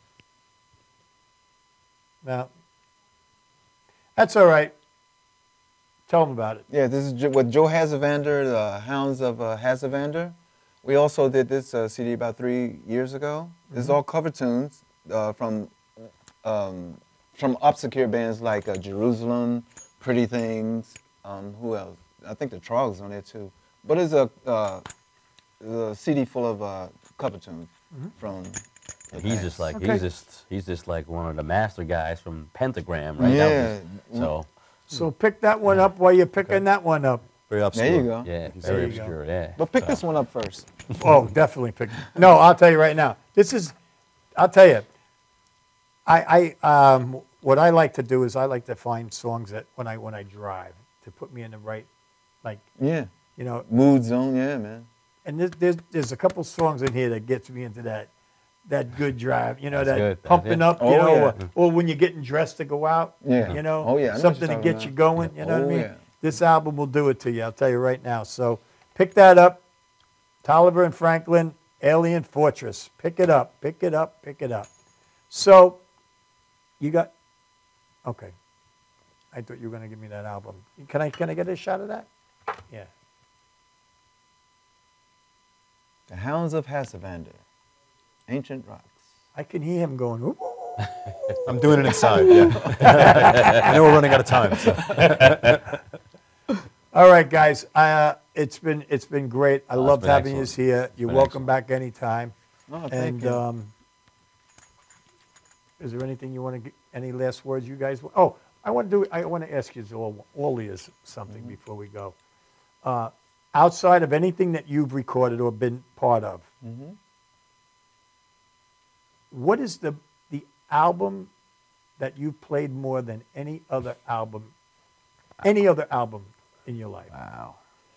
No. That's all right. Tell them about it. Yeah, this is Jo- with Joe Hassavander, the Hounds of uh, Hassavander. We also did this uh, C D about three years ago. This is Mhm. all cover tunes uh, from um, from obscure bands like uh, Jerusalem, Pretty Things. Um, who else? I think the Trogs on there too. But it's a, uh, a C D full of uh, cover tunes Mhm. from. the He's past. just like Okay. he's just he's just like one of the master guys from Pentagram, right? Yeah. That was- so So pick that one up while you're picking that one up. Very obscure. There you go. yeah, There very you go. obscure. Yeah. But pick this one up first. Oh, definitely pick. No, I'll tell you right now. This is, I'll tell you. I, I, um, what I like to do is I like to find songs that when I when I drive to put me in the right, like, Yeah. you know. Mood zone, yeah, man. And there's there's, there's a couple songs in here that gets me into that, that good drive. You know, That's that good. That's pumping it. up. You Oh, know, yeah. or, or when you're getting dressed to go out. Yeah. You know. Oh, yeah, I know what Something you're to get talking you about. going. You know Oh, what I mean? yeah. This album will do it to you. I'll tell you right now. So pick that up. Tolliver and Franklin, Alien Fortress. Pick it up. Pick it up. Pick it up. So you got. Okay. I thought you were going to give me that album. Can I can I get a shot of that? Yeah. The Hounds of Hassavander, Ancient Rocks. I can hear him going. Ooh. I'm doing it inside, yeah. I know we're running out of time. So. All right, guys. Uh, it's been it's been great. I Oh, it's loved been having you excellent. here. You're been welcome excellent. back anytime. Oh, thank and you. um, is there anything you want to? Any last words, you guys? wa- Oh, I want to do. I want to ask you all, all ears something Mm-hmm. before we go. Uh, outside of anything that you've recorded or been part of, Mhm. what is the the album that you played more than any other album, any other album in your life? Wow.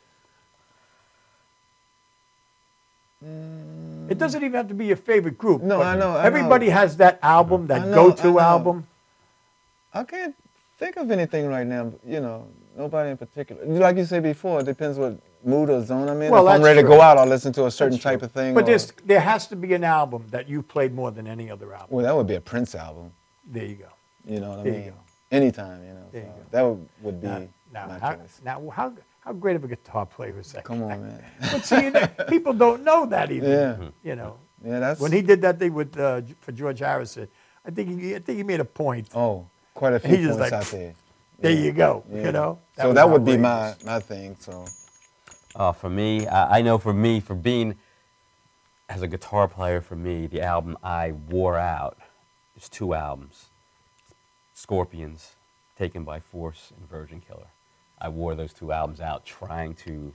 It doesn't even have to be your favorite group. No, but I know, I everybody know. has that album, that I know, go-to I know. album. I can't think of anything right now. You know, nobody in particular. Like you said before, it depends what mood or zone I'm in. Well, if I'm that's ready to true. go out, I'll listen to a certain That's true. type of thing. But or- there's, there has to be an album that you played more than any other album. well, that would be a Prince album. There you go. You know what I There you mean? go. Anytime, you know. There you so go. That would, would be Now, now, my how, choice. now how, how great of a guitar player is that? Come on, man. But see, you know, people don't know that even. Yeah. You know, Yeah, that's. when he did that thing with uh, for George Harrison, I think he, I think he made a point. Oh, quite a He few just points like, out there. There Yeah. you go. Yeah. You know. so was that would be my, outrageous. my thing. So Uh, for me, I, I know for me, for being as a guitar player, for me, the album I wore out is two albums. Scorpions, Taken by Force, and Virgin Killer. I wore those two albums out trying to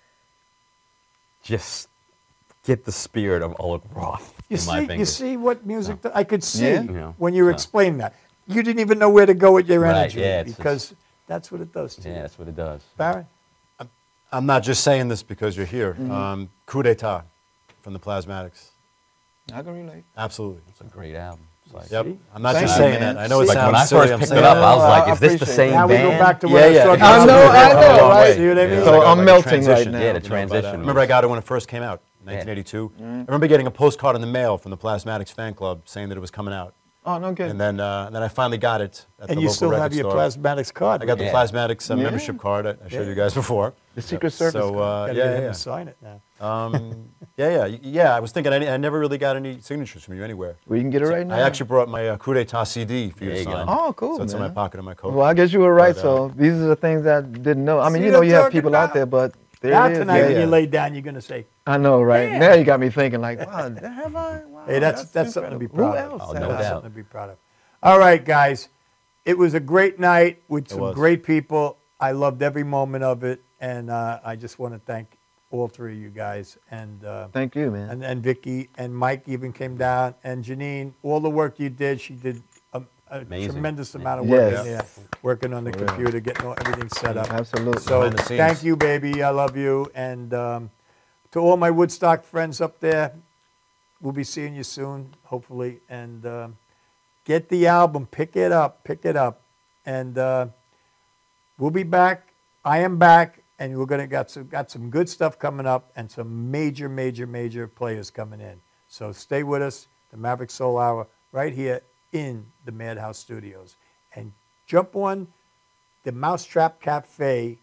just get the spirit of Oleg Roth You in my see, you fingers. see what music that I could see Yeah. Yeah. when you were Yeah. explaining that. You didn't even know where to go with your Right, energy yeah, it's because that's what it does to Yeah, you. that's what it does. Baron? I'm not just saying this because you're here. Mm-hmm. Um, Coup d'etat from the Plasmatics. I can relate. Absolutely. It's a great album. It's like, Yep. See? I'm not Thank just you, saying man. that. I know it See? like sounds when I silly. first I'm picked saying it up, I was No, like, I is this the appreciate same that. Now we band? go back to Yeah, what I was yeah. talking I about. know, I know, Right. right? See what I mean? Yeah, So like a- I'm like a melting right transition, now. Yeah, the you know, but, uh, transition I was- remember I got it when it first came out, nineteen eighty-two. I remember getting a postcard in the mail from the Plasmatics fan club saying that it was coming out. Oh, no good. And then, uh, and then I finally got it at And the you local still record have your store. Plasmatics card. I got the Yeah. Plasmatics uh, Yeah. membership card I I showed Yeah. you guys before. The Secret Service So, card. uh, Gotta yeah, get him yeah. to sign it now. Um, Yeah, yeah, y- yeah. I was thinking I, I never really got any signatures from you anywhere. Well, you can get it So right now. I actually brought my uh, Coup d'etat C D for you There to you go. sign. Oh, cool, So it's in my man. pocket of my coat. Well, I guess you were right. But, uh, So these are the things that I didn't know. I mean, See you know, what you I'm have talking people out about? there, but there Now it is. tonight yeah, when yeah. you lay down, you're going to say, I know, right? Yeah. Now you got me thinking, like, wow, have I? Wow, hey, that's, that's, something to be incredible. proud Who of. else? Oh, That's no doubt. something to be proud of. All right, guys. It was a great night with some was. great people. I loved every moment of it, and uh, I just want to thank all three of you guys. And uh, Thank you, man. and, and Vicky and Mike even came down, and Janine, all the work you did, she did a, a Amazing. tremendous amount of work Yes. in there, working on the For real. computer, getting all, everything set up. Absolutely. So Behind the scenes. thank you, baby. I love you. And um, to all my Woodstock friends up there, we'll be seeing you soon, hopefully. And um, get the album, pick it up, pick it up. And uh, we'll be back. I am back. And we're gonna got some got some good stuff coming up, and some major, major, major players coming in. So stay with us, the Maverick Soul Hour, right here in the Madhouse Studios, and jump on the Mousetrap Cafe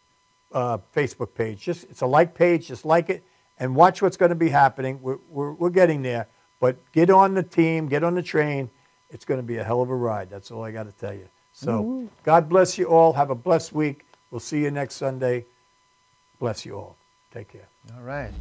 uh, Facebook page. Just it's a like page, just like it, and watch what's going to be happening. We're, we're we're getting there, but get on the team, get on the train. It's going to be a hell of a ride. That's all I got to tell you. So God bless you all. Have a blessed week. We'll see you next Sunday. Bless you all. Take care. All right.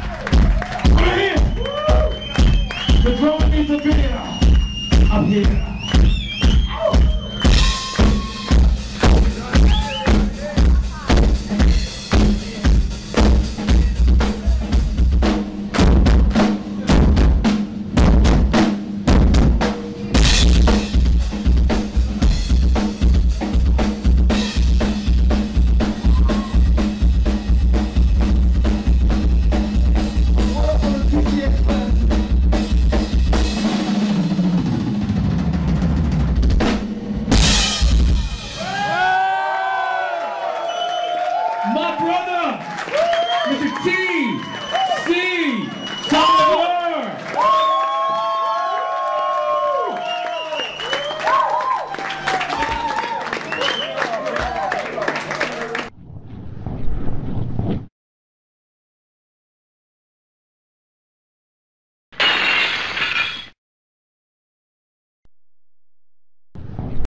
The drum needs a beer up here.